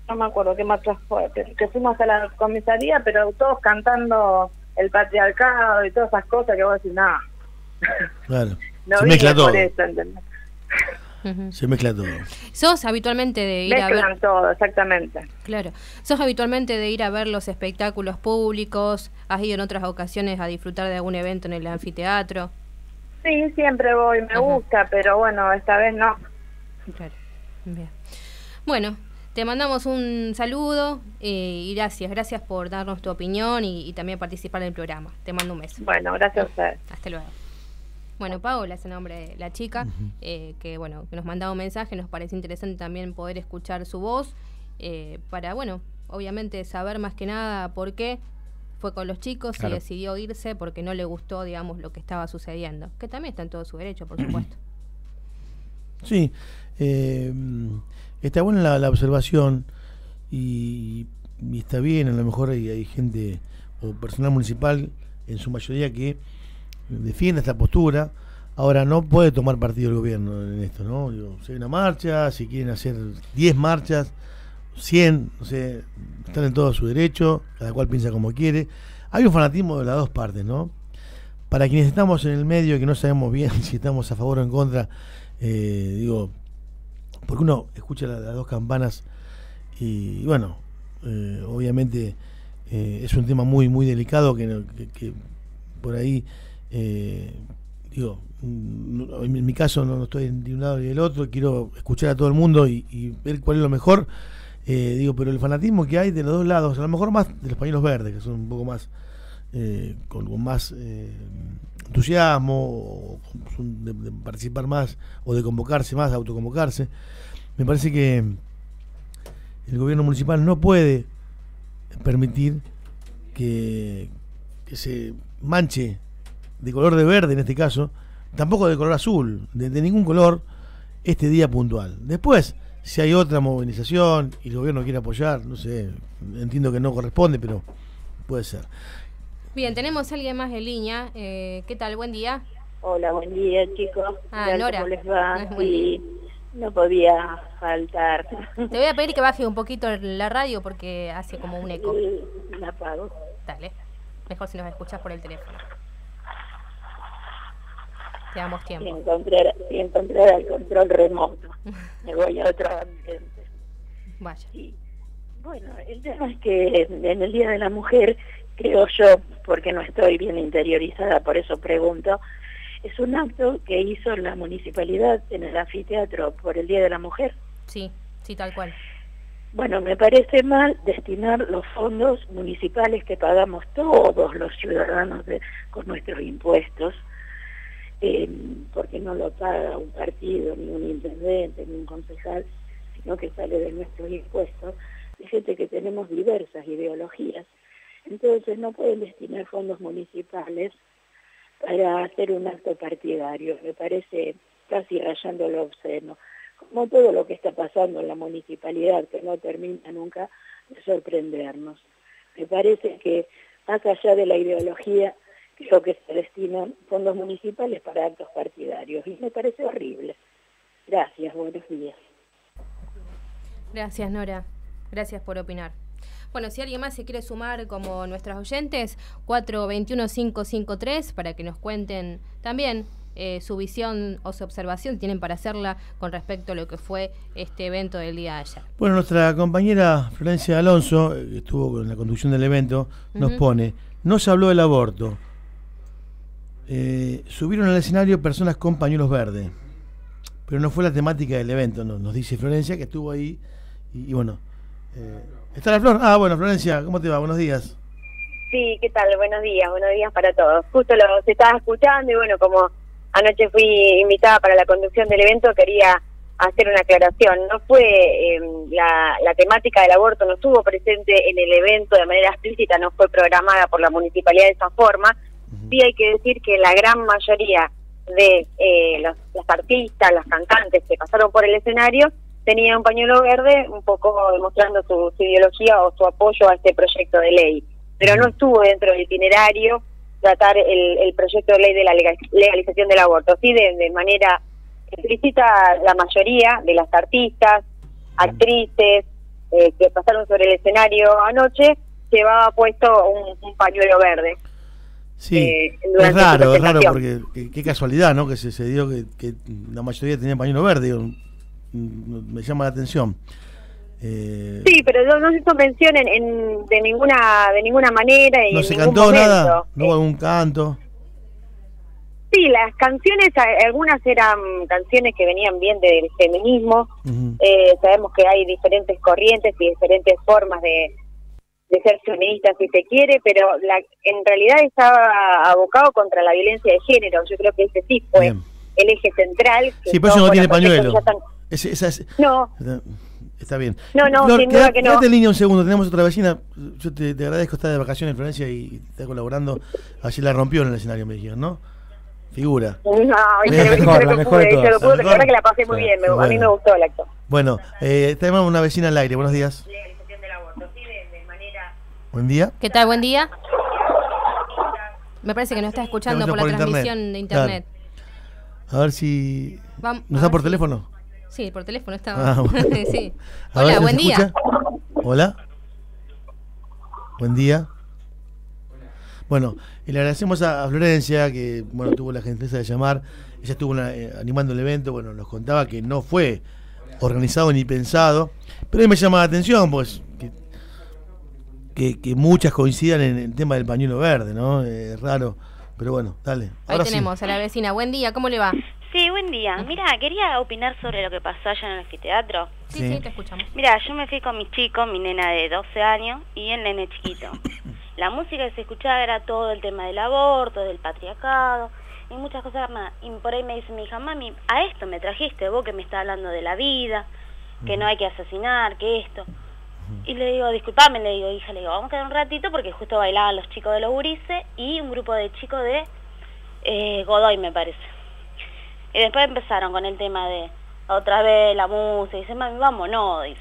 no me acuerdo qué marcha fue, que, que fuimos a la comisaría, pero todos cantando el patriarcado y todas esas cosas que vos decís, nada. Claro. No se mezcla todo. Por eso, ¿entendés? Uh-huh. Se mezcla todo. ¿Sos habitualmente de ir Mezclan a ver todo, exactamente? Claro. ¿Sos habitualmente de ir a ver los espectáculos públicos? ¿Has ido en otras ocasiones a disfrutar de algún evento en el anfiteatro? Sí, siempre voy, me uh-huh. gusta, pero bueno, esta vez no. Claro. Bien. Bueno, te mandamos un saludo eh, y gracias, gracias por darnos tu opinión y, y también participar en el programa. Te mando un beso. Bueno, gracias a ustedes. Hasta luego. Bueno, Paola es el nombre de la chica, uh-huh. eh, que bueno, que nos mandaba un mensaje, nos parece interesante también poder escuchar su voz, eh, para, bueno, obviamente saber más que nada por qué fue con los chicos claro. y decidió irse porque no le gustó, digamos, lo que estaba sucediendo, que también está en todo su derecho, por supuesto. Sí, eh, está buena la, la observación y, y está bien, a lo mejor hay, hay gente o personal municipal en su mayoría que defiende esta postura. Ahora no puede tomar partido el gobierno en esto, ¿no? Digo, si hay una marcha, si quieren hacer diez marchas, cien, no sé, están en todo su derecho, cada cual piensa como quiere. Hay un fanatismo de las dos partes, ¿no? Para quienes estamos en el medio, que no sabemos bien si estamos a favor o en contra, eh, digo, porque uno escucha la, las dos campanas y, bueno, eh, obviamente eh, es un tema muy, muy delicado que, que, que por ahí Eh, digo, en mi caso no, no estoy de un lado ni del otro, quiero escuchar a todo el mundo y, y ver cuál es lo mejor, eh, digo, pero el fanatismo que hay de los dos lados, a lo mejor más de los pañuelos verdes, que son un poco más eh, con, con más eh, entusiasmo o de, de participar más o de convocarse más, de autoconvocarse, me parece que el gobierno municipal no puede permitir que, que se manche de color de verde en este caso, tampoco de color azul, de, de ningún color, este día puntual. Después, si hay otra movilización y el gobierno quiere apoyar, no sé, entiendo que no corresponde, pero puede ser. Bien, tenemos a alguien más en línea. Eh, ¿Qué tal? Buen día. Hola, buen día, chicos. Ah, Nora. ¿Cómo les va? No, sí, no podía faltar. Te voy a pedir que baje un poquito la radio porque hace como un eco. Sí, la apago. Dale. Mejor si nos escuchas por el teléfono. Te damos tiempo. Y encontrar, y encontrar el control remoto. Me voy a otro ambiente. Vaya. Y, bueno, el tema es que en el Día de la Mujer, creo yo, porque no estoy bien interiorizada, por eso pregunto, es un acto que hizo la municipalidad en el anfiteatro por el Día de la Mujer. Sí, sí, tal cual. Bueno, me parece mal destinar los fondos municipales que pagamos todos los ciudadanos de, con nuestros impuestos, Eh, porque no lo paga un partido, ni un intendente, ni un concejal, sino que sale de nuestros impuestos, de gente que tenemos diversas ideologías. Entonces no pueden destinar fondos municipales para hacer un acto partidario, me parece casi rayando lo obsceno, como todo lo que está pasando en la municipalidad, que no termina nunca de sorprendernos. Me parece que más allá de la ideología, creo que se destinan fondos municipales para actos partidarios y me parece horrible. Gracias, buenos días. Gracias, Nora. Gracias por opinar. Bueno, si alguien más se quiere sumar como nuestras oyentes, cuatro dos uno cinco cinco tres, para que nos cuenten también eh, su visión o su observación tienen para hacerla con respecto a lo que fue este evento del día de ayer. Bueno, nuestra compañera Florencia Alonso, que estuvo con la conducción del evento, nos uh-huh. pone, no se habló del aborto. Eh, subieron al escenario personas con pañuelos verdes, pero no fue la temática del evento, no, nos dice Florencia, que estuvo ahí y, y bueno, eh, ¿está la Flor? Ah, bueno, Florencia, ¿cómo te va? Buenos días. Sí, ¿qué tal? Buenos días, buenos días para todos. Justo los estaba escuchando y bueno, como anoche fui invitada para la conducción del evento, quería hacer una aclaración. No fue eh, la, la temática del aborto, no estuvo presente en el evento de manera explícita, no fue programada por la municipalidad de esa forma. Sí hay que decir que la gran mayoría de eh, los, los artistas, los cantantes que pasaron por el escenario tenían un pañuelo verde, un poco demostrando su, su ideología o su apoyo a este proyecto de ley. Pero no estuvo dentro del itinerario tratar el, el proyecto de ley de la legalización del aborto. Sí, de, de manera explícita, la mayoría de las artistas, actrices, eh, que pasaron sobre el escenario anoche, llevaba puesto un, un pañuelo verde. Sí, eh, es raro, es raro porque qué, qué casualidad, ¿no? Que se, se dio que, que la mayoría tenía pañuelo verde, digo, me llama la atención. Eh, sí, pero no, no se hizo mención en, en, de ninguna de ninguna manera y no en se ningún cantó momento. nada, no hubo algún canto. Sí, las canciones, algunas eran canciones que venían bien del feminismo. Uh-huh. eh, sabemos que hay diferentes corrientes y diferentes formas de, de ser feminista, si se quiere, pero la, en realidad estaba abocado contra la violencia de género. Yo creo que ese sí fue bien. El eje central. Que sí, por eso no tiene pañuelo. Tan... Ese, esa es... No. Está bien. No, no, Flor, sin duda quedate, que no. Quédate en línea un segundo, tenemos otra vecina. Yo te, te agradezco estar de vacaciones en Florencia y está colaborando. Allí la rompió en el escenario, me dijeron, ¿no? Figura. No, hice lo que pude, hice lo que pude, la verdad que la pasé muy sí, bien, me, bueno. A mí me gustó el acto. Bueno, eh, tenemos una vecina al aire, buenos días. Buen día. ¿Qué tal? Buen día. Me parece que nos está escuchando por, por la transmisión internet. de internet. Claro. A ver si... Vamos, ¿no está por si... teléfono? Sí, por teléfono está. Ah, bueno. Sí. Hola, ver, buen día. Hola. Buen día. Bueno, y le agradecemos a, a Florencia, que bueno tuvo la gentileza de llamar. Ella estuvo una, eh, animando el evento, bueno, nos contaba que no fue organizado ni pensado, pero a mí me llama la atención, pues, que, que, que muchas coincidan en el tema del pañuelo verde, ¿no? Es eh, raro, pero bueno, dale. Ahora Ahí tenemos sí. a la vecina. Buen día, ¿cómo le va? Sí, buen día. Mira, quería opinar sobre lo que pasó allá en el anfiteatro. Sí, sí, sí, te escuchamos. Mira, yo me fui con mi chico, mi nena de doce años y el nene chiquito. La música que se escuchaba era todo el tema del aborto, del patriarcado y muchas cosas más. Y por ahí me dice mi hija, mami, a esto me trajiste vos que me estás hablando de la vida, que no hay que asesinar, que esto. Y le digo, disculpame, le digo, hija, le digo, vamos a quedar un ratito porque justo bailaban los chicos de los gurises y un grupo de chicos de eh, Godoy, me parece. Y después empezaron con el tema de otra vez la música, y dice, mami, vámonos, dice.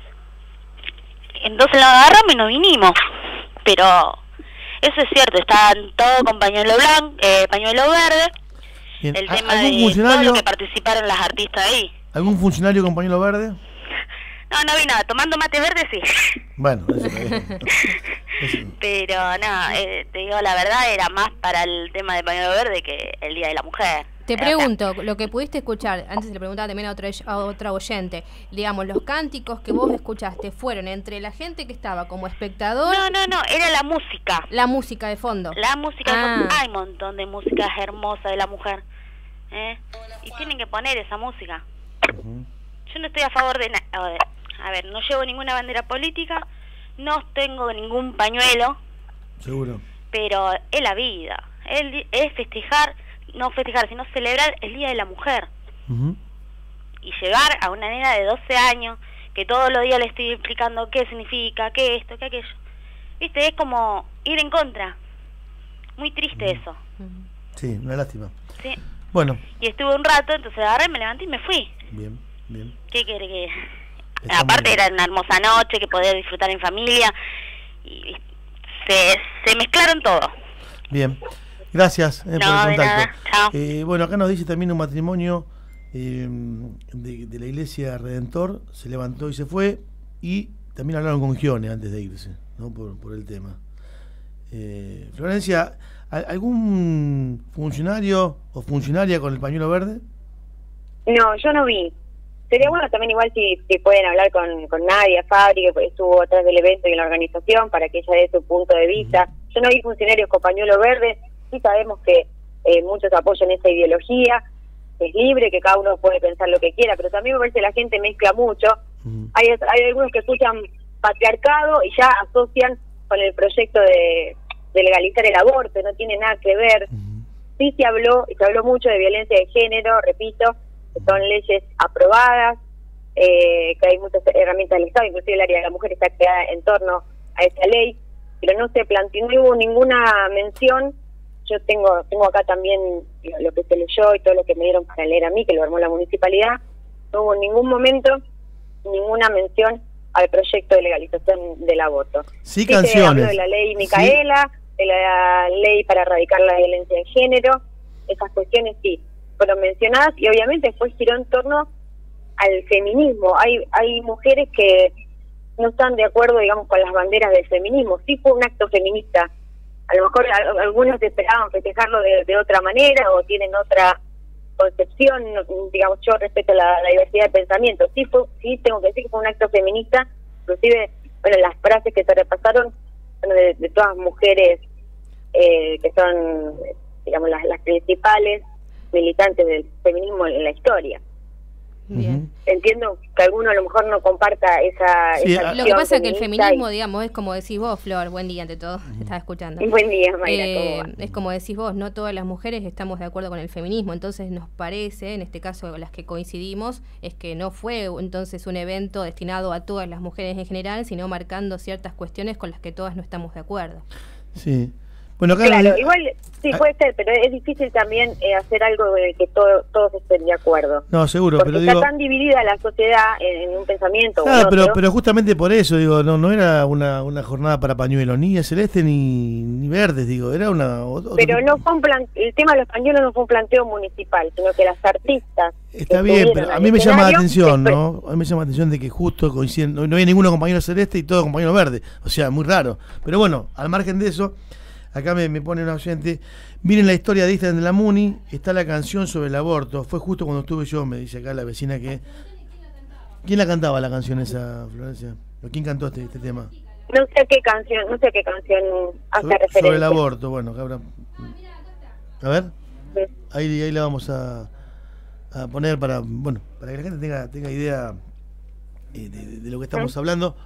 Entonces lo agarramos y nos vinimos, pero... Eso es cierto, estaban todos con pañuelo blanco, eh, pañuelo verde. Bien. El tema de todo lo que participaron las artistas ahí. ¿Algún funcionario con pañuelo verde? No, no vi nada. Tomando mate verde, sí. Bueno, eso, eso. eso. Pero no, eh, te digo la verdad, era más para el tema de pañuelo verde que el Día de la Mujer. Te pregunto, lo que pudiste escuchar, antes le preguntaba también a otra, a otra oyente, digamos, los cánticos que vos escuchaste, ¿fueron entre la gente que estaba como espectador? No, no, no, era la música. La música de fondo. La música ah. de fondo. Hay un montón de músicas hermosas de la mujer. ¿eh? Y tienen que poner esa música. Uh-huh. Yo no estoy a favor de nada. A ver, no llevo ninguna bandera política, no tengo ningún pañuelo. Seguro. Pero es la vida. Es, es festejar... no festejar, sino celebrar el Día de la Mujer. Uh-huh. Y llegar a una nena de doce años, que todos los días le estoy explicando qué significa, qué esto, qué aquello. Viste, es como ir en contra. Muy triste uh-huh. eso. Sí, una lástima. Sí. Bueno. Y estuve un rato, entonces agarré, me levanté y me fui. Bien, bien. ¿Qué quiere que...? Está Aparte era una hermosa noche, que podía disfrutar en familia. Y se, se mezclaron todo. Bien. Gracias eh, no, por el contacto. Nada. Chao. Eh, bueno, acá nos dice también un matrimonio eh, de, de la Iglesia Redentor, se levantó y se fue, y también hablaron con Gione antes de irse, ¿no? por, por el tema. Eh, Florencia, ¿algún funcionario o funcionaria con el pañuelo verde? No, yo no vi. Sería bueno también igual si, si pueden hablar con, con Nadia Fabri, que estuvo atrás del evento y en la organización, para que ella dé su punto de vista. Uh-huh. Yo no vi funcionarios con pañuelo verde. Sí sabemos que eh, muchos apoyan esa ideología, es libre, que cada uno puede pensar lo que quiera, pero también me parece que la gente mezcla mucho. Uh-huh. Hay, hay algunos que escuchan patriarcado y ya asocian con el proyecto de, de legalizar el aborto, no tiene nada que ver. Uh-huh. Sí se habló, y se habló mucho de violencia de género, repito, que son leyes aprobadas, eh, que hay muchas herramientas del Estado, inclusive el área de la mujer está creada en torno a esa ley, pero no se planteó, no hubo ninguna mención. Yo tengo tengo acá también lo, lo que se leyó y todo lo que me dieron para leer a mí, que lo armó la municipalidad. No hubo en ningún momento ninguna mención al proyecto de legalización del aborto. Sí, sí canciones. Se habló de la ley Micaela, sí. de la ley para erradicar la violencia de género, esas cuestiones sí fueron mencionadas, y obviamente después giró en torno al feminismo. Hay hay mujeres que no están de acuerdo, digamos, con las banderas del feminismo. Sí fue un acto feminista. A lo mejor a, algunos esperaban festejarlo de, de otra manera o tienen otra concepción, digamos, yo respeto la, la diversidad de pensamiento. Sí, fue, sí tengo que decir que fue un acto feminista, inclusive, bueno, las frases que se repasaron, bueno, de, de todas mujeres eh, que son, digamos, las, las principales militantes del feminismo en la historia. Bien. Entiendo que alguno a lo mejor no comparta esa, Sí, esa lo que pasa es que el feminismo, y... digamos, es como decís vos, Flor, buen día ante todo, te estaba escuchando. Buen día, Mayra, eh, ¿cómo va? Es como decís vos, no todas las mujeres estamos de acuerdo con el feminismo, entonces nos parece, en este caso las que coincidimos, es que no fue entonces un evento destinado a todas las mujeres en general, sino marcando ciertas cuestiones con las que todas no estamos de acuerdo. Sí. Bueno, acá claro, la... igual sí puede ser, pero es difícil también eh, hacer algo de que todo, todos estén de acuerdo. No, seguro, Porque pero está digo... tan dividida la sociedad en, en un pensamiento. Claro, o en pero, otro. pero justamente por eso, digo, no no era una, una jornada para pañuelos, ni celeste ni, ni verdes, digo, era una... Otro... Pero no fue un plan, el tema de los pañuelos no fue un planteo municipal, sino que las artistas... Está bien, pero a mí me llama la atención, ¿no? A mí me llama la atención de que justo coinciden, no, no hay ninguno compañero celeste y todo compañero verde, o sea, muy raro. Pero bueno, al margen de eso... Acá me, me pone un oyente, miren la historia de Instagram de la Muni, está la canción sobre el aborto, fue justo cuando estuve yo, me dice acá la vecina que... ¿Quién la cantaba la canción esa, Florencia? ¿O quién cantó este, este tema? No sé qué canción, no sé qué canción hace Sobre, referencia. sobre el aborto, bueno, cabrón. A ver, ahí, ahí la vamos a, a poner para, bueno, para que la gente tenga, tenga idea eh, de, de lo que estamos ¿Mm? hablando.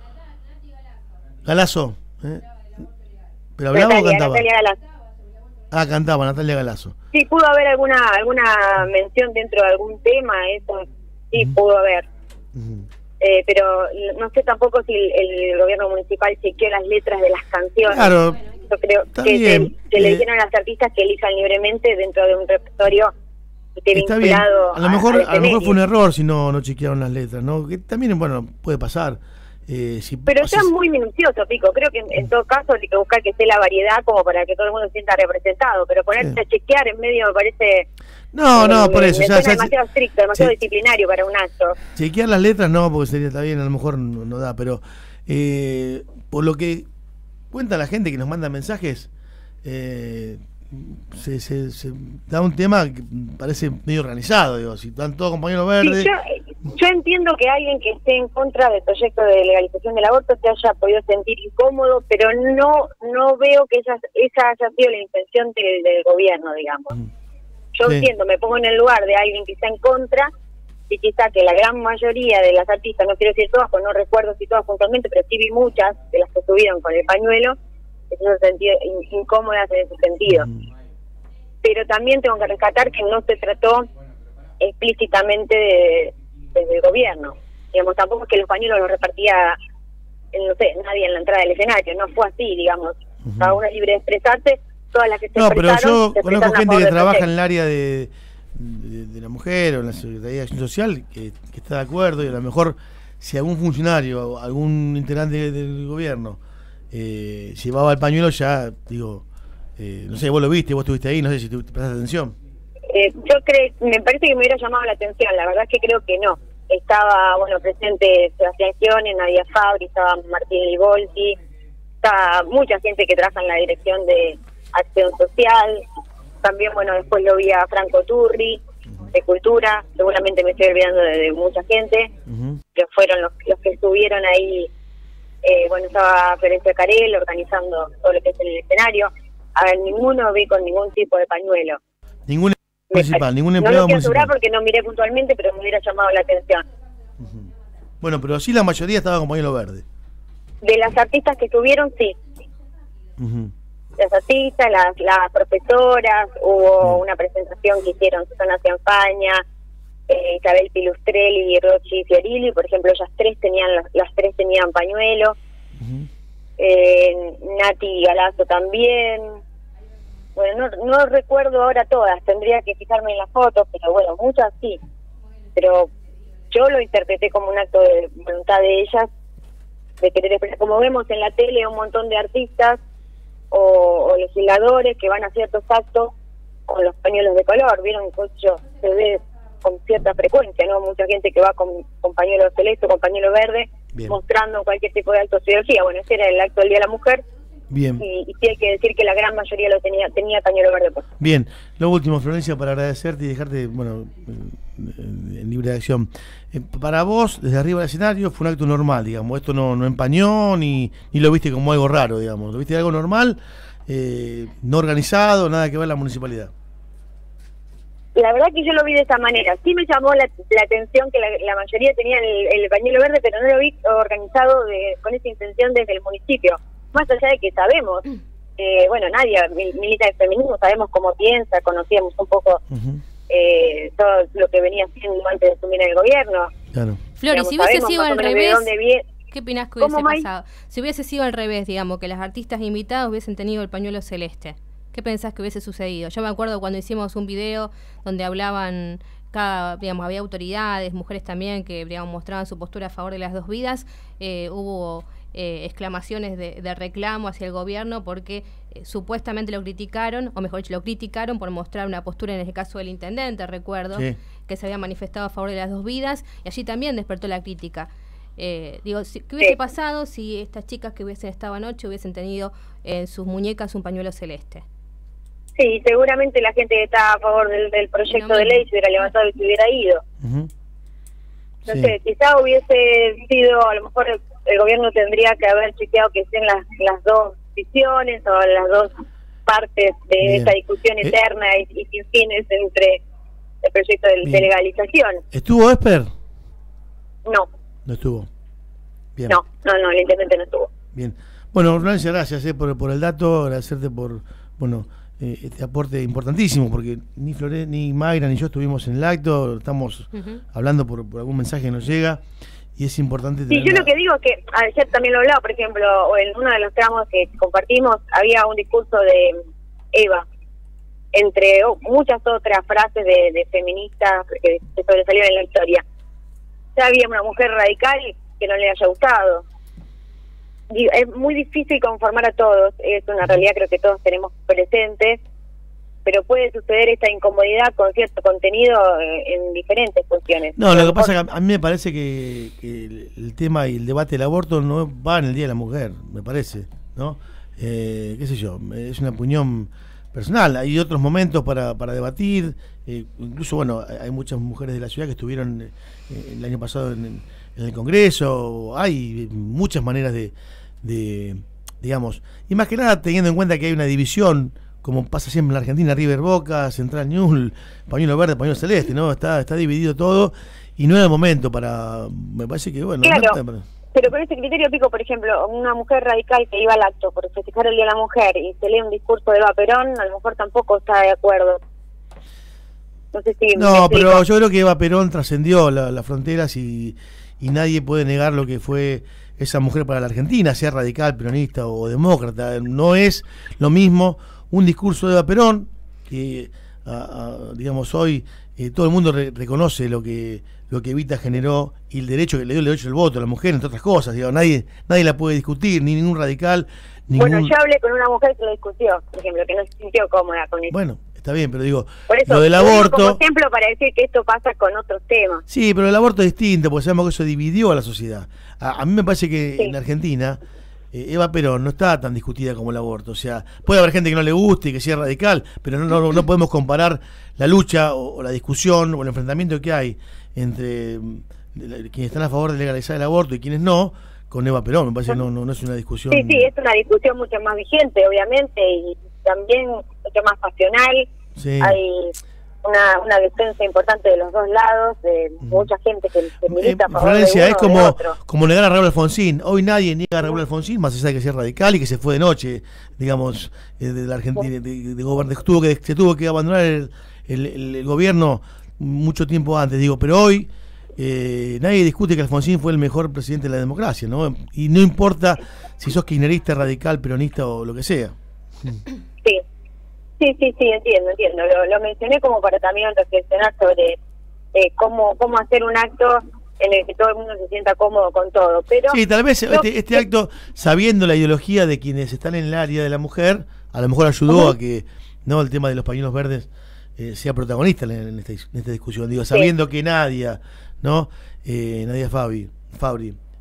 Galazo, ¿eh? ¿Pero hablaba Natalia, o cantaba? Natalia Galazo. Ah, cantaba, Natalia Galazo. Sí, pudo haber alguna alguna mención dentro de algún tema, eso sí uh-huh. pudo haber. Uh-huh. Eh, pero no sé tampoco si el, el gobierno municipal chequeó las letras de las canciones. Claro. Yo creo que bien, se, se eh, le dijeron a las artistas que elijan libremente dentro de un repertorio que esté está vinculado bien. A lo mejor, a, a lo mejor fue un error si no, no chequearon las letras, ¿no? Que también, bueno, puede pasar. Eh, si pero haces... está muy minucioso, Pico. Creo que en, en todo caso hay que buscar que esté la variedad como para que todo el mundo se sienta representado. Pero ponerse sí. a chequear en medio me parece... No, no, me, por eso. Me o sea, suena demasiado se... estricto, demasiado sí. disciplinario para un acto. Chequear las letras no, porque sería está bien, a lo mejor no, no da. Pero eh, por lo que cuenta la gente que nos manda mensajes, eh, se, se, se da un tema que parece medio organizado. Digo, si están todos compañeros verdes... Sí, yo, Yo entiendo que alguien que esté en contra del proyecto de legalización del aborto se haya podido sentir incómodo, pero no no veo que esa, esa haya sido la intención del, del gobierno, digamos. Yo sí. entiendo, me pongo en el lugar de alguien que está en contra, y quizá que la gran mayoría de las artistas, no quiero decir todas, pues no recuerdo si todas puntualmente, pero sí vi muchas de las que subieron con el pañuelo, que se han sentido incómodas en ese sentido. Mm. Pero también tengo que rescatar que no se trató explícitamente de... desde el gobierno, digamos, tampoco es que los pañuelos los repartía, no sé, nadie en la entrada del escenario, no fue así, digamos, uh-huh. cada uno es libre de expresarse, todas las que se no, expresaron, pero yo conozco gente que trabaja en el área de, de, de la mujer o en la Secretaría de Acción Social que, que está de acuerdo, y a lo mejor si algún funcionario o algún integrante del gobierno eh, llevaba el pañuelo, ya, digo, eh, no sé, vos lo viste, vos estuviste ahí, no sé si te, te prestaste atención. Eh, yo creo, me parece que me hubiera llamado la atención, la verdad es que creo que no. Estaba, bueno, presente Sebastián Gione, Nadia Fabri, estaba Martín Libolti, estaba mucha gente que trabaja en la dirección de Acción Social, también, bueno, después lo vi a Franco Turri, de Cultura, seguramente me estoy olvidando de, de mucha gente, uh-huh. que fueron los, los que estuvieron ahí, eh, bueno, estaba Florencia Carel organizando todo lo que es en el escenario, a ver, ninguno vi con ningún tipo de pañuelo. Ningún municipal, ningún empleado no lo quiero municipal. asegurar porque no miré puntualmente, pero me hubiera llamado la atención. Uh-huh. Bueno, pero sí la mayoría estaba con pañuelo verde. De las artistas que estuvieron, sí. Uh-huh. Las artistas, las, las profesoras, hubo uh-huh. una presentación que hicieron Susana Cianfaña, eh, Isabel Pilustrelli y Rochi Fiorilli, por ejemplo, ellas tres tenían, las, las tres tenían pañuelo. Uh-huh. eh, Nati Galazo también. Bueno, no, no recuerdo ahora todas, tendría que fijarme en las fotos, pero bueno, muchas sí. Pero yo lo interpreté como un acto de voluntad de ellas, de querer expresar. Como vemos en la tele, un montón de artistas o, o legisladores que van a ciertos actos con los pañuelos de color. Vieron que yo se ve con cierta frecuencia, ¿no? Mucha gente que va con, con pañuelo celeste o con pañuelo verde, Bien. Mostrando cualquier tipo de acto de ideología. Bueno, ese era el acto del Día de la Mujer. Bien. Y, y sí hay que decir que la gran mayoría lo tenía tenía pañuelo verde puesto. Bien, lo último, Florencia, para agradecerte y dejarte, bueno, en libre de acción. Eh, para vos, desde arriba del escenario, fue un acto normal, digamos. Esto no, no empañó ni, ni lo viste como algo raro, digamos. Lo viste algo normal, eh, no organizado, nada que ver la municipalidad. La verdad que yo lo vi de esa manera. Sí me llamó la, la atención que la, la mayoría tenía el, el pañuelo verde, pero no lo vi organizado de, con esa intención desde el municipio. Más allá de que sabemos, eh, bueno, nadie milita el feminismo, sabemos cómo piensa, conocíamos un poco uh-huh. eh, todo lo que venía haciendo antes de asumir el gobierno. Claro. Flori, si hubiese sido al revés, ¿qué opinás que hubiese pasado? Si hubiese sido al revés, digamos, que las artistas invitadas hubiesen tenido el pañuelo celeste, ¿qué pensás que hubiese sucedido? Yo me acuerdo cuando hicimos un video donde hablaban, cada, digamos, había autoridades, mujeres también, que digamos, mostraban su postura a favor de las dos vidas, eh, hubo... Eh, exclamaciones de, de reclamo hacia el gobierno porque eh, supuestamente lo criticaron, o mejor dicho, lo criticaron por mostrar una postura, en el caso del intendente, recuerdo, sí. que se había manifestado a favor de las dos vidas, y allí también despertó la crítica. Eh, digo, si, ¿qué hubiese sí. pasado si estas chicas que hubiesen estado anoche hubiesen tenido en sus muñecas un pañuelo celeste? Sí, seguramente la gente que está a favor del, del proyecto no, de ley se hubiera levantado y se hubiera ido. Uh-huh. No sí. sé, quizá hubiese sido, a lo mejor el, el gobierno tendría que haber chequeado que estén las, las dos visiones o las dos partes de Bien. esa discusión eh. eterna y, y sin fines entre el proyecto de, de legalización. ¿Estuvo Esper? No. No estuvo. Bien. No, no, no, el intendente no estuvo. Bien. Bueno, Florencia, gracias eh, por, por el dato, agradecerte por, bueno, eh, este aporte importantísimo, porque ni Flore, ni Mayra, ni yo estuvimos en el acto, estamos uh-huh. hablando por, por algún mensaje que nos llega, y es importante tener... Sí, yo la... lo que digo es que, ayer también lo hablaba, por ejemplo, o en uno de los tramos que compartimos, había un discurso de Eva, entre oh, muchas otras frases de, de feministas que se sobresalieron en la historia. Ya había una mujer radical que no le haya gustado. Es muy difícil conformar a todos, es una realidad creo que todos tenemos presentes, pero puede suceder esta incomodidad con cierto contenido en diferentes cuestiones. No, lo que pasa es que a mí me parece que, que el tema y el debate del aborto no va en el Día de la Mujer, me parece, ¿no? Eh, qué sé yo, es una opinión personal, hay otros momentos para, para debatir, eh, incluso, bueno, hay muchas mujeres de la ciudad que estuvieron eh, el año pasado en, en el Congreso, hay muchas maneras de de, digamos, y más que nada teniendo en cuenta que hay una división, como pasa siempre en la Argentina, River Boca, Central Ñul, pañuelo verde, pañuelo celeste, ¿no? Está está dividido todo, y no es el momento para, me parece que, bueno... Claro, no para... pero con ese criterio pico, por ejemplo, una mujer radical que iba al acto por festejar el Día de la Mujer y se lee un discurso de Eva Perón, a lo mejor tampoco está de acuerdo. No sé si... No, pero yo creo que Eva Perón trascendió la, las fronteras y, y nadie puede negar lo que fue esa mujer para la Argentina, sea radical, peronista o demócrata. No es lo mismo un discurso de Eva Perón, que a, a, digamos hoy eh, todo el mundo re, reconoce lo que lo que Evita generó y el derecho que le dio el derecho al voto a la mujer, entre otras cosas. Digamos, nadie nadie la puede discutir, ni ningún radical. Ningún... Bueno, yo hablé con una mujer que lo discutió, por ejemplo, que no se sintió cómoda con eso. Bueno, está bien, pero digo, por eso, lo del aborto... como ejemplo para decir que esto pasa con otros temas. Sí, pero el aborto es distinto, porque sabemos que eso dividió a la sociedad. A, a mí me parece que sí. en Argentina eh, Eva Perón no está tan discutida como el aborto. O sea, puede haber gente que no le guste y que sea radical, pero no, no, no podemos comparar la lucha o, o la discusión o el enfrentamiento que hay entre de, quienes están a favor de legalizar el aborto y quienes no, con Eva Perón. Me parece que no, no, no es una discusión... Sí, sí, es una discusión mucho más vigente, obviamente, y también mucho más pasional. Sí. Hay una, una defensa importante de los dos lados, de mm. mucha gente que, que milita a favor Florencia, de uno es como, o de otro. como negar a Raúl Alfonsín. Hoy nadie niega a Raúl Alfonsín, más allá de que sea radical y que se fue de noche, digamos, de la Argentina, de, de, de gober, tuvo que, se tuvo que abandonar el, el, el, el gobierno mucho tiempo antes, digo, pero hoy eh, nadie discute que Alfonsín fue el mejor presidente de la democracia, ¿no? Y no importa si sos kirchnerista, radical, peronista o lo que sea. Sí. Sí, sí, sí, entiendo, entiendo. Lo, lo mencioné como para también reflexionar sobre eh, cómo cómo hacer un acto en el que todo el mundo se sienta cómodo con todo. Pero sí, tal vez no, este, este acto, sabiendo la ideología de quienes están en el área de la mujer, a lo mejor ayudó uh-huh. a que no el tema de los pañuelos verdes eh, sea protagonista en, en, esta, en esta discusión. Digo, sabiendo sí. que Nadia, ¿no? Eh, Nadia Fabi, Fabri,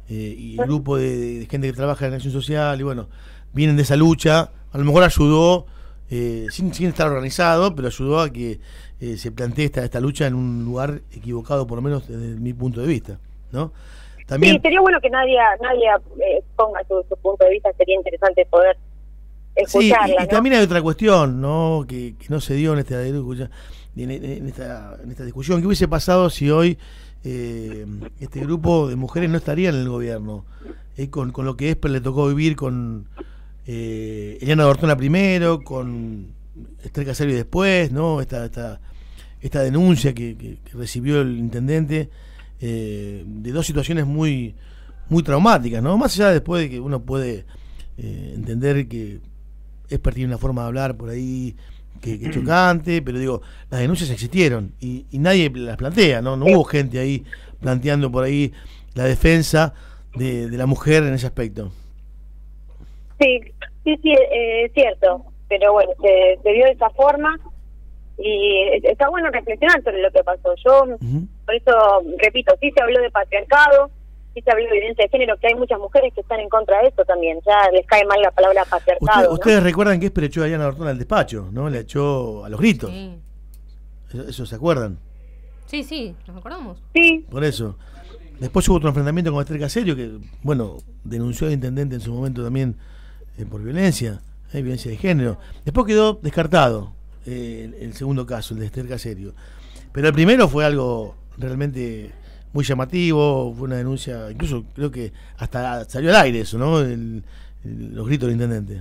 eh, y el grupo de, de gente que trabaja en la acción social, y bueno, vienen de esa lucha, a lo mejor ayudó, eh, sin, sin estar organizado, pero ayudó a que eh, se plantee esta, esta lucha en un lugar equivocado, por lo menos desde mi punto de vista, ¿no? También, sí, sería bueno que nadie, nadie eh, ponga su, su punto de vista, sería interesante poder escucharla. Sí, y, y ¿no? también hay otra cuestión, ¿no? Que, que no se dio en esta, en, en, esta, en esta discusión. ¿Qué hubiese pasado si hoy eh, este grupo de mujeres no estaría en el gobierno? Eh, con, con lo que Esper le tocó vivir con eh, Eliana Dortona primero, con Esther Casario después, ¿no? Esta, esta, esta denuncia que, que, que recibió el intendente. Eh, de dos situaciones muy muy traumáticas, ¿no? Más allá después de que uno puede eh, entender que Esper tiene una forma de hablar por ahí que, que chocante, pero digo, las denuncias existieron y, y nadie las plantea, ¿no? No hubo gente ahí planteando por ahí la defensa de, de la mujer en ese aspecto. Sí, sí, sí, eh, es cierto, pero bueno, se, se vio de esa forma. Y está bueno reflexionar sobre lo que pasó. Yo, uh-huh. por eso, repito, sí se habló de patriarcado, sí se habló de violencia de género, que hay muchas mujeres que están en contra de esto también. Ya les cae mal la palabra patriarcado. Usted, ¿no? Ustedes recuerdan que Esper echó a Eliana Dortona al despacho, ¿no? Le echó a los gritos. Sí. Eso, ¿eso se acuerdan? Sí, sí, nos acordamos. Sí. Por eso. Después hubo otro enfrentamiento con Esther Casario, que, bueno, denunció al intendente en su momento también eh, por violencia, eh, violencia de género. Después quedó descartado. El, el segundo caso, el de Esther Casario. Pero el primero fue algo realmente muy llamativo, fue una denuncia, incluso creo que hasta salió al aire eso, ¿no? El, el, los gritos del intendente.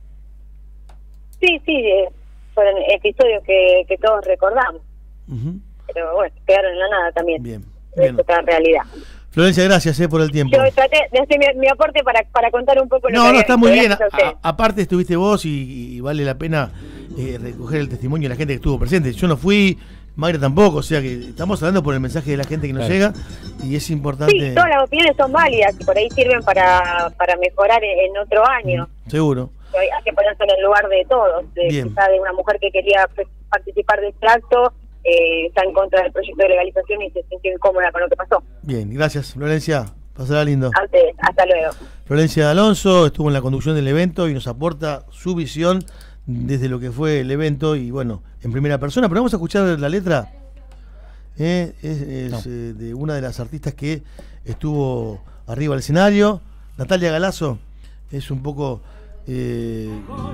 Sí, sí, eh, fueron episodios que, que todos recordamos. Uh-huh. Pero bueno, quedaron en la nada también. Bien. Es otra realidad. Florencia, gracias eh, por el tiempo. Yo traté de hacer mi, mi aporte para, para contar un poco lo no, que No, no, está muy bien. A, a, aparte estuviste vos y, y vale la pena eh, recoger el testimonio de la gente que estuvo presente. Yo no fui, Mayra tampoco, o sea que estamos hablando por el mensaje de la gente que nos claro. llega y es importante. Sí, todas las opiniones son válidas y por ahí sirven para, para mejorar en otro año. Mm, seguro. Hay, hay que ponerse en el lugar de todos, de, quizá de una mujer que quería participar de este acto. Eh, está en contra del proyecto de legalización y se sintió incómoda con lo que pasó. Bien, gracias Florencia, pasará lindo. A ustedes, hasta luego. Florencia Alonso estuvo en la conducción del evento y nos aporta su visión desde lo que fue el evento y bueno, en primera persona, pero vamos a escuchar la letra, eh, es, es no. eh, de una de las artistas que estuvo arriba del escenario, Natalia Galazo, es un poco... Eh,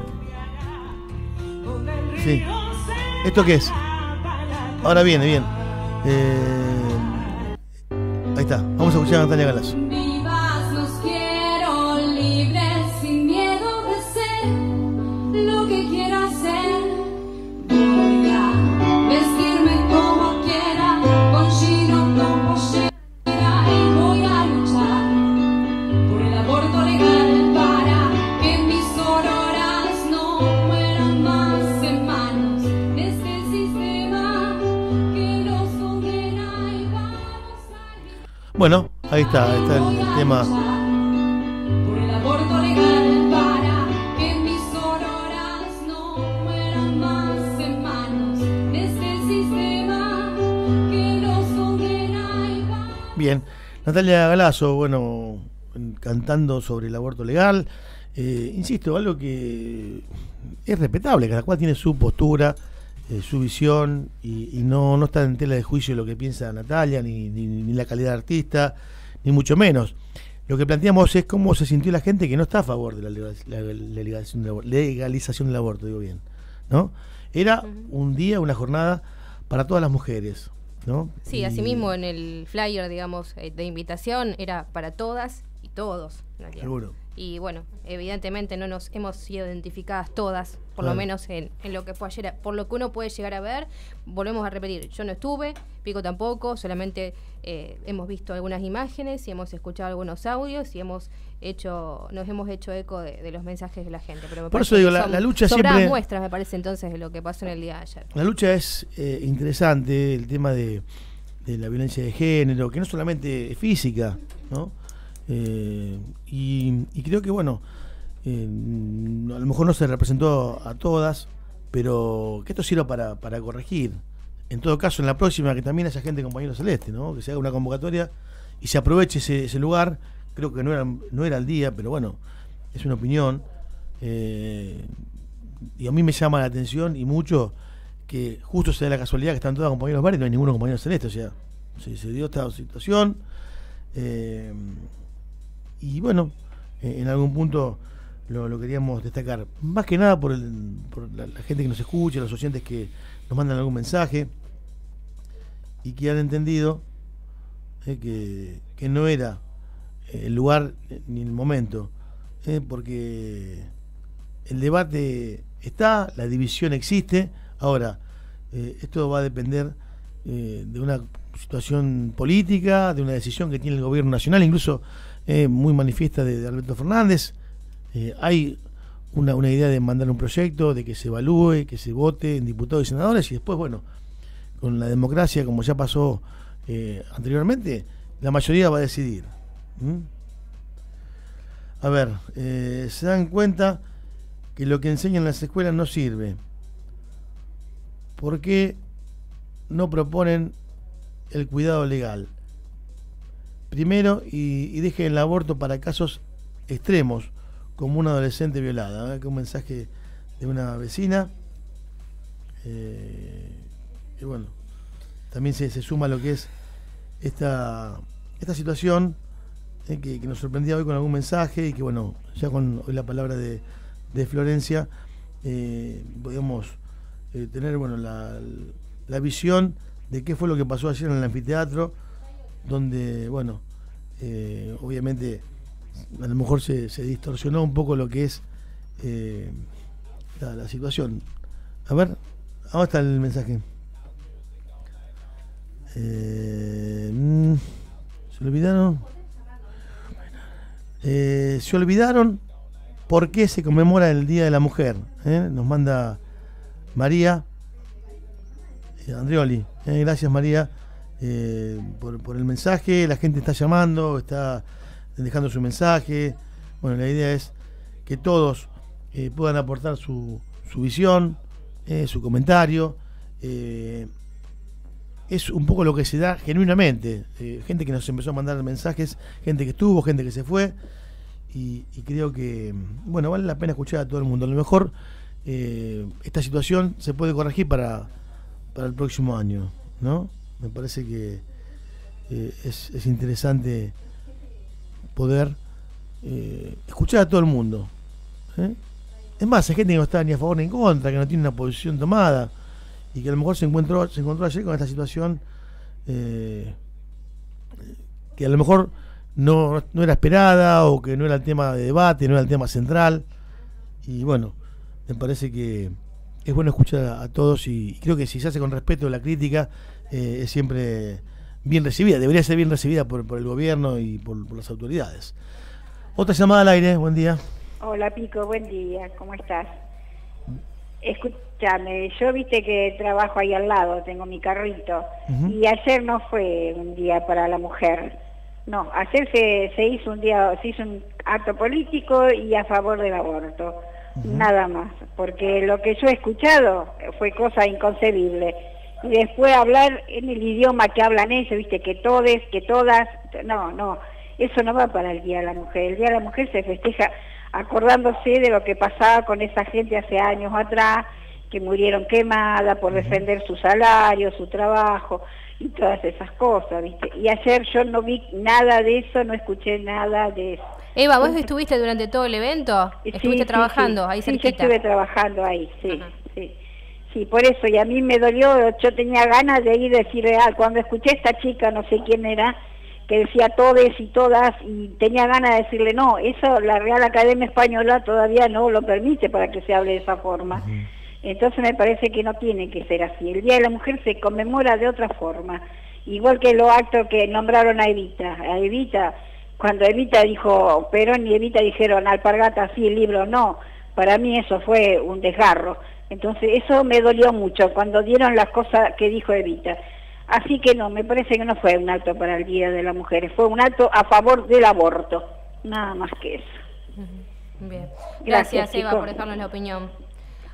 sí. ¿Esto qué es? Ahora viene, bien. Eh, ahí está. Vamos a escuchar a Natalia Galazo. Vivas, los quiero libres, sin miedo de ser lo que quiero hacer. Voy a vestirme como quiera, con chino, con pollera, y voy a luchar por el aborto legal para que mis sororas no mueran más en manos de este sistema. Bueno, ahí está, ahí está el, el tema. Por el aborto legal para que mis sororas no mueran más en manos de este sistema que los condena y va. Bien, Natalia Galazo, bueno, cantando sobre el aborto legal. Eh, insisto, algo que es respetable, cada cual tiene su postura. Eh, su visión y, y no, no está en tela de juicio lo que piensa Natalia ni, ni, ni la calidad de artista ni mucho menos. Lo que planteamos es cómo se sintió la gente que no está a favor de la, legal, la legalización, del aborto, legalización del aborto, digo bien, ¿no? Era uh-huh. un día, una jornada para todas las mujeres, ¿no? Sí, y... asimismo en el flyer, digamos, de invitación era para todas y todos. Seguro. Y bueno, evidentemente no nos hemos sido identificadas todas, por claro. lo menos en, en lo que fue ayer, por lo que uno puede llegar a ver. Volvemos a repetir, yo no estuve, Pico tampoco, solamente eh, hemos visto algunas imágenes y hemos escuchado algunos audios y hemos hecho, nos hemos hecho eco de, de los mensajes de la gente. Pero me por eso digo, la, la lucha siempre... muestras, me parece entonces, de lo que pasó en el día de ayer. La lucha es eh, interesante, el tema de, de la violencia de género, que no solamente es física, ¿no? Eh, y, y creo que bueno eh, a lo mejor no se representó a todas, pero que esto sirva para, para corregir. En todo caso, en la próxima que también haya gente compañero celeste, ¿no? Que se haga una convocatoria y se aproveche ese, ese lugar creo que no era, no era el día, pero bueno, es una opinión. Eh, y a mí me llama la atención y mucho que justo se da la casualidad que están todos compañeros bar y no hay ninguno compañero celeste, o sea, se, se dio esta situación. Eh, y bueno, eh, en algún punto lo, lo queríamos destacar, más que nada por, el, por la, la gente que nos escucha, los oyentes que nos mandan algún mensaje y que han entendido eh, que, que no era el lugar ni el momento, eh, porque el debate está, la división existe. Ahora, eh, esto va a depender eh, de una situación política, de una decisión que tiene el gobierno nacional, incluso eh, muy manifiesta de, de Alberto Fernández. Eh, hay una, una idea de mandar un proyecto, de que se evalúe, que se vote en diputados y senadores, y después, bueno, con la democracia, como ya pasó eh, anteriormente, la mayoría va a decidir. ¿Mm? A ver, eh, se dan cuenta que lo que enseñan en las escuelas no sirve. ¿Por qué no proponen el cuidado legal? Primero, y, y dejen el aborto para casos extremos, como una adolescente violada. Acá un mensaje de una vecina. Eh, y bueno, también se, se suma lo que es esta, esta situación eh, que, que nos sorprendía hoy con algún mensaje y que bueno, ya con hoy la palabra de, de Florencia, eh, podemos eh, tener bueno la, la visión de qué fue lo que pasó ayer en el anfiteatro, donde bueno, eh, obviamente a lo mejor se, se distorsionó un poco lo que es eh, la, la situación. A ver, ¿dónde está el mensaje? Eh, mm, ¿Se olvidaron? Eh, se olvidaron por qué se conmemora el Día de la Mujer. ¿eh? Nos manda María eh, Andreoli. Eh, gracias María eh, por, por el mensaje. La gente está llamando, está dejando su mensaje. Bueno, la idea es que todos eh, puedan aportar su, su visión, eh, su comentario. Eh, es un poco lo que se da genuinamente. Eh, gente que nos empezó a mandar mensajes, gente que estuvo, gente que se fue. Y, y creo que, bueno, vale la pena escuchar a todo el mundo. A lo mejor eh, esta situación se puede corregir para, para el próximo año, ¿no? Me parece que eh, es, es interesante poder eh, escuchar a todo el mundo. ¿eh? Es más, hay gente que no está ni a favor ni en contra, que no tiene una posición tomada y que a lo mejor se encontró, se encontró ayer con esta situación eh, que a lo mejor no, no era esperada o que no era el tema de debate, no era el tema central. Y bueno, me parece que es bueno escuchar a, a todos y creo que si se hace con respeto la crítica eh, es siempre bien recibida, debería ser bien recibida por, por el gobierno y por, por las autoridades. Otra llamada al aire, buen día. Hola Pico, buen día, ¿cómo estás? Escúchame, yo viste que trabajo ahí al lado, tengo mi carrito, uh-huh. y ayer no fue un día para la mujer, no, ayer se, se hizo un día, se hizo un acto político y a favor del aborto, uh-huh. nada más, porque lo que yo he escuchado fue cosa inconcebible. Y después hablar en el idioma que hablan ellos, viste, que todes, que todas, no, no, eso no va para el Día de la Mujer. El Día de la Mujer se festeja acordándose de lo que pasaba con esa gente hace años atrás, que murieron quemadas por defender su salario, su trabajo y todas esas cosas, viste. Y ayer yo no vi nada de eso, no escuché nada de eso. Eva, ¿vos estuviste durante todo el evento? Sí, ¿Estuviste sí, trabajando sí, ahí sí, cerquita? Sí, yo estuve trabajando ahí, sí, uh-huh. sí. Sí, por eso, y a mí me dolió, yo tenía ganas de ir a decirle, ah, cuando escuché a esta chica, no sé quién era, que decía todes y todas, y tenía ganas de decirle, no, eso la Real Academia Española todavía no lo permite para que se hable de esa forma. Uh-huh. Entonces me parece que no tiene que ser así. El Día de la Mujer se conmemora de otra forma, igual que los actos que nombraron a Evita. A Evita, cuando Evita dijo Perón y Evita dijeron alpargata sí, el libro no, para mí eso fue un desgarro. Entonces eso me dolió mucho cuando dieron las cosas que dijo Evita. Así que no, me parece que no fue un acto para el Día de las Mujeres, fue un acto a favor del aborto, nada más que eso. Bien, gracias, gracias Eva por dejarnos la opinión.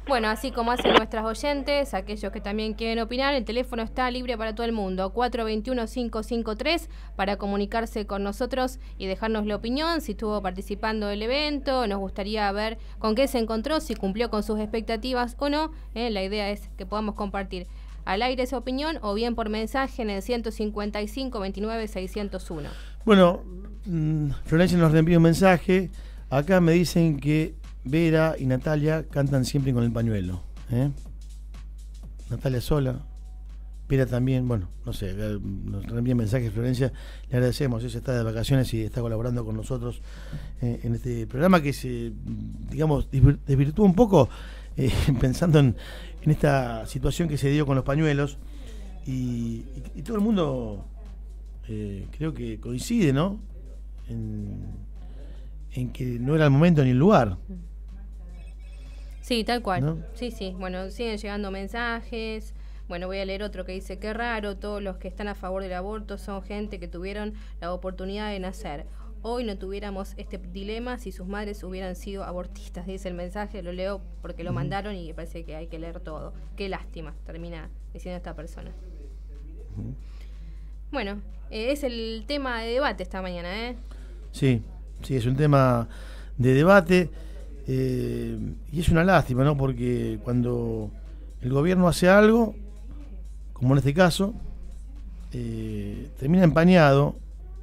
Bueno, así como hacen nuestras oyentes, aquellos que también quieren opinar, el teléfono está libre para todo el mundo, cuatro dos uno, cinco cinco tres, para comunicarse con nosotros y dejarnos la opinión, si estuvo participando del evento, nos gustaría ver con qué se encontró, si cumplió con sus expectativas o no. Eh, la idea es que podamos compartir al aire esa opinión o bien por mensaje en el ciento cincuenta y cinco, veintinueve, seiscientos uno. Bueno, mmm, Florencia nos reenvía un mensaje. Acá me dicen que Vera y Natalia cantan siempre con el pañuelo. ¿eh? Natalia sola, Vera también. Bueno, no sé, nos reenvía mensajes Florencia. Le agradecemos. Ella está de vacaciones y está colaborando con nosotros eh, en este programa que se, digamos, desvirtuó un poco eh, pensando en, en esta situación que se dio con los pañuelos. Y, y, y todo el mundo eh, creo que coincide, ¿no? En, en que no era el momento ni el lugar. Sí, tal cual. ¿No? Sí, sí. Bueno, siguen llegando mensajes. Bueno, voy a leer otro que dice, qué raro, todos los que están a favor del aborto son gente que tuvieron la oportunidad de nacer. Hoy no tuviéramos este dilema si sus madres hubieran sido abortistas, dice el mensaje, lo leo porque lo mandaron y parece que hay que leer todo. Qué lástima, termina diciendo esta persona. Uh-huh. Bueno, eh, es el tema de debate esta mañana, ¿eh? Sí, sí, es un tema de debate. Eh, y es una lástima, ¿no? Porque cuando el gobierno hace algo, como en este caso, eh, termina empañado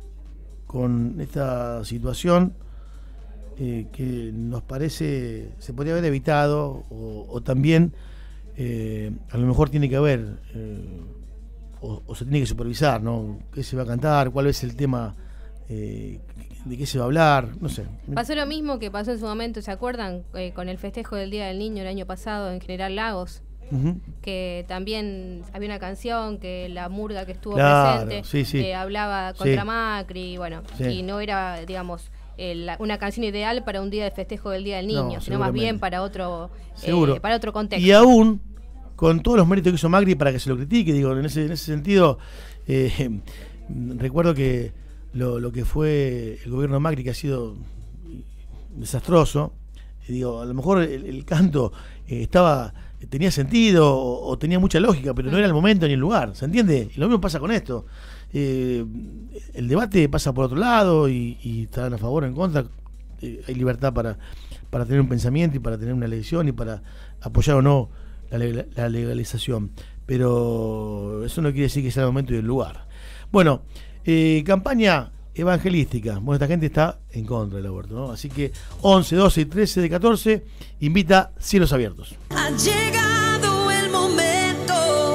con esta situación eh, que nos parece se podría haber evitado o, o también eh, a lo mejor tiene que haber eh, o, o se tiene que supervisar, ¿no? ¿Qué se va a cantar? ¿Cuál es el tema? Eh, ¿De qué se va a hablar? No sé. Pasó lo mismo que pasó en su momento, ¿se acuerdan? Eh, con el festejo del Día del Niño el año pasado en General Lagos. Uh-huh. Que también había una canción que la murga que estuvo claro, presente sí, sí. Eh, hablaba contra sí. Macri, y bueno, sí. y no era, digamos, eh, la, una canción ideal para un día de festejo del Día del Niño, no, sino más bien para otro, Seguro. Eh, para otro contexto. Y aún con todos los méritos que hizo Macri para que se lo critique, digo, en ese, en ese sentido, eh, recuerdo que lo, lo que fue el gobierno de Macri, que ha sido desastroso, eh, digo, a lo mejor el, el canto eh, estaba tenía sentido o, o tenía mucha lógica, pero no era el momento ni el lugar, ¿se entiende? Y lo mismo pasa con esto. Eh, el debate pasa por otro lado y, y están a favor o en contra. Eh, hay libertad para, para tener un pensamiento y para tener una elección y para apoyar o no la, la legalización. Pero eso no quiere decir que sea el momento y el lugar. Bueno, eh, campaña evangelística. Bueno, esta gente está en contra del aborto, ¿no? Así que once, doce y trece de catorce invita Cielos Abiertos. Ha llegado el momento,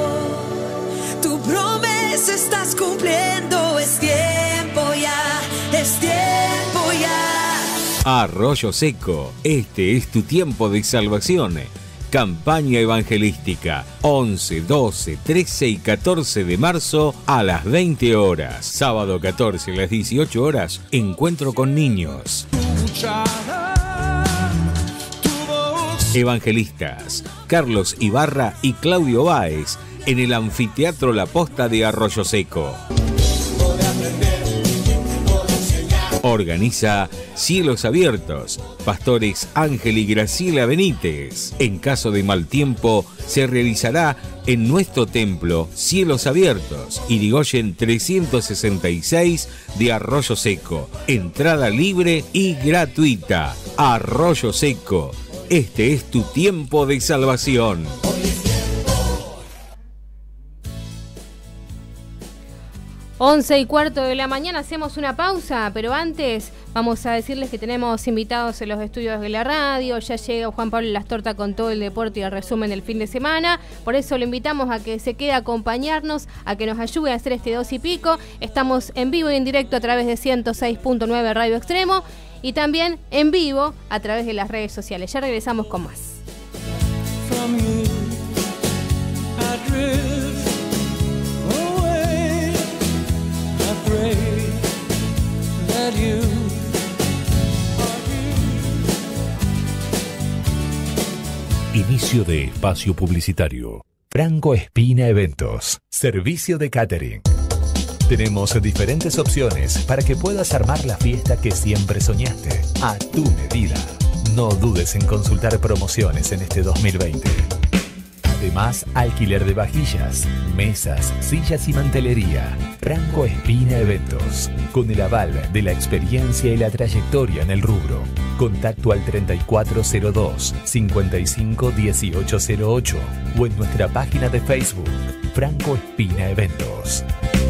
tu promesa estás cumpliendo, es tiempo ya, es tiempo ya. Arroyo Seco, este es tu tiempo de salvación. Campaña evangelística, once, doce, trece y catorce de marzo a las veinte horas. Sábado catorce a las dieciocho horas, encuentro con niños. Evangelistas, Carlos Ibarra y Claudio Báez, en el Anfiteatro La Posta de Arroyo Seco. Organiza Cielos Abiertos, pastores Ángel y Graciela Benítez. En caso de mal tiempo, se realizará en nuestro templo Cielos Abiertos, Irigoyen trescientos sesenta y seis de Arroyo Seco. Entrada libre y gratuita. Arroyo Seco, este es tu tiempo de salvación. Once y cuarto de la mañana, hacemos una pausa, pero antes vamos a decirles que tenemos invitados en los estudios de la radio. Ya llega Juan Pablo Lastorta con todo el deporte y el resumen del fin de semana. Por eso lo invitamos a que se quede a acompañarnos, a que nos ayude a hacer este dos y pico. Estamos en vivo y en directo a través de ciento seis punto nueve Radio Extremo y también en vivo a través de las redes sociales. Ya regresamos con más. From you, I drift away. I pray that you Inicio de espacio publicitario. Franco Espina Eventos. Servicio de catering. Tenemos diferentes opciones para que puedas armar la fiesta que siempre soñaste, a tu medida. No dudes en consultar promociones en este dos mil veinte. Además, alquiler de vajillas, mesas, sillas y mantelería. Franco Espina Eventos, con el aval de la experiencia y la trayectoria en el rubro. Contacto al treinta y cuatro cero dos, cincuenta y cinco dieciocho cero ocho o en nuestra página de Facebook, Franco Espina Eventos.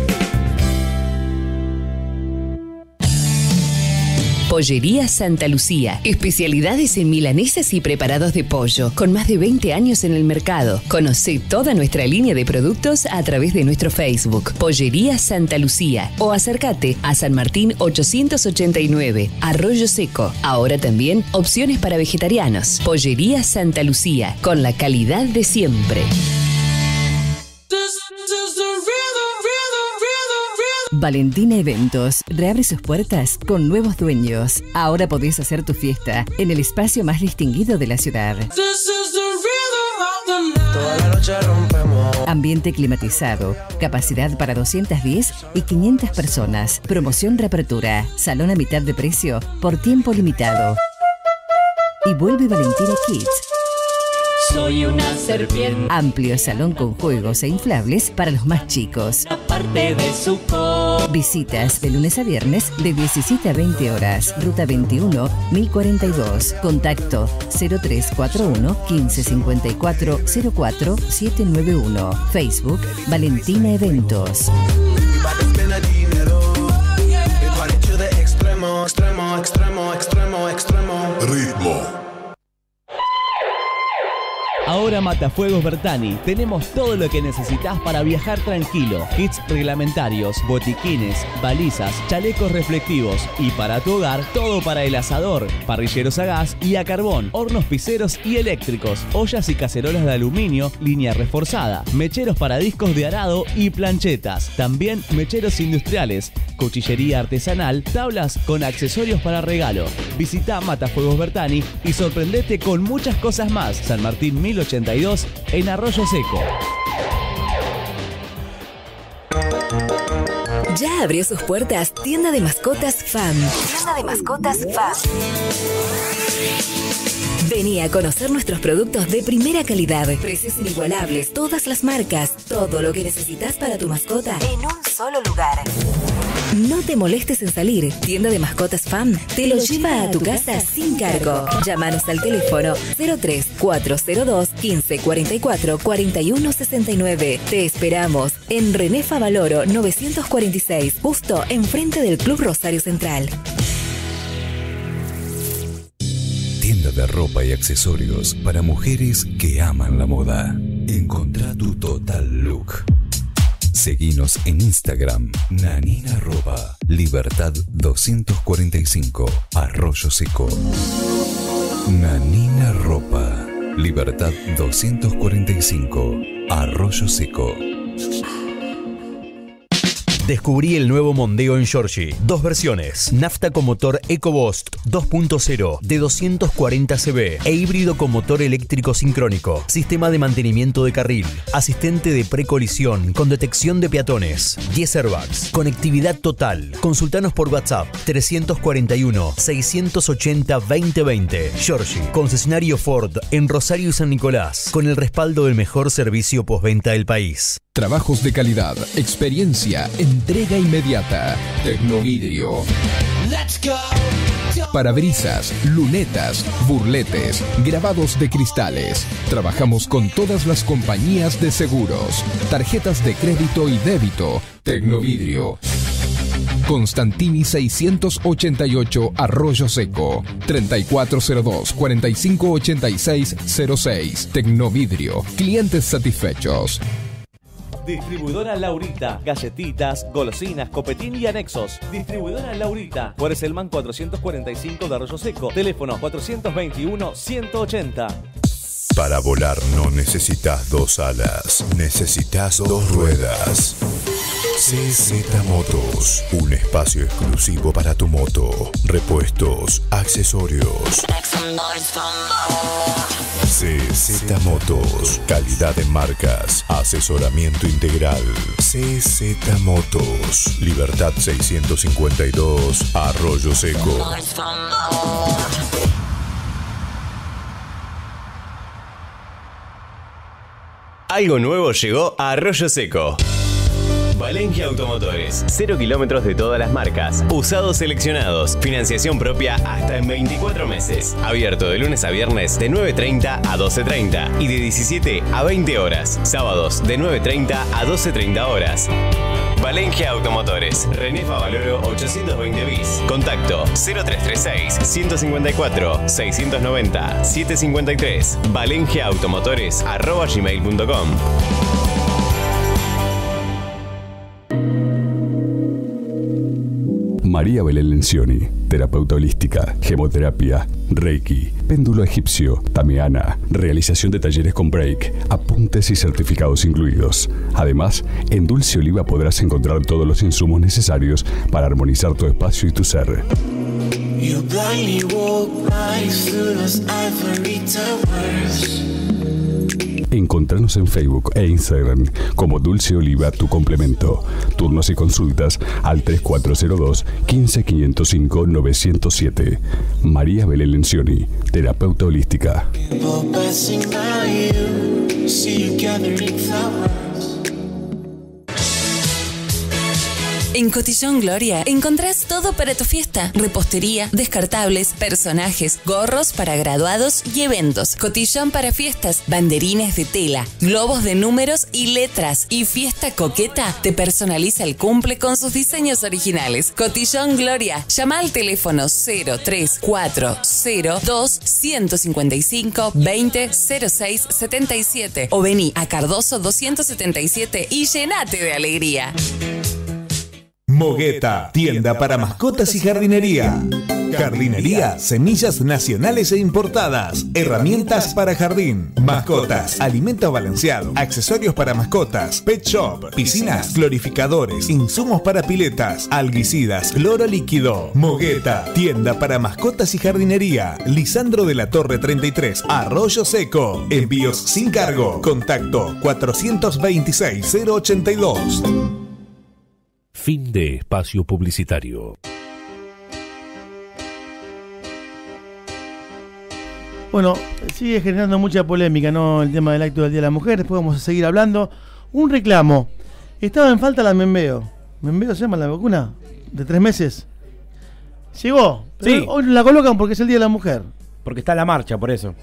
Pollería Santa Lucía. Especialidades en milanesas y preparados de pollo. Con más de veinte años en el mercado. Conocé toda nuestra línea de productos a través de nuestro Facebook. Pollería Santa Lucía. O acércate a San Martín ochocientos ochenta y nueve. Arroyo Seco. Ahora también opciones para vegetarianos. Pollería Santa Lucía. Con la calidad de siempre. Valentina Eventos reabre sus puertas con nuevos dueños. Ahora podés hacer tu fiesta en el espacio más distinguido de la ciudad. Toda la noche rompemos. Ambiente climatizado, capacidad para doscientas diez y quinientas personas. Promoción reapertura, salón a mitad de precio por tiempo limitado. Y vuelve Valentina Kids. Soy una serpiente. Amplio salón con juegos e inflables para los más chicos. Parte de su co. Visitas de lunes a viernes de diecisiete a veinte horas. Ruta veintiuno, mil cuarenta y dos. Contacto cero tres cuatro uno, quince cincuenta y cuatro, cero cuatro siete nueve uno. Facebook Valentina Eventos. Extremo, extremo, extremo, extremo, extremo. Ritmo. Ahora Matafuegos Bertani, tenemos todo lo que necesitas para viajar tranquilo. Kits reglamentarios, botiquines, balizas, chalecos reflectivos y para tu hogar, todo para el asador, parrilleros a gas y a carbón, hornos piseros y eléctricos, ollas y cacerolas de aluminio, línea reforzada, mecheros para discos de arado y planchetas. También mecheros industriales, cuchillería artesanal, tablas con accesorios para regalo. Visita Matafuegos Bertani y sorprendete con muchas cosas más. San Martín mil ochenta y dos en Arroyo Seco. Ya abrió sus puertas Tienda de Mascotas F A M. Tienda de Mascotas F A M. Vení a conocer nuestros productos de primera calidad, precios inigualables, todas las marcas, todo lo que necesitas para tu mascota en un solo lugar. No te molestes en salir. Tienda de Mascotas F A M te lo lleva a tu casa sin cargo. Llámanos al teléfono cero tres cuatro cero dos, quince cuarenta y cuatro, cuarenta y uno sesenta y nueve. Te esperamos en René Favaloro novecientos cuarenta y seis, justo enfrente del Club Rosario Central. Tienda de ropa y accesorios para mujeres que aman la moda. Encontrá tu total look. Seguinos en Instagram, Nanina arroba, Libertad doscientos cuarenta y cinco, Arroyo Seco. Nanina Ropa, Libertad doscientos cuarenta y cinco, Arroyo Seco. Descubrí el nuevo Mondeo en Giorgi. Dos versiones. Nafta con motor EcoBoost dos punto cero de doscientos cuarenta caballos e híbrido con motor eléctrico sincrónico. Sistema de mantenimiento de carril. Asistente de precolisión con detección de peatones. diez airbags. Conectividad total. Consultanos por WhatsApp trescientos cuarenta y uno, seiscientos ochenta, veinte veinte. Giorgi. Concesionario Ford en Rosario y San Nicolás. Con el respaldo del mejor servicio postventa del país. Trabajos de calidad, experiencia, entrega inmediata. Tecnovidrio. Parabrisas, lunetas, burletes, grabados de cristales. Trabajamos con todas las compañías de seguros, tarjetas de crédito y débito. Tecnovidrio. Constantini seiscientos ochenta y ocho, Arroyo Seco. treinta y cuatro cero dos, cuarenta y cinco ochenta y seis cero seis. Tecnovidrio. Clientes satisfechos. Distribuidora Laurita, galletitas, golosinas, copetín y anexos. Distribuidora Laurita, Juárez Elman cuatrocientos cuarenta y cinco de Arroyo Seco. Teléfono cuatrocientos veintiuno, ciento ochenta. Para volar no necesitas dos alas, necesitas dos ruedas. C Z Motos, un espacio exclusivo para tu moto. Repuestos, accesorios. C Z Motos, calidad en marcas, asesoramiento integral. C Z Motos, Libertad seiscientos cincuenta y dos, Arroyo Seco. Algo nuevo llegó a Arroyo Seco. Valengia Automotores. Cero kilómetros de todas las marcas. Usados seleccionados. Financiación propia hasta en veinticuatro meses. Abierto de lunes a viernes de nueve treinta a doce treinta y de diecisiete a veinte horas. Sábados de nueve treinta a doce treinta horas. Valengia Automotores. René Favaloro ochocientos veinte bis. Contacto cero tres tres seis, uno cinco cuatro, seis nueve cero, siete cinco tres. valengiaautomotores arroba gmail punto com. María Belén Lencioni, terapeuta holística, gemoterapia, Reiki, péndulo egipcio, tamiana, realización de talleres con break, apuntes y certificados incluidos. Además, en Dulce Oliva podrás encontrar todos los insumos necesarios para armonizar tu espacio y tu ser. You blindly walk right through those ivory towers. Encontranos en Facebook e Instagram como Dulce Oliva Tu Complemento. Turnos y consultas al tres cuatro cero dos, uno cinco cinco cinco, nueve cero siete. María Belén Lencioni, terapeuta holística. People passing by you, see you gathering flowers. En Cotillón Gloria encontrás todo para tu fiesta. Repostería, descartables, personajes, gorros para graduados y eventos. Cotillón para fiestas, banderines de tela, globos de números y letras. Y Fiesta Coqueta te personaliza el cumple con sus diseños originales. Cotillón Gloria. Llama al teléfono cero tres cuatro cero dos, uno cinco cinco, veinte, cero seis setenta y siete o vení a Cardoso doscientos setenta y siete y llenate de alegría. Mogueta, tienda para mascotas y jardinería. Jardinería, semillas nacionales e importadas, herramientas para jardín, mascotas, alimento balanceado, accesorios para mascotas, pet shop, piscinas, glorificadores, insumos para piletas, alguicidas, cloro líquido. Mogueta, tienda para mascotas y jardinería. Lisandro de la Torre treinta y tres, Arroyo Seco. Envíos sin cargo. Contacto cuatrocientos veintiséis, cero ochenta y dos. Fin de espacio publicitario. Bueno, sigue generando mucha polémica, ¿no? El tema del acto del Día de la Mujer. Después vamos a seguir hablando. Un reclamo. Estaba en falta la Membeo. ¿Membeo se llama la vacuna? ¿De tres meses? Llegó. Sí. Hoy la colocan porque es el Día de la Mujer. Porque está la marcha, por eso.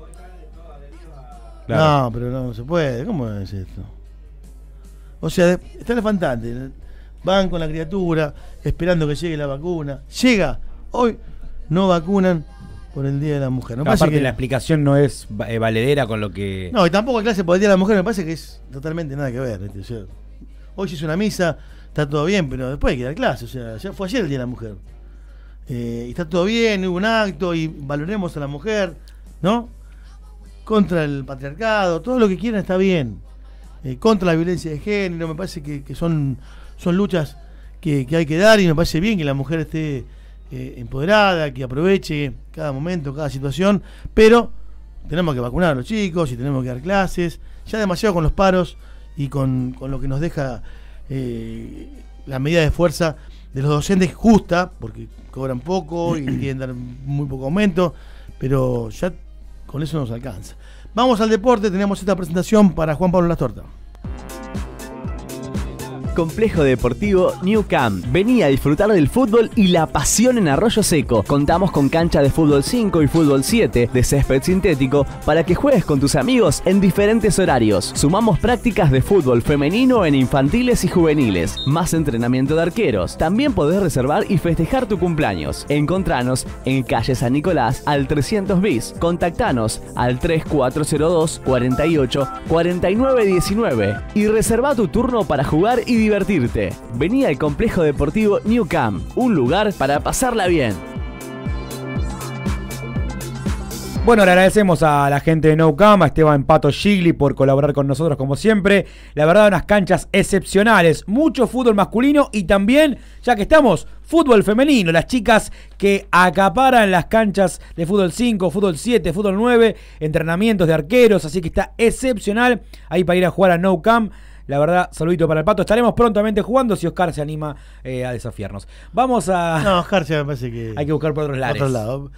Claro. No, pero no, no se puede. ¿Cómo es esto? O sea, está elefantante. Van con la criatura, esperando que llegue la vacuna. Llega. Hoy no vacunan por el Día de la Mujer. No, no, aparte que... la explicación no es eh, valedera con lo que... No, y tampoco hay clase por el Día de la Mujer. Me parece que es totalmente nada que ver. O sea, hoy se hizo una misa, está todo bien, pero después hay que dar clase. O sea, ya fue ayer el Día de la Mujer. Eh, y está todo bien, hubo un acto y valoremos a la mujer, ¿no? Contra el patriarcado, todo lo que quieran está bien. Eh, contra la violencia de género, me parece que, que son... Son luchas que, que hay que dar y me parece bien que la mujer esté eh, empoderada, que aproveche cada momento, cada situación, pero tenemos que vacunar a los chicos y tenemos que dar clases, ya demasiado con los paros y con, con lo que nos deja eh, la medida de fuerza de los docentes justa, porque cobran poco y quieren dar muy poco aumento, pero ya con eso nos alcanza. Vamos al deporte, tenemos esta presentación para Juan Pablo Lastorta. Complejo Deportivo New Camp. Vení a disfrutar del fútbol y la pasión en Arroyo Seco. Contamos con cancha de fútbol cinco y fútbol siete de césped sintético para que juegues con tus amigos en diferentes horarios. Sumamos prácticas de fútbol femenino en infantiles y juveniles. Más entrenamiento de arqueros. También podés reservar y festejar tu cumpleaños. Encontranos en calle San Nicolás al trescientos bis. Contactanos al tres cuatro cero dos, cuarenta y ocho, cuarenta y nueve diecinueve y reserva tu turno para jugar y divertirte. Vení al Complejo Deportivo New Camp, un lugar para pasarla bien. Bueno, le agradecemos a la gente de No Camp, a Esteban Pato Gigli por colaborar con nosotros como siempre. La verdad, unas canchas excepcionales, mucho fútbol masculino y también, ya que estamos, fútbol femenino. Las chicas que acaparan las canchas de fútbol cinco, fútbol siete, fútbol nueve, entrenamientos de arqueros, así que está excepcional ahí para ir a jugar a No Camp. La verdad, saludito para el Pato. Estaremos prontamente jugando si Oscar se anima eh, a desafiarnos. Vamos a... No, Oscar se me parece que... Hay que buscar por otros lados. Otro lado.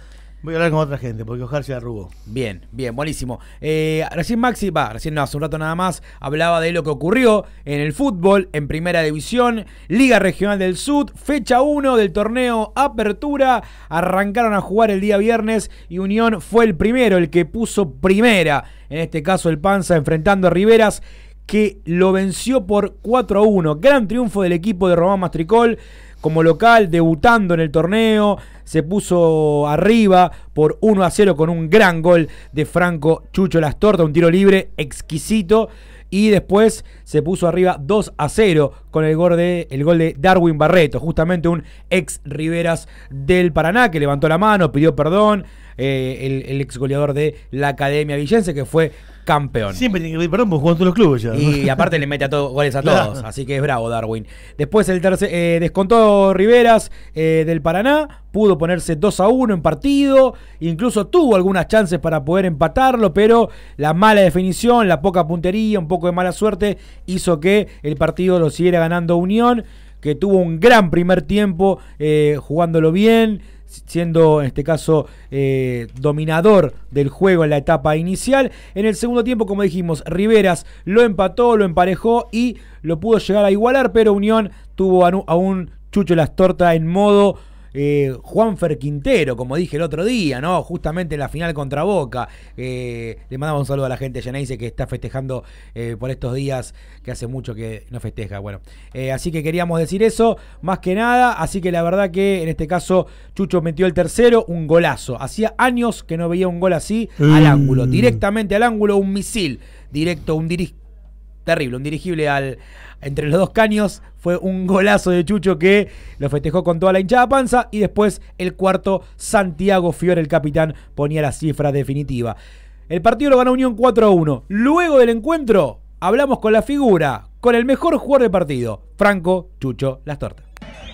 Voy a hablar con otra gente, porque Ojar se arrugó. Bien, bien, buenísimo. Eh, recién Maxi, va, recién no, hace un rato nada más, hablaba de lo que ocurrió en el fútbol, en Primera División, Liga Regional del Sur, fecha uno del torneo Apertura. Arrancaron a jugar el día viernes y Unión fue el primero, el que puso primera. En este caso el Panza enfrentando a Riveras, que lo venció por cuatro a uno. Gran triunfo del equipo de Román Mastricol. Como local, debutando en el torneo, se puso arriba por uno a cero con un gran gol de Franco Chucho Lastorta, un tiro libre exquisito. Y después se puso arriba dos a cero con el gol de, el gol de Darwin Barreto, justamente un ex Riveras del Paraná, que levantó la mano, pidió perdón, eh, el, el ex goleador de la Academia Villense, que fue campeón. Siempre tiene que pedir perdón porque jugó en todos los clubes ya. Y aparte le mete a todos goles a todos, Claro. así que es bravo Darwin. Después el tercer, eh, descontó Riveras eh, del Paraná, pudo ponerse dos a uno en partido, incluso tuvo algunas chances para poder empatarlo, pero la mala definición, la poca puntería, un poco de mala suerte hizo que el partido lo siguiera ganando Unión, que tuvo un gran primer tiempo eh, jugándolo bien, siendo en este caso eh, dominador del juego en la etapa inicial. En el segundo tiempo, como dijimos, Riveras lo empató, lo emparejó y lo pudo llegar a igualar, pero Unión tuvo a, a un Chucho Lastorta en modo eh, Juanfer Quintero, como dije el otro día, ¿no? Justamente en la final contra Boca. Eh, le mandamos un saludo a la gente de Geneise que está festejando eh, por estos días, que hace mucho que no festeja. Bueno, eh, así que queríamos decir eso, más que nada. Así que la verdad que en este caso Chucho metió el tercero, un golazo. Hacía años que no veía un gol así mm. al ángulo, directamente al ángulo, un misil directo, un dirige terrible, un dirigible al entre los dos caños. Fue un golazo de Chucho que lo festejó con toda la hinchada panza. Y después el cuarto, Santiago Fiore, el capitán, ponía la cifra definitiva. El partido lo ganó Unión cuatro a uno. Luego del encuentro hablamos con la figura, con el mejor jugador del partido, Franco Chucho Lastorta.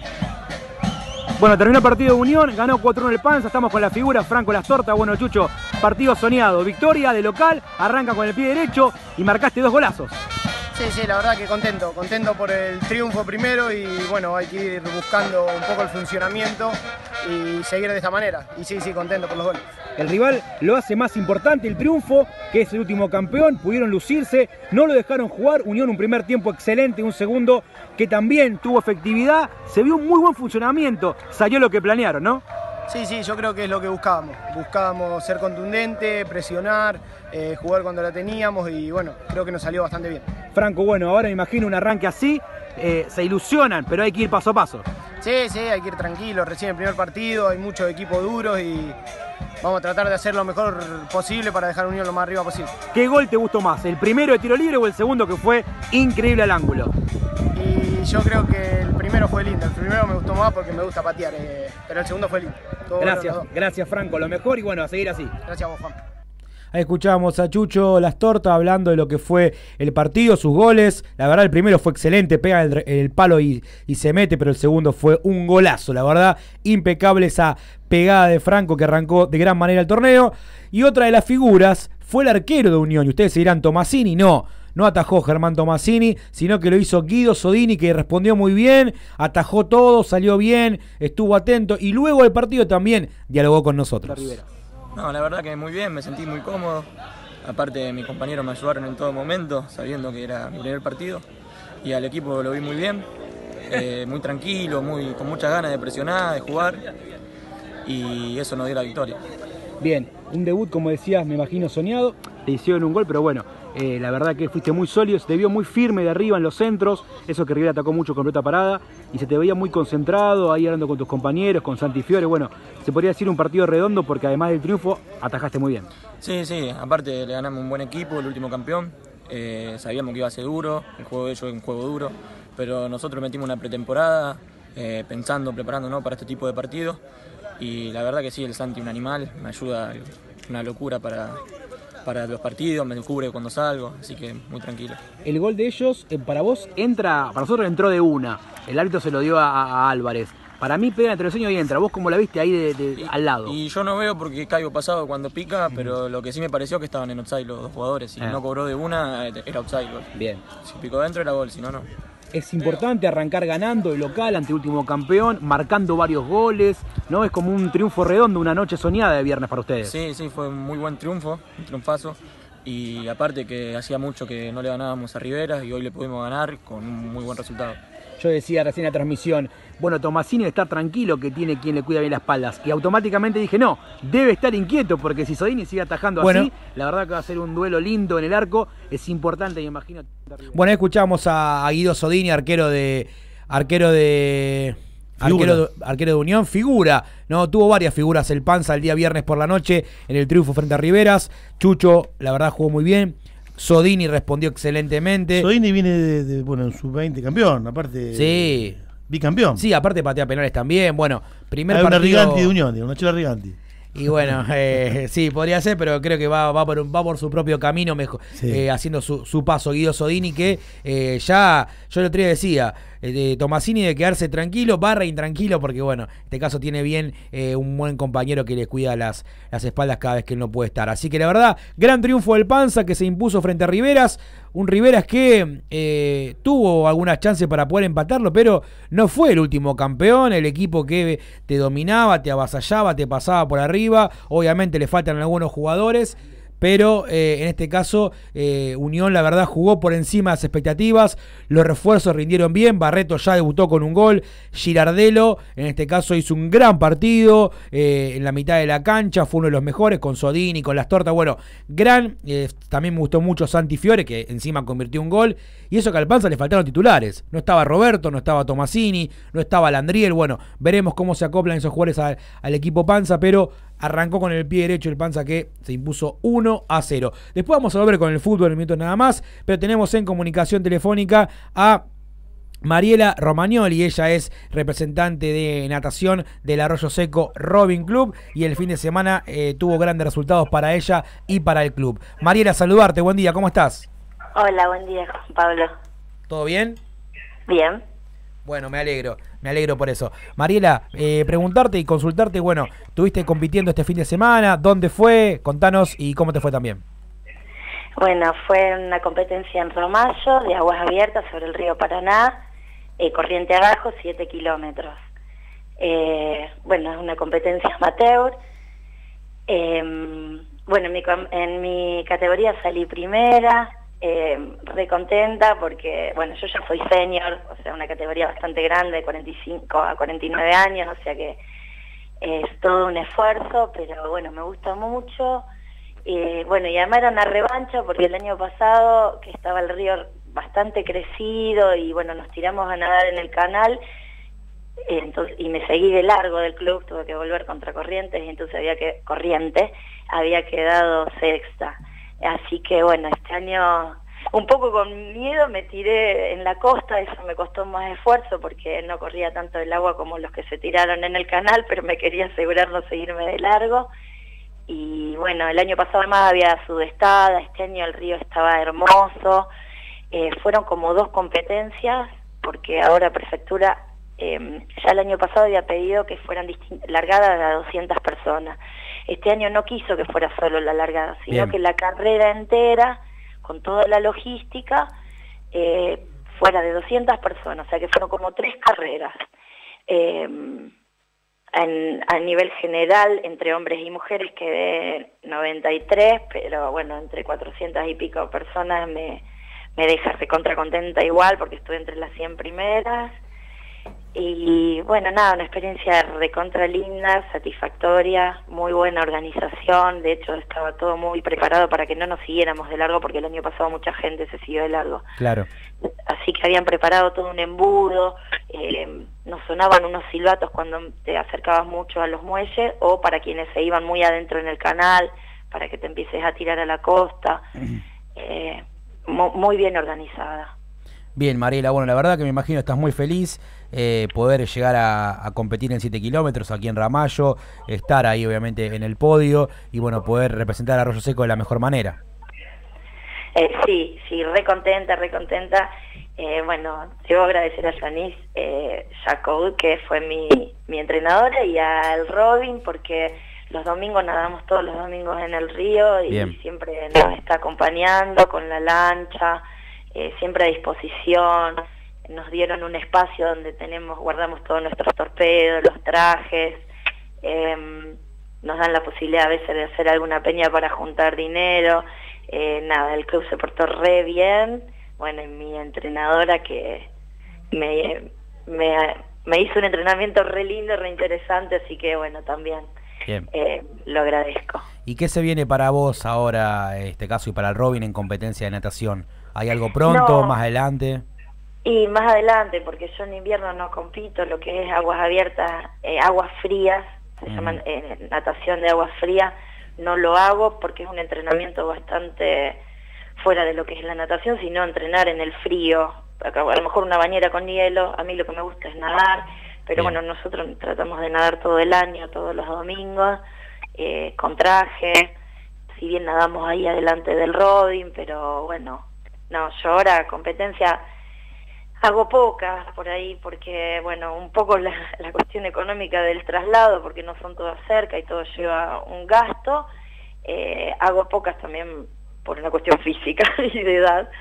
Bueno, terminó el partido de Unión, ganó cuatro a uno el Panza, estamos con la figura Franco Lastorta. Bueno, Chucho, partido soñado, victoria de local, arranca con el pie derecho y marcaste dos golazos. Sí, sí, la verdad que contento, contento por el triunfo primero y bueno, hay que ir buscando un poco el funcionamiento y seguir de esta manera. Y sí, sí, contento por los goles. El rival lo hace más importante, el triunfo, que es el último campeón, pudieron lucirse, no lo dejaron jugar, Unión un primer tiempo excelente, un segundo que también tuvo efectividad, se vio un muy buen funcionamiento, salió lo que planearon, ¿no? Sí, sí, yo creo que es lo que buscábamos. Buscábamos ser contundente, presionar, eh, jugar cuando la teníamos y bueno, creo que nos salió bastante bien. Franco, bueno, ahora me imagino un arranque así, eh, se ilusionan, pero hay que ir paso a paso. Sí, sí, hay que ir tranquilo, recién el primer partido, hay muchos equipos duros y vamos a tratar de hacer lo mejor posible para dejar a Unión lo más arriba posible. ¿Qué gol te gustó más, el primero de tiro libre o el segundo que fue increíble al ángulo? Y yo creo que el primero fue lindo, el primero me gustó más porque me gusta patear, eh, pero el segundo fue lindo. Todo gracias, bueno, gracias Franco, lo mejor y bueno, a seguir así. Gracias a vos, Juan. Ahí escuchábamos a Chucho Lastorta hablando de lo que fue el partido, sus goles. La verdad, el primero fue excelente, pega el, el palo y, y se mete, pero el segundo fue un golazo. La verdad, impecable esa pegada de Franco que arrancó de gran manera el torneo. Y otra de las figuras fue el arquero de Unión. Y ustedes se dirán, Tomasini, no. No atajó Germán Tomasini, sino que lo hizo Guido Sodini, que respondió muy bien, atajó todo, salió bien, estuvo atento y luego del partido también dialogó con nosotros. No, la verdad que muy bien, me sentí muy cómodo. Aparte, mis compañeros me ayudaron en todo momento, sabiendo que era mi primer partido. Y al equipo lo vi muy bien, eh, muy tranquilo, muy, con muchas ganas de presionar, de jugar. Y eso nos dio la victoria. Bien, un debut, como decías, me imagino soñado. Te hicieron un gol, pero bueno, eh, la verdad que fuiste muy sólido, se te vio muy firme de arriba en los centros. Eso que Rivera atacó mucho con pelota parada. Y se te veía muy concentrado, ahí hablando con tus compañeros, con Santi Fiore. Bueno, se podría decir un partido redondo porque además del triunfo, atajaste muy bien. Sí, sí, aparte le ganamos un buen equipo, el último campeón. Eh, sabíamos que iba a ser duro, el juego de ellos es un juego duro. Pero nosotros metimos una pretemporada, eh, pensando, preparándonos para este tipo de partidos. Y la verdad que sí, el Santi un animal, me ayuda, una locura para, para los partidos, me cubre cuando salgo, así que muy tranquilo. El gol de ellos, eh, para vos, entra, para nosotros entró de una, el árbitro se lo dio a, a Álvarez. Para mí pega entre el sueño y entra, vos como la viste ahí de, de, y, al lado. Y yo no veo porque caigo pasado cuando pica, mm. pero lo que sí me pareció que estaban en offside los dos jugadores, si eh. no cobró de una, era offside. Gol. Bien. Si picó dentro era gol, si no, no. es importante arrancar ganando el local ante último campeón, marcando varios goles, ¿no? Es como un triunfo redondo, una noche soñada de viernes para ustedes. Sí, sí, fue un muy buen triunfo, un triunfazo. Y aparte que hacía mucho que no le ganábamos a Riveras y hoy le pudimos ganar con un muy buen resultado. Yo decía recién en la transmisión, bueno, Tomasini está tranquilo que tiene quien le cuida bien las espaldas. Y automáticamente dije, no, debe estar inquieto porque si Sodini sigue atajando bueno, así, la verdad que va a ser un duelo lindo en el arco. Es importante, me imagino. Bueno, escuchamos a, a Guido Sodini, arquero de... arquero de... Arquero, arquero de Unión, figura, ¿no? Tuvo varias figuras el Panza el día viernes por la noche en el triunfo frente a Riveras. Chucho, la verdad, jugó muy bien. Sodini respondió excelentemente. Sodini viene de, de bueno, en sub veinte campeón, aparte. Sí. Bicampeón. Sí, aparte patea penales también. Bueno, primer Hay partido. Una Riganti de Unión, una chela Riganti. Y bueno, eh, sí, podría ser, pero creo que va, va, por, un, va por su propio camino, mejor, sí. eh, haciendo su, su paso. Guido Sodini, que eh, ya, yo el otro día decía, eh, de Tomasini de quedarse tranquilo, barra intranquilo, porque bueno, en este caso tiene bien eh, un buen compañero que le cuida las, las espaldas cada vez que él no puede estar. Así que la verdad, gran triunfo del Panza que se impuso frente a Riveras. Un Riveras que eh, tuvo algunas chances para poder empatarlo, pero no fue el último campeón, el equipo que te dominaba, te avasallaba, te pasaba por arriba. Obviamente le faltan algunos jugadores, pero eh, en este caso eh, Unión la verdad jugó por encima de las expectativas, los refuerzos rindieron bien, Barreto ya debutó con un gol, Girardelo en este caso hizo un gran partido eh, en la mitad de la cancha, fue uno de los mejores con Sodini, con las tortas, bueno, gran, eh, también me gustó mucho Santi Fiore que encima convirtió un gol, y eso que al Panza le faltaron titulares, no estaba Roberto, no estaba Tomasini, no estaba Landriel, bueno, veremos cómo se acoplan esos jugadores al, al equipo Panza, pero arrancó con el pie derecho el Panza que se impuso uno a cero. Después vamos a volver con el fútbol en minutos nada más, pero tenemos en comunicación telefónica a Mariela Romagnoli. Ella es representante de natación del Arroyo Seco Rowing Club y el fin de semana eh, tuvo grandes resultados para ella y para el club. Mariela, saludarte, buen día, ¿cómo estás? Hola, buen día, Juan Pablo. ¿Todo bien? Bien. Bueno, me alegro, me alegro por eso. Mariela, eh, preguntarte y consultarte, bueno, estuviste compitiendo este fin de semana, ¿dónde fue? Contanos y cómo te fue también. Bueno, fue una competencia en Ramallo, de aguas abiertas sobre el río Paraná, eh, corriente abajo, siete kilómetros. Eh, bueno, es una competencia amateur. Eh, bueno, en mi, en mi categoría salí primera. Eh, re contenta porque, bueno, yo ya soy senior, o sea, una categoría bastante grande, de cuarenta y cinco a cuarenta y nueve años, o sea que es todo un esfuerzo, pero bueno, me gusta mucho. Eh, bueno, y además era una revancha porque el año pasado, que estaba el río bastante crecido y bueno, nos tiramos a nadar en el canal, eh, entonces, y me seguí de largo del club, tuve que volver contra corrientes, y entonces había que, corriente, había quedado sexta. Así que bueno, este año un poco con miedo me tiré en la costa, eso me costó más esfuerzo porque no corría tanto el agua como los que se tiraron en el canal, pero me quería asegurar no seguirme de largo. Y bueno, el año pasado además había sudestada, este año el río estaba hermoso, eh, fueron como dos competencias, porque ahora Prefectura eh, ya el año pasado había pedido que fueran largadas a doscientas personas. Este año no quiso que fuera solo la largada, sino Bien. que la carrera entera, con toda la logística, eh, fuera de doscientas personas, o sea que fueron como tres carreras. Eh, en, a nivel general, entre hombres y mujeres quedé noventa y tres, pero bueno, entre cuatrocientas y pico personas me, me deja recontra contenta igual, porque estuve entre las cien primeras. Y bueno, nada, una experiencia recontra linda, satisfactoria, muy buena organización, de hecho estaba todo muy preparado para que no nos siguiéramos de largo porque el año pasado mucha gente se siguió de largo. Claro. Así que habían preparado todo un embudo, eh, nos sonaban unos silbatos cuando te acercabas mucho a los muelles o para quienes se iban muy adentro en el canal, para que te empieces a tirar a la costa, eh, mu muy bien organizada. Bien, Mariela, bueno, la verdad que me imagino estás muy feliz eh, poder llegar a, a competir en siete kilómetros aquí en Ramallo, estar ahí obviamente en el podio y bueno, poder representar a Arroyo Seco de la mejor manera. Eh, sí, sí, re contenta, re contenta. Eh, bueno, debo agradecer a Janice eh, Jacob, que fue mi, mi entrenadora, y al Robin, porque los domingos nadamos todos los domingos en el río y Bien. siempre nos está acompañando con la lancha. Eh, siempre a disposición, nos dieron un espacio donde tenemos, guardamos todos nuestros torpedos, los trajes, eh, nos dan la posibilidad a veces de hacer alguna peña para juntar dinero, eh, nada, el club se portó re bien, bueno, y mi entrenadora que me, me, me hizo un entrenamiento re lindo, re interesante, así que bueno, también eh, lo agradezco. ¿Y qué se viene para vos ahora, en este caso, y para el Robin en competencia de natación? ¿Hay algo pronto, No. más adelante? Y más adelante, porque yo en invierno no compito, lo que es aguas abiertas, eh, aguas frías, se Mm. llaman eh, natación de aguas frías, no lo hago porque es un entrenamiento bastante fuera de lo que es la natación, sino entrenar en el frío, acá, a lo mejor una bañera con hielo, a mí lo que me gusta es nadar, pero Bien. bueno, nosotros tratamos de nadar todo el año, todos los domingos, eh, con traje, si bien nadamos ahí adelante del Rodin, pero bueno, no, yo ahora competencia hago pocas por ahí porque, bueno, un poco la, la cuestión económica del traslado, porque no son todas cerca y todo lleva un gasto, eh, hago pocas también por una cuestión física y de edad.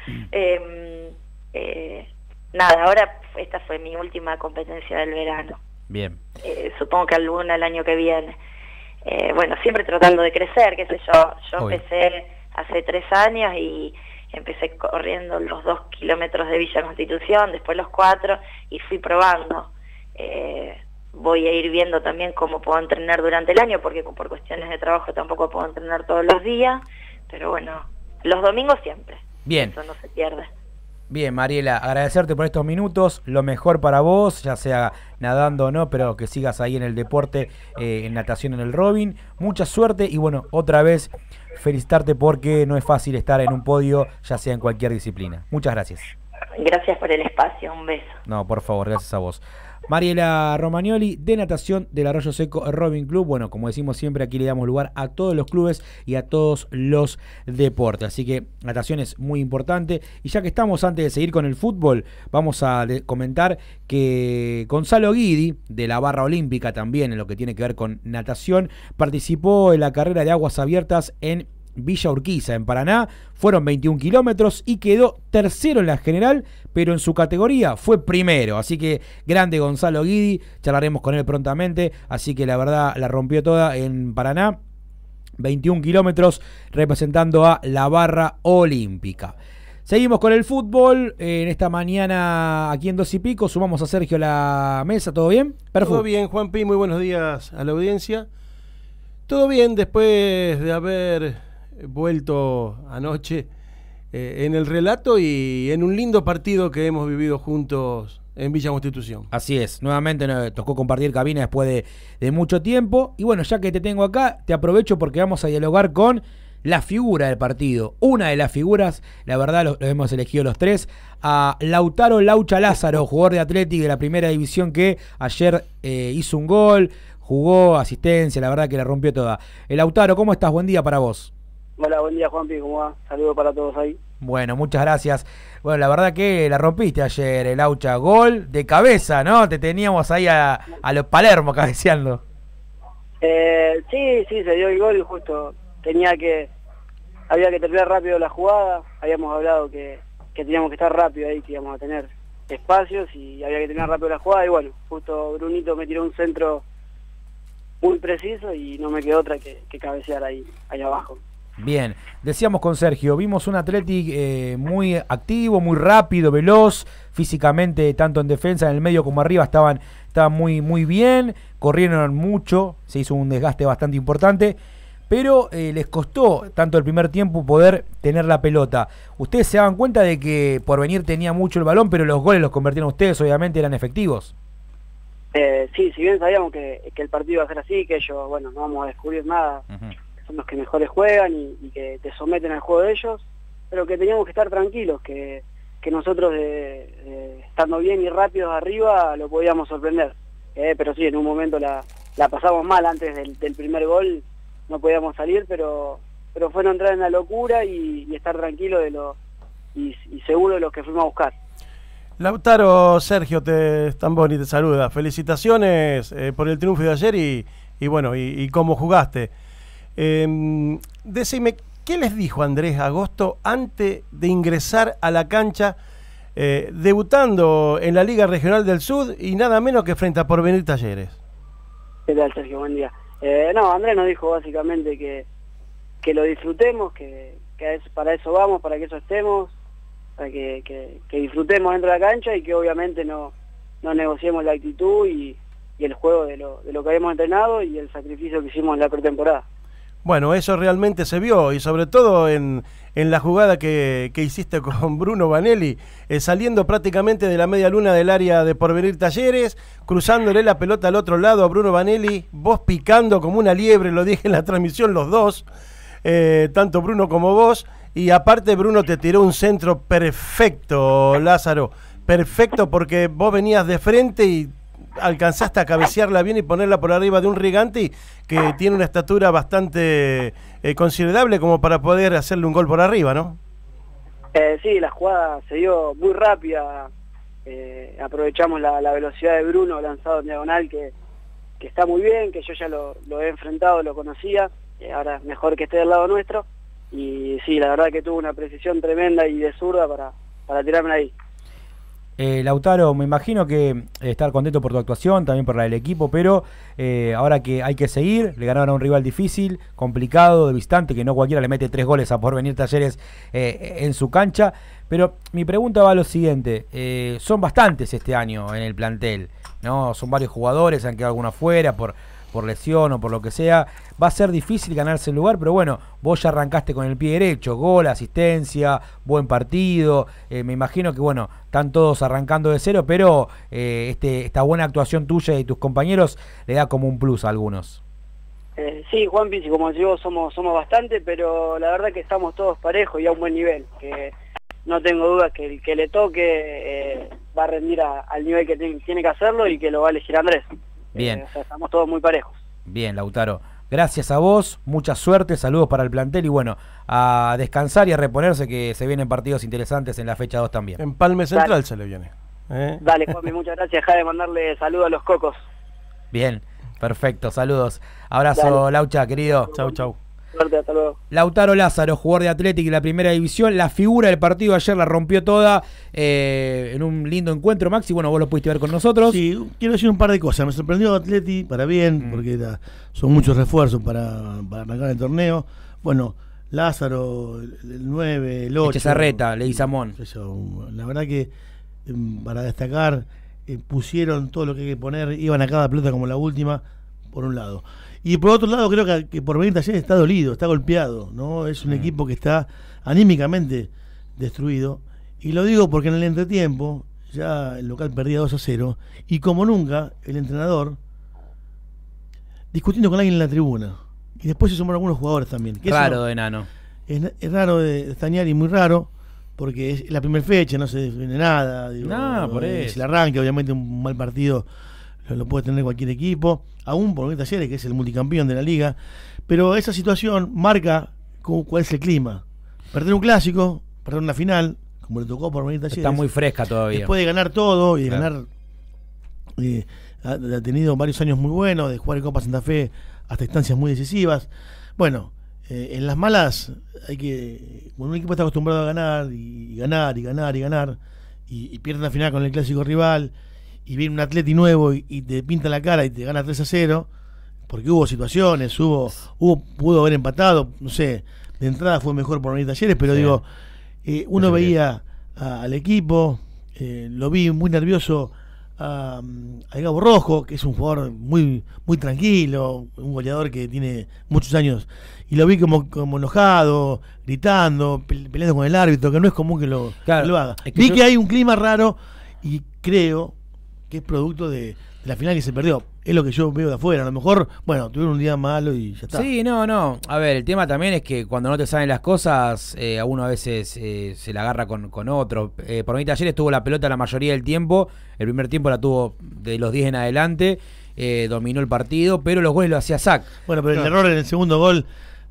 Eh, eh, nada, ahora esta fue mi última competencia del verano. Bien. Eh, supongo que alguna el año que viene. Eh, bueno, siempre tratando de crecer, qué sé yo. Yo Obvio. empecé hace tres años y empecé corriendo los dos kilómetros de Villa Constitución, después los cuatro, y fui probando. Eh, voy a ir viendo también cómo puedo entrenar durante el año, porque por cuestiones de trabajo tampoco puedo entrenar todos los días, pero bueno, los domingos siempre. Bien. Eso no se pierde. Bien, Mariela, agradecerte por estos minutos, lo mejor para vos, ya sea nadando o no, pero que sigas ahí en el deporte, eh, en natación en el Robin. Mucha suerte y bueno, otra vez felicitarte porque no es fácil estar en un podio, ya sea en cualquier disciplina. Muchas gracias. Gracias por el espacio, un beso. No, por favor, gracias a vos. Mariela Romagnoli, de natación del Arroyo Seco Robin Club. Bueno, como decimos siempre, aquí le damos lugar a todos los clubes y a todos los deportes. Así que natación es muy importante. Y ya que estamos, antes de seguir con el fútbol, vamos a comentar que Gonzalo Guidi, de la barra olímpica también, en lo que tiene que ver con natación, participó en la carrera de aguas abiertas en Villa Urquiza, en Paraná. Fueron veintiún kilómetros y quedó tercero en la general, pero en su categoría fue primero. Así que grande Gonzalo Guidi, charlaremos con él prontamente. Así que la verdad la rompió toda en Paraná. veintiún kilómetros representando a la barra olímpica. Seguimos con el fútbol en esta mañana aquí en Dos y Pico. Sumamos a Sergio a la mesa. ¿Todo bien? Perfecto. Todo bien, Juanpi. Muy buenos días a la audiencia. Todo bien después de haber vuelto anoche eh, en el relato y en un lindo partido que hemos vivido juntos en Villa Constitución. Así es, nuevamente nos tocó compartir cabina después de, de mucho tiempo. Y bueno, ya que te tengo acá, te aprovecho porque vamos a dialogar con la figura del partido. Una de las figuras, la verdad lo, lo hemos elegido los tres, a Lautaro Laucha Lázaro, jugador de Athletic de la primera división que ayer eh, hizo un gol, jugó, asistencia, la verdad que la rompió toda. El Lautaro, ¿cómo estás? Buen día para vos. Hola, buen día Juanpi, ¿cómo va? Saludos para todos ahí. Bueno, muchas gracias. Bueno, la verdad que la rompiste ayer, el Laucha, gol de cabeza, ¿no? Te teníamos ahí a, a los Palermo cabeceando. Eh, sí, sí, se dio el gol y justo tenía que, había que terminar rápido la jugada, habíamos hablado que, que teníamos que estar rápido ahí, que íbamos a tener espacios y había que terminar rápido la jugada y bueno, justo Brunito me tiró un centro muy preciso y no me quedó otra que, que cabecear ahí, ahí abajo. Bien, decíamos con Sergio, vimos un Athletic eh, muy activo, muy rápido, veloz, físicamente tanto en defensa, en el medio como arriba estaban, estaban muy, muy bien, corrieron mucho, se hizo un desgaste bastante importante, pero eh, les costó tanto el primer tiempo poder tener la pelota. Ustedes se daban cuenta de que Porvenir tenía mucho el balón, pero los goles los convertieron ustedes, obviamente eran efectivos. Eh, sí, si bien sabíamos que, que el partido iba a ser así, que ellos, bueno, no vamos a descubrir nada, uh-huh. son los que mejores juegan y, y que te someten al juego de ellos, pero que teníamos que estar tranquilos, que, que nosotros de, de, estando bien y rápidos arriba lo podíamos sorprender. Eh, pero sí, en un momento la, la pasamos mal antes del, del primer gol, no podíamos salir, pero pero fue no entrar en la locura y, y estar tranquilo de lo y, y seguro de lo que fuimos a buscar. Lautaro, Sergio te, Stamboni te saluda. Felicitaciones eh, por el triunfo de ayer y, y bueno, y, y cómo jugaste. Eh, decime, ¿qué les dijo Andrés Agosto antes de ingresar a la cancha eh, debutando en la Liga Regional del Sur y nada menos que frente a Porvenir Talleres. ¿Qué tal, Sergio? Buen día. Eh, no, Andrés nos dijo básicamente que, que lo disfrutemos, que, que es, para eso vamos, para que eso estemos, para que, que, que disfrutemos dentro de la cancha y que obviamente no, no negociemos la actitud y, y el juego de lo, de lo que habíamos entrenado y el sacrificio que hicimos en la pretemporada. Bueno, eso realmente se vio y sobre todo en, en la jugada que, que hiciste con Bruno Vanelli, eh, saliendo prácticamente de la media luna del área de Porvenir Talleres, cruzándole la pelota al otro lado a Bruno Vanelli, vos picando como una liebre, lo dije en la transmisión los dos, eh, tanto Bruno como vos, y aparte Bruno te tiró un centro perfecto, Lázaro, perfecto porque vos venías de frente y alcanzaste a cabecearla bien y ponerla por arriba de un Riganti que tiene una estatura bastante eh, considerable como para poder hacerle un gol por arriba, ¿no? Eh, sí, la jugada se dio muy rápida, eh, aprovechamos la, la velocidad de Bruno lanzado en diagonal que, que está muy bien, que yo ya lo, lo he enfrentado, lo conocía, eh, ahora es mejor que esté del lado nuestro y sí, la verdad que tuvo una precisión tremenda y de zurda para, para tirarme ahí. Eh, Lautaro, me imagino que eh, estar contento por tu actuación, también por la del equipo, pero eh, ahora que hay que seguir, le ganaron a un rival difícil, complicado, de visitante, que no cualquiera le mete tres goles a Porvenir Talleres eh, en su cancha, pero mi pregunta va a lo siguiente, eh, son bastantes este año en el plantel, ¿no? Son varios jugadores, han quedado algunos afuera por, por lesión o por lo que sea, va a ser difícil ganarse el lugar, pero bueno, vos ya arrancaste con el pie derecho, gol, asistencia, buen partido, eh, me imagino que bueno, están todos arrancando de cero, pero eh, este, esta buena actuación tuya y tus compañeros le da como un plus a algunos. Eh, sí, Juanpi, sí, como digo, somos, somos bastante, pero la verdad que estamos todos parejos y a un buen nivel, que no tengo dudas que el que le toque eh, va a rendir a, al nivel que tiene, tiene que hacerlo y que lo va a elegir Andrés. Bien. Eh, o sea, estamos todos muy parejos. Bien, Lautaro. Gracias a vos, mucha suerte, saludos para el plantel y bueno, a descansar y a reponerse que se vienen partidos interesantes en la fecha dos también. En Palme Central Dale. Se le viene. ¿eh? Dale, Juanpi, muchas gracias. Deja de mandarle saludos a los cocos. Bien, perfecto, saludos. Abrazo, Dale. Laucha, querido. Chau, chau. Suerte, hasta luego. Lautaro Lázaro, jugador de Atlético y la primera división, la figura del partido ayer la rompió toda eh, en un lindo encuentro, Maxi, bueno, vos lo pudiste ver con nosotros. Sí, quiero decir un par de cosas, me sorprendió Atleti para bien, mm. porque era, son muchos refuerzos para, para arrancar el torneo, bueno, Lázaro, el, el nueve, el ocho. Echezarreta, Leguizamón. Eso, la verdad que eh, para destacar, eh, pusieron todo lo que hay que poner, iban a cada pelota como la última, por un lado. Y por otro lado creo que, que Porvenir Talleres está dolido, está golpeado, ¿no? Es un mm. equipo que está anímicamente destruido. Y lo digo porque en el entretiempo ya el local perdía dos a cero y como nunca el entrenador discutiendo con alguien en la tribuna. Y después se sumaron algunos jugadores también. Que raro eso, de Nano. Es, es raro de Stagnari, muy raro, porque es la primera fecha, no se define nada. Digo, no, por eso. Es el arranque, obviamente un mal partido lo, lo puede tener cualquier equipo, aún por Talleres, que es el multicampeón de la liga. Pero esa situación marca cuál es el clima. Perder un clásico, perder una final, como le tocó por Talleres. Está muy fresca todavía. Después de ganar todo y de claro. ganar, eh, ha, ha tenido varios años muy buenos, de jugar en Copa Santa Fe hasta instancias muy decisivas. Bueno, eh, en las malas hay que, cuando un equipo está acostumbrado a ganar y, y ganar y ganar y ganar y, y pierde la final con el clásico rival y viene un Atleti nuevo y, y te pinta la cara y te gana tres a cero, porque hubo situaciones, hubo, hubo pudo haber empatado, no sé, de entrada fue mejor por venir Talleres, pero sí. digo, eh, uno veía a, al equipo, eh, lo vi muy nervioso a, a Gabo Rojo, que es un jugador muy muy tranquilo, un goleador que tiene muchos años, y lo vi como, como enojado, gritando, peleando con el árbitro, que no es común que lo, claro, que lo haga. Es que vi yo... que hay un clima raro y creo que es producto de, de la final que se perdió. Es lo que yo veo de afuera. A lo mejor, bueno, tuvieron un día malo y ya está. Sí, no, no. A ver, el tema también es que cuando no te salen las cosas, eh, a uno a veces eh, se la agarra con, con otro. Eh, por mí Talleres tuvo la pelota la mayoría del tiempo. El primer tiempo la tuvo de los diez en adelante. Eh, dominó el partido, pero los goles lo hacía Sac. Bueno, pero claro. el error en el segundo gol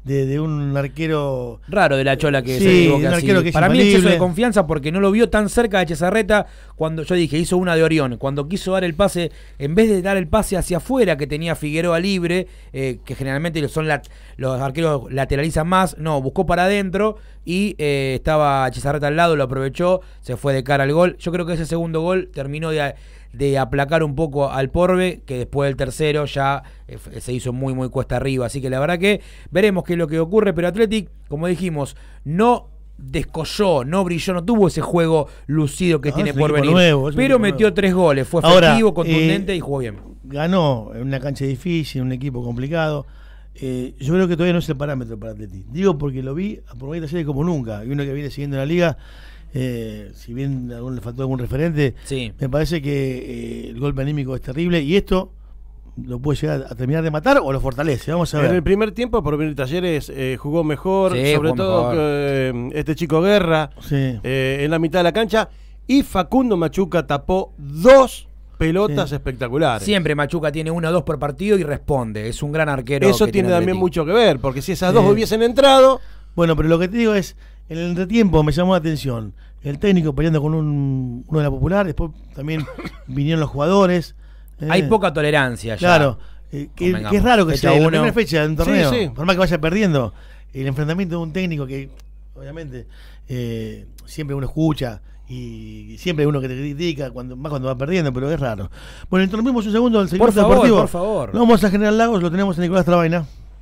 de, de un arquero raro de la Chola que sí, se equivoque un así. arquero que es Para mí exceso de infalible. confianza porque no lo vio tan cerca de Chezarreta cuando yo dije, hizo una de Orión, cuando quiso dar el pase, en vez de dar el pase hacia afuera que tenía Figueroa libre, eh, que generalmente son la, los arqueros lateralizan más, no, buscó para adentro y eh, estaba Chezarreta al lado, lo aprovechó, se fue de cara al gol. Yo creo que ese segundo gol terminó de, de aplacar un poco al Porbe, que después del tercero ya eh, se hizo muy muy cuesta arriba, así que la verdad que veremos qué es lo que ocurre, pero Athletic, como dijimos, no descolló, no brilló, no tuvo ese juego lucido que No, tiene es un por equipo venir, nuevo, es un pero equipo metió nuevo. tres goles, fue Ahora, efectivo, contundente eh, y jugó bien. Ganó en una cancha difícil, un equipo complicado. Eh, yo creo que todavía no es el parámetro para Atleti. Digo porque lo vi a por Talleres como nunca. Y uno que viene siguiendo la liga, eh, si bien a algún le faltó algún referente, sí. me parece que eh, el golpe anímico es terrible y esto lo puede llegar a terminar de matar o lo fortalece. Vamos a ver. En el primer tiempo, por venir Talleres, eh, jugó mejor, Sí, sobre jugó todo mejor. que, eh, este chico Guerra, Sí. eh, en la mitad de la cancha, y Facundo Machuca tapó dos pelotas Sí. espectaculares. Siempre Machuca tiene uno o dos por partido y responde, es un gran arquero. Eso que tiene también Athletic. mucho que ver, porque si esas dos Eh, hubiesen entrado, Bueno, pero lo que te digo es, en el entretiempo me llamó la atención el técnico peleando con un, uno de la Popular, después también vinieron los jugadores. eh, Hay poca tolerancia ya. Claro, eh, que, Convengamos. que es raro que Fecha sea en la uno. primera fecha de un torneo, Sí, sí. por más que vaya perdiendo, el enfrentamiento de un técnico que, obviamente, eh, siempre uno escucha y siempre hay uno que te critica, cuando, más cuando va perdiendo, pero es raro. Bueno, interrumpimos un segundo del Por segmento favor, deportivo. por favor. Vamos a General Lagos, lo tenemos a Nicolás Trabaina.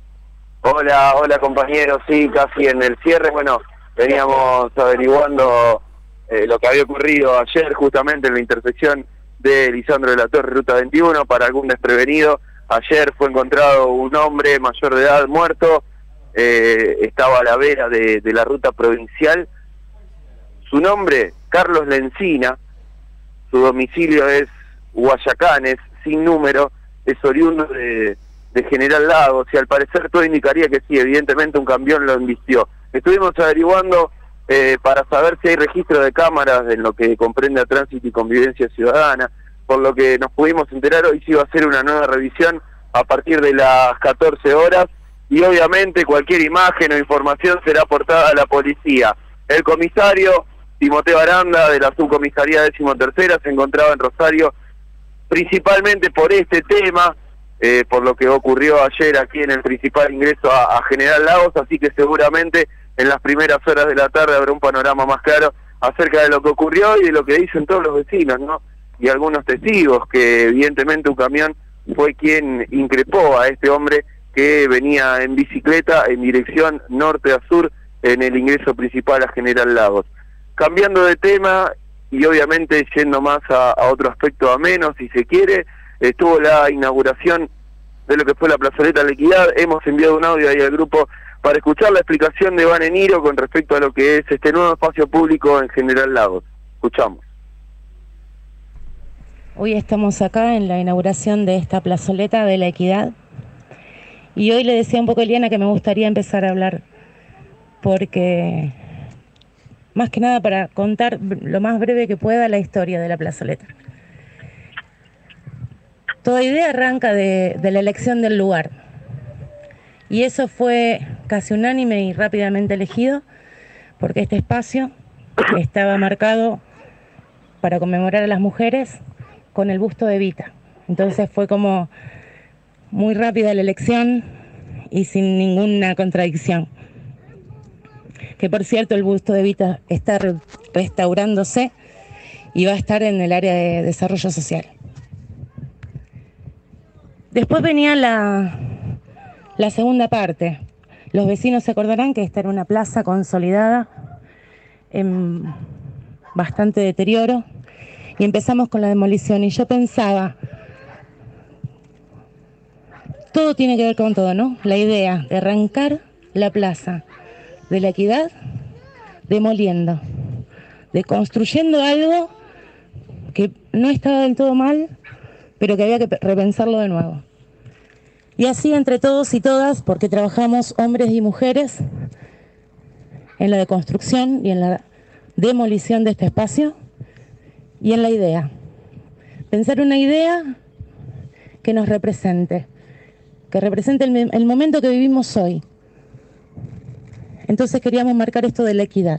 Hola, hola compañeros, sí, casi en el cierre, bueno, veníamos averiguando eh, lo que había ocurrido ayer justamente en la intersección de Lisandro de la Torre, Ruta veintiuno, para algún desprevenido. Ayer fue encontrado un hombre mayor de edad muerto, eh, estaba a la vera de, de la ruta provincial. Su nombre, Carlos Lencina, su domicilio es Guayacanes, sin número, es oriundo de, de General Lagos, y al parecer todo indicaría que sí, evidentemente un camión lo embistió. Estuvimos averiguando eh, para saber si hay registro de cámaras en lo que comprende a tránsito y convivencia ciudadana, por lo que nos pudimos enterar hoy se iba a hacer una nueva revisión a partir de las catorce horas, y obviamente cualquier imagen o información será aportada a la policía. El comisario Timoteo Aranda, de la subcomisaría decimotercera, se encontraba en Rosario principalmente por este tema, eh, por lo que ocurrió ayer aquí en el principal ingreso a, a General Lagos, así que seguramente en las primeras horas de la tarde habrá un panorama más claro acerca de lo que ocurrió y de lo que dicen todos los vecinos, ¿no? Y algunos testigos, que evidentemente un camión fue quien increpó a este hombre que venía en bicicleta en dirección norte a sur en el ingreso principal a General Lagos. Cambiando de tema y obviamente yendo más a, a otro aspecto ameno, si se quiere, estuvo la inauguración de lo que fue la plazoleta de la Equidad. Hemos enviado un audio ahí al grupo para escuchar la explicación de Vane Niro con respecto a lo que es este nuevo espacio público en General Lagos. Escuchamos. Hoy estamos acá en la inauguración de esta plazoleta de la Equidad y hoy le decía un poco a Eliana que me gustaría empezar a hablar porque más que nada para contar lo más breve que pueda la historia de la plazoleta. Toda idea arranca de, de la elección del lugar y eso fue casi unánime y rápidamente elegido porque este espacio estaba marcado para conmemorar a las mujeres con el busto de Evita. Entonces fue como muy rápida la elección y sin ninguna contradicción. Que por cierto el busto de Evita está re restaurándose y va a estar en el área de desarrollo social. Después venía la, la segunda parte. Los vecinos se acordarán que esta era una plaza consolidada en bastante deterioro y empezamos con la demolición y yo pensaba, todo tiene que ver con todo, ¿no? La idea de arrancar la plaza de la Equidad demoliendo, de construyendo algo que no estaba del todo mal, pero que había que repensarlo de nuevo. Y así entre todos y todas, porque trabajamos hombres y mujeres en la deconstrucción y en la demolición de este espacio y en la idea. Pensar una idea que nos represente, que represente el, el momento que vivimos hoy, Entonces queríamos marcar esto de la equidad.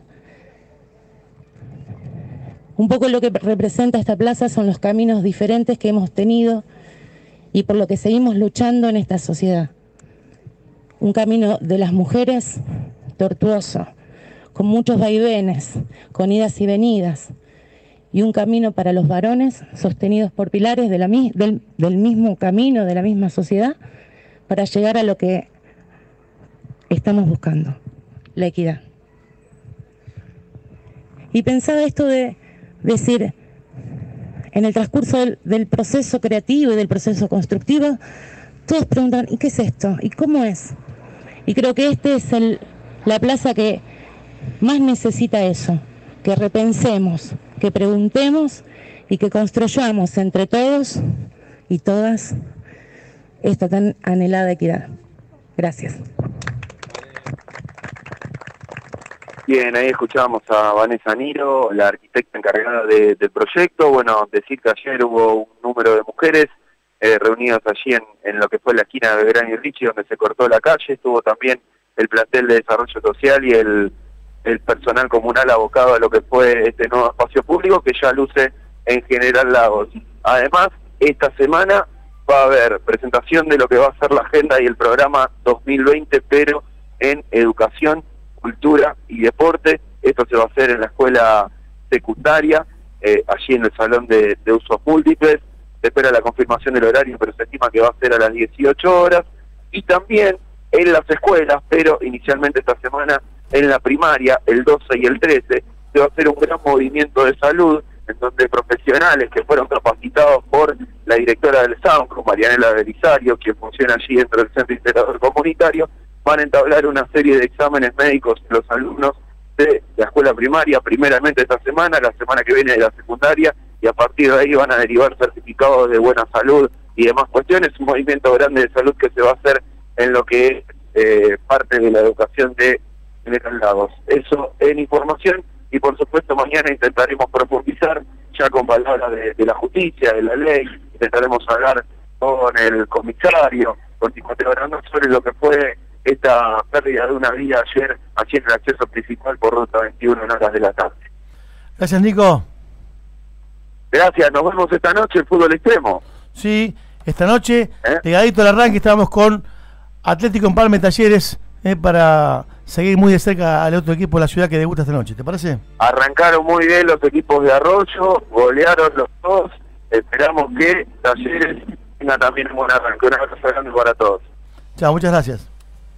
Un poco lo que representa esta plaza son los caminos diferentes que hemos tenido y por lo que seguimos luchando en esta sociedad. Un camino de las mujeres tortuoso, con muchos vaivenes, con idas y venidas, y un camino para los varones sostenidos por pilares de la, del, del mismo camino, de la misma sociedad, para llegar a lo que estamos buscando, la equidad. Y pensaba esto de decir, en el transcurso del, del proceso creativo y del proceso constructivo, todos preguntan, ¿y qué es esto? ¿Y cómo es? Y creo que esta es el, la plaza que más necesita eso, que repensemos, que preguntemos y que construyamos entre todos y todas esta tan anhelada equidad. Gracias. Bien, ahí escuchábamos a Vanessa Niro, la arquitecta encargada de, del proyecto. Bueno, decir que ayer hubo un número de mujeres eh, reunidas allí en, en lo que fue la esquina de Belgrano y Ricci, donde se cortó la calle. Estuvo también el plantel de desarrollo social y el, el personal comunal abocado a lo que fue este nuevo espacio público que ya luce en General Lagos. Además, esta semana va a haber presentación de lo que va a ser la agenda y el programa dos mil veinte, pero en educación, cultura y deporte. Esto se va a hacer en la escuela secundaria, eh, allí en el salón de, de usos múltiples. Se espera la confirmación del horario, pero se estima que va a ser a las dieciocho horas. Y también en las escuelas, pero inicialmente esta semana en la primaria, el doce y el trece, se va a hacer un gran movimiento de salud, en donde profesionales que fueron capacitados por la directora del S A U, Marianela Belisario, quien funciona allí dentro del Centro Integrador Comunitario, van a entablar una serie de exámenes médicos de los alumnos de la escuela primaria, primeramente esta semana, la semana que viene de la secundaria, y a partir de ahí van a derivar certificados de buena salud y demás cuestiones. Un movimiento grande de salud que se va a hacer en lo que es eh, parte de la educación de General Lagos. Eso en información, y por supuesto mañana intentaremos profundizar ya con palabras de, de la justicia, de la ley. Intentaremos hablar con el comisario, con Timoteo Grandón, sobre lo que fue esta pérdida de una vida ayer allí en el acceso principal por ruta veintiuno en horas de la tarde. Gracias, Nico. Gracias, nos vemos esta noche en Fútbol Extremo. Sí, esta noche, ¿Eh? pegadito al arranque, estábamos con Atlético Empalme Talleres eh, para seguir muy de cerca al otro equipo de la ciudad que debuta esta noche, ¿te parece? Arrancaron muy bien los equipos de Arroyo, golearon los dos, esperamos que Talleres tenga también un buen arranque. Un abrazo grande para todos. Chao, muchas gracias.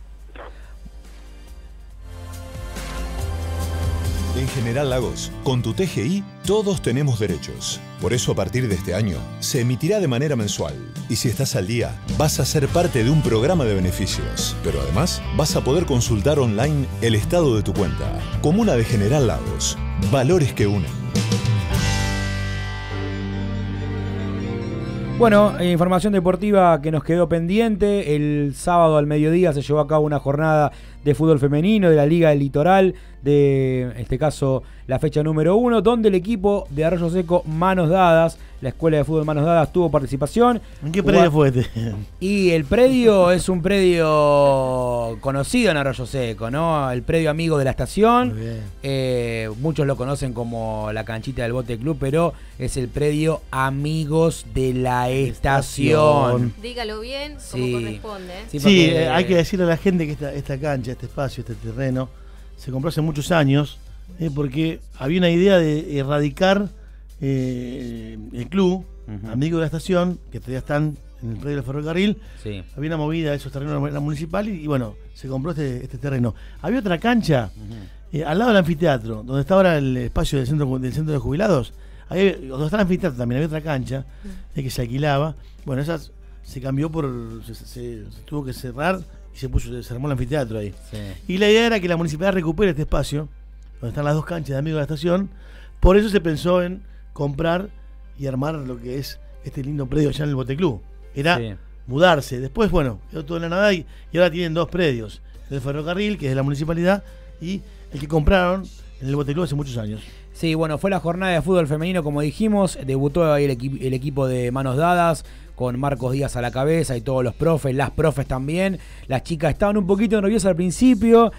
En General Lagos, con tu T G I, todos tenemos derechos. Por eso, a partir de este año, se emitirá de manera mensual. Y si estás al día, vas a ser parte de un programa de beneficios. Pero además, vas a poder consultar online el estado de tu cuenta. Comuna de General Lagos. Valores que unen. Bueno, información deportiva que nos quedó pendiente. El sábado al mediodía se llevó a cabo una jornada de fútbol femenino de la Liga del Litoral, de en este caso la fecha número uno, donde el equipo de Arroyo Seco Manos Dadas, la escuela de fútbol Manos Dadas, tuvo participación. ¿En qué predio fue este? Y el predio es un predio conocido en Arroyo Seco, ¿no? El predio amigo de la estación. Eh, muchos lo conocen como la canchita del Bote Club, pero es el predio Amigos de la Estación. Dígalo bien, como Sí. corresponde. ¿eh? Sí, Sí, eh, hay que decirle a la gente que esta, esta cancha, este espacio, este terreno, se compró hace muchos años, eh, porque había una idea de erradicar eh, el club, Ujú. Amigos de la Estación, que todavía están en el predio del ferrocarril. Sí. Había una movida de esos terrenos en la municipal y, y bueno, se compró este, este terreno. Había otra cancha eh, al lado del anfiteatro, donde está ahora el espacio del centro, del centro de jubilados. Ahí, donde está el anfiteatro también había otra cancha eh, que se alquilaba. Bueno, esa se cambió por. Se, se- se tuvo que cerrar y se puso, se armó el anfiteatro ahí. Sí. Y la idea era que la municipalidad recupere este espacio, donde están las dos canchas de Amigos de la Estación. Por eso se pensó en comprar y armar lo que es este lindo predio allá en el Boteclub. Era Sí. mudarse. Después, bueno, quedó todo en la nada y, y ahora tienen dos predios. El del ferrocarril, que es de la municipalidad, y el que compraron en el Boteclub hace muchos años. Sí, bueno, fue la jornada de fútbol femenino, como dijimos, debutó ahí el, equi el equipo de Manos Dadas, con Marcos Díaz a la cabeza y todos los profes, las profes también. Las chicas estaban un poquito nerviosas al principio,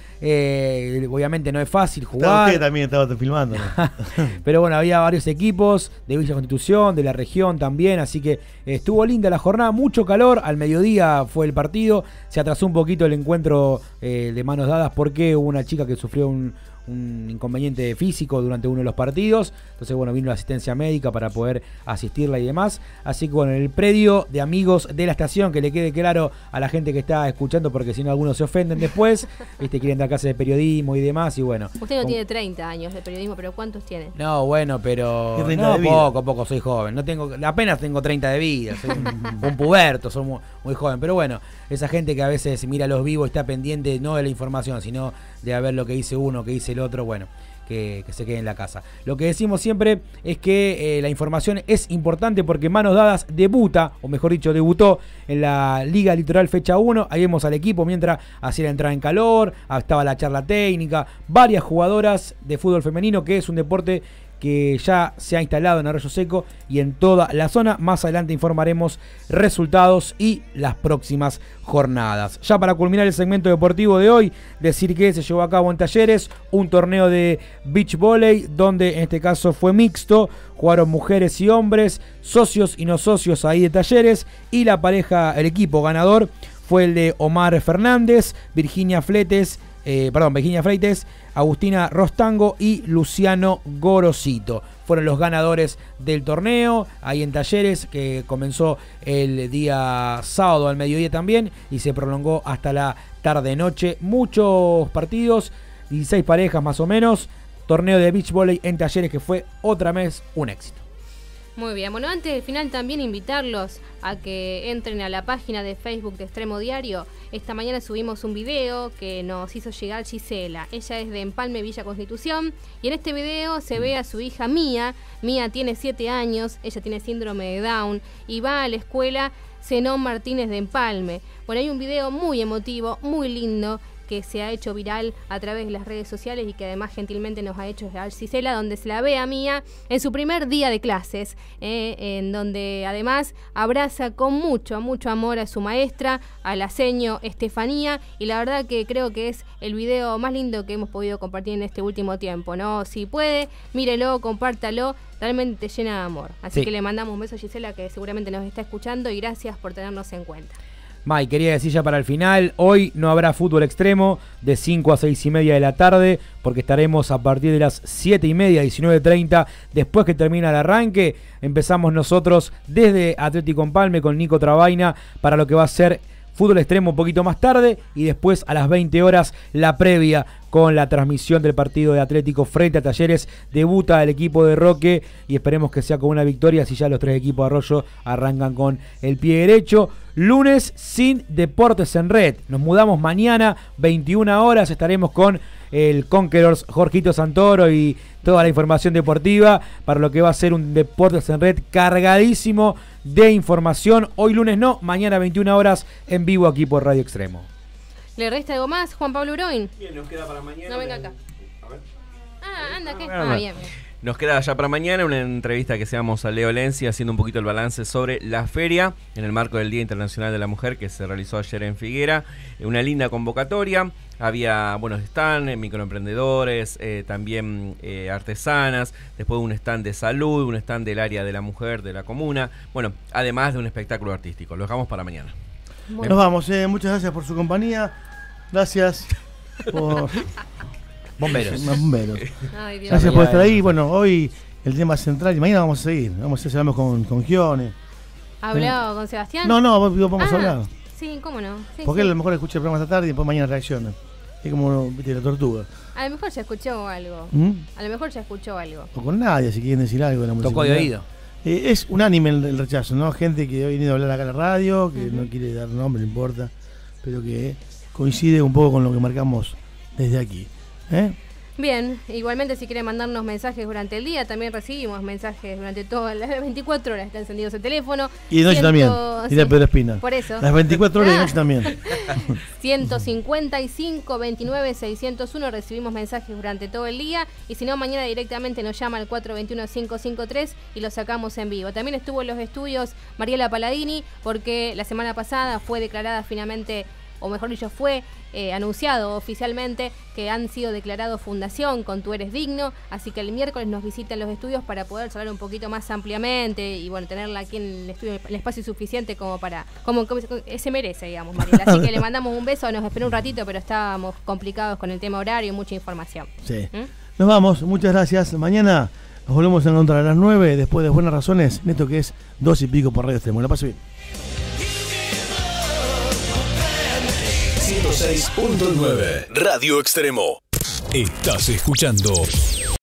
eh, obviamente no es fácil jugar. Usted también estaba filmando. Pero bueno, había varios equipos de Villa Constitución, de la región también, así que estuvo linda la jornada, mucho calor, al mediodía fue el partido, se atrasó un poquito el encuentro eh, de Manos Dadas porque hubo una chica que sufrió un... un inconveniente físico durante uno de los partidos, entonces bueno, vino la asistencia médica para poder asistirla y demás, así que bueno, en el predio de amigos de la estación, que le quede claro a la gente que está escuchando, porque si no algunos se ofenden después, viste, quieren dar clases de periodismo y demás, y bueno. Usted no con... tiene treinta años de periodismo, pero ¿cuántos tiene? No, bueno, pero no, poco, poco, soy joven, no tengo, apenas tengo treinta de vida, soy un, un puberto, soy muy, muy joven, pero bueno, esa gente que a veces mira los vivos, está pendiente no de la información, sino de a ver lo que dice uno, que dice el otro, bueno, que, que se quede en la casa. Lo que decimos siempre es que eh, la información es importante porque Manos Dadas debuta, o mejor dicho, debutó en la Liga Litoral fecha uno. Ahí vemos al equipo mientras hacía la entrada en calor, estaba la charla técnica, varias jugadoras de fútbol femenino, que es un deporte que ya se ha instalado en Arroyo Seco y en toda la zona. Más adelante informaremos resultados y las próximas jornadas. Ya para culminar el segmento deportivo de hoy, decir que se llevó a cabo en Talleres un torneo de beach volley, donde en este caso fue mixto, jugaron mujeres y hombres, socios y no socios ahí de Talleres, y la pareja, el equipo ganador fue el de Omar Fernández, Virginia Fletes, Eh, perdón, Virginia Freites, Agustina Rostango y Luciano Gorosito. Fueron los ganadores del torneo, ahí en Talleres, que comenzó el día sábado al mediodía también y se prolongó hasta la tarde-noche. Muchos partidos, dieciséis parejas más o menos. Torneo de beach volley en Talleres que fue otra vez un éxito. Muy bien, bueno, antes del final también invitarlos a que entren a la página de Facebook de Extremo Diario. Esta mañana subimos un video que nos hizo llegar Gisela. Ella es de Empalme, Villa Constitución, y en este video se ve a su hija Mía. Mía tiene siete años, ella tiene síndrome de Down y va a la escuela Zenón Martínez de Empalme. Bueno, hay un video muy emotivo, muy lindo, que se ha hecho viral a través de las redes sociales y que además gentilmente nos ha hecho llegar Gisela, donde se la ve a Mía en su primer día de clases, eh, en donde además abraza con mucho, mucho amor a su maestra, a la seño Estefanía, y la verdad que creo que es el video más lindo que hemos podido compartir en este último tiempo, ¿no? Si puede, mírelo, compártalo, realmente te llena de amor. Así Sí. que le mandamos un beso a Gisela, que seguramente nos está escuchando, y gracias por tenernos en cuenta. May, quería decir ya para el final, hoy no habrá fútbol extremo de cinco a seis y media de la tarde, porque estaremos a partir de las siete y media, diecinueve treinta, después que termina el arranque, empezamos nosotros desde Atlético Empalme con Nico Trabaina para lo que va a ser fútbol extremo un poquito más tarde, y después a las veinte horas la previa con la transmisión del partido de Atlético frente a Talleres. Debuta el equipo de Roque y esperemos que sea con una victoria, si ya los tres equipos de Arroyo arrancan con el pie derecho. Lunes sin Deportes en Red. Nos mudamos mañana, veintiuna horas, estaremos con el Conquerors Jorgito Santoro y toda la información deportiva para lo que va a ser un Deportes en Red cargadísimo de información. Hoy lunes no, mañana veintiuna horas en vivo aquí por Radio Extremo. ¿Le resta algo más, Juan Pablo Uroin? Bien, nos queda para mañana. No, venga acá. A ver. Ah, anda, ¿qué? Ah, Ah, no. bien, bien. Nos queda ya para mañana una entrevista que hacemos a Leo Lenzi haciendo un poquito el balance sobre la feria en el marco del Día Internacional de la Mujer que se realizó ayer en Figuera. Una linda convocatoria. Había buenos stands, microemprendedores, eh, también eh, artesanas, después un stand de salud, un stand del área de la mujer de la comuna. Bueno, además de un espectáculo artístico. Lo dejamos para mañana. Nos vamos, eh. Muchas gracias por su compañía. Gracias por... Bomberos. Bomberos. Ay, Dios Gracias mío. por estar ahí. Bueno, hoy el tema central y mañana vamos a seguir. Vamos a hacer, hablamos con, con Gione. ¿Ha hablado con Sebastián? No, no, vos- vos vamos a Ah, hablar. Sí, cómo no. Sí, Porque sí. él a lo mejor escucha el programa esta tarde y después mañana reacciona. Es como, viste, la tortuga. A lo mejor ya escuchó algo. ¿Mm? A lo mejor ya escuchó algo. O con nadie, si quieren decir algo de la música. Tocó de oído. Eh, es unánime el, el rechazo, ¿no? Gente que ha venido a hablar acá en la radio, que no quiere dar nombre, no importa, pero que coincide un poco con lo que marcamos desde aquí. ¿eh? Bien, igualmente si quieren mandarnos mensajes durante el día, también recibimos mensajes durante todas las veinticuatro horas, está encendido ese teléfono. Y de noche Ciento... también, y de sí, Pedro Espina. Por eso. Las veinticuatro horas y de noche también. ciento cincuenta y cinco, veintinueve, seiscientos uno recibimos mensajes durante todo el día y si no mañana directamente nos llama al cuatro dos uno, cinco cinco tres y lo sacamos en vivo. También estuvo en los estudios Mariela Paladini porque la semana pasada fue declarada finalmente, o mejor dicho fue eh, anunciado oficialmente que han sido declarados fundación con Tú Eres Digno, así que el miércoles nos visitan los estudios para poder hablar un poquito más ampliamente y bueno, tenerla aquí en el estudio, el espacio suficiente como para, como, como se merece, digamos, Mariela. Así que le mandamos un beso, nos esperó un ratito, pero estábamos complicados con el tema horario, mucha información. Sí. ¿Mm? Nos vamos, muchas gracias. Mañana nos volvemos a encontrar a las nueve, después de Buenas Razones, en esto que es dos y pico por Radio Extremo. La paso bien. ciento seis punto nueve Radio Extremo. Estás escuchando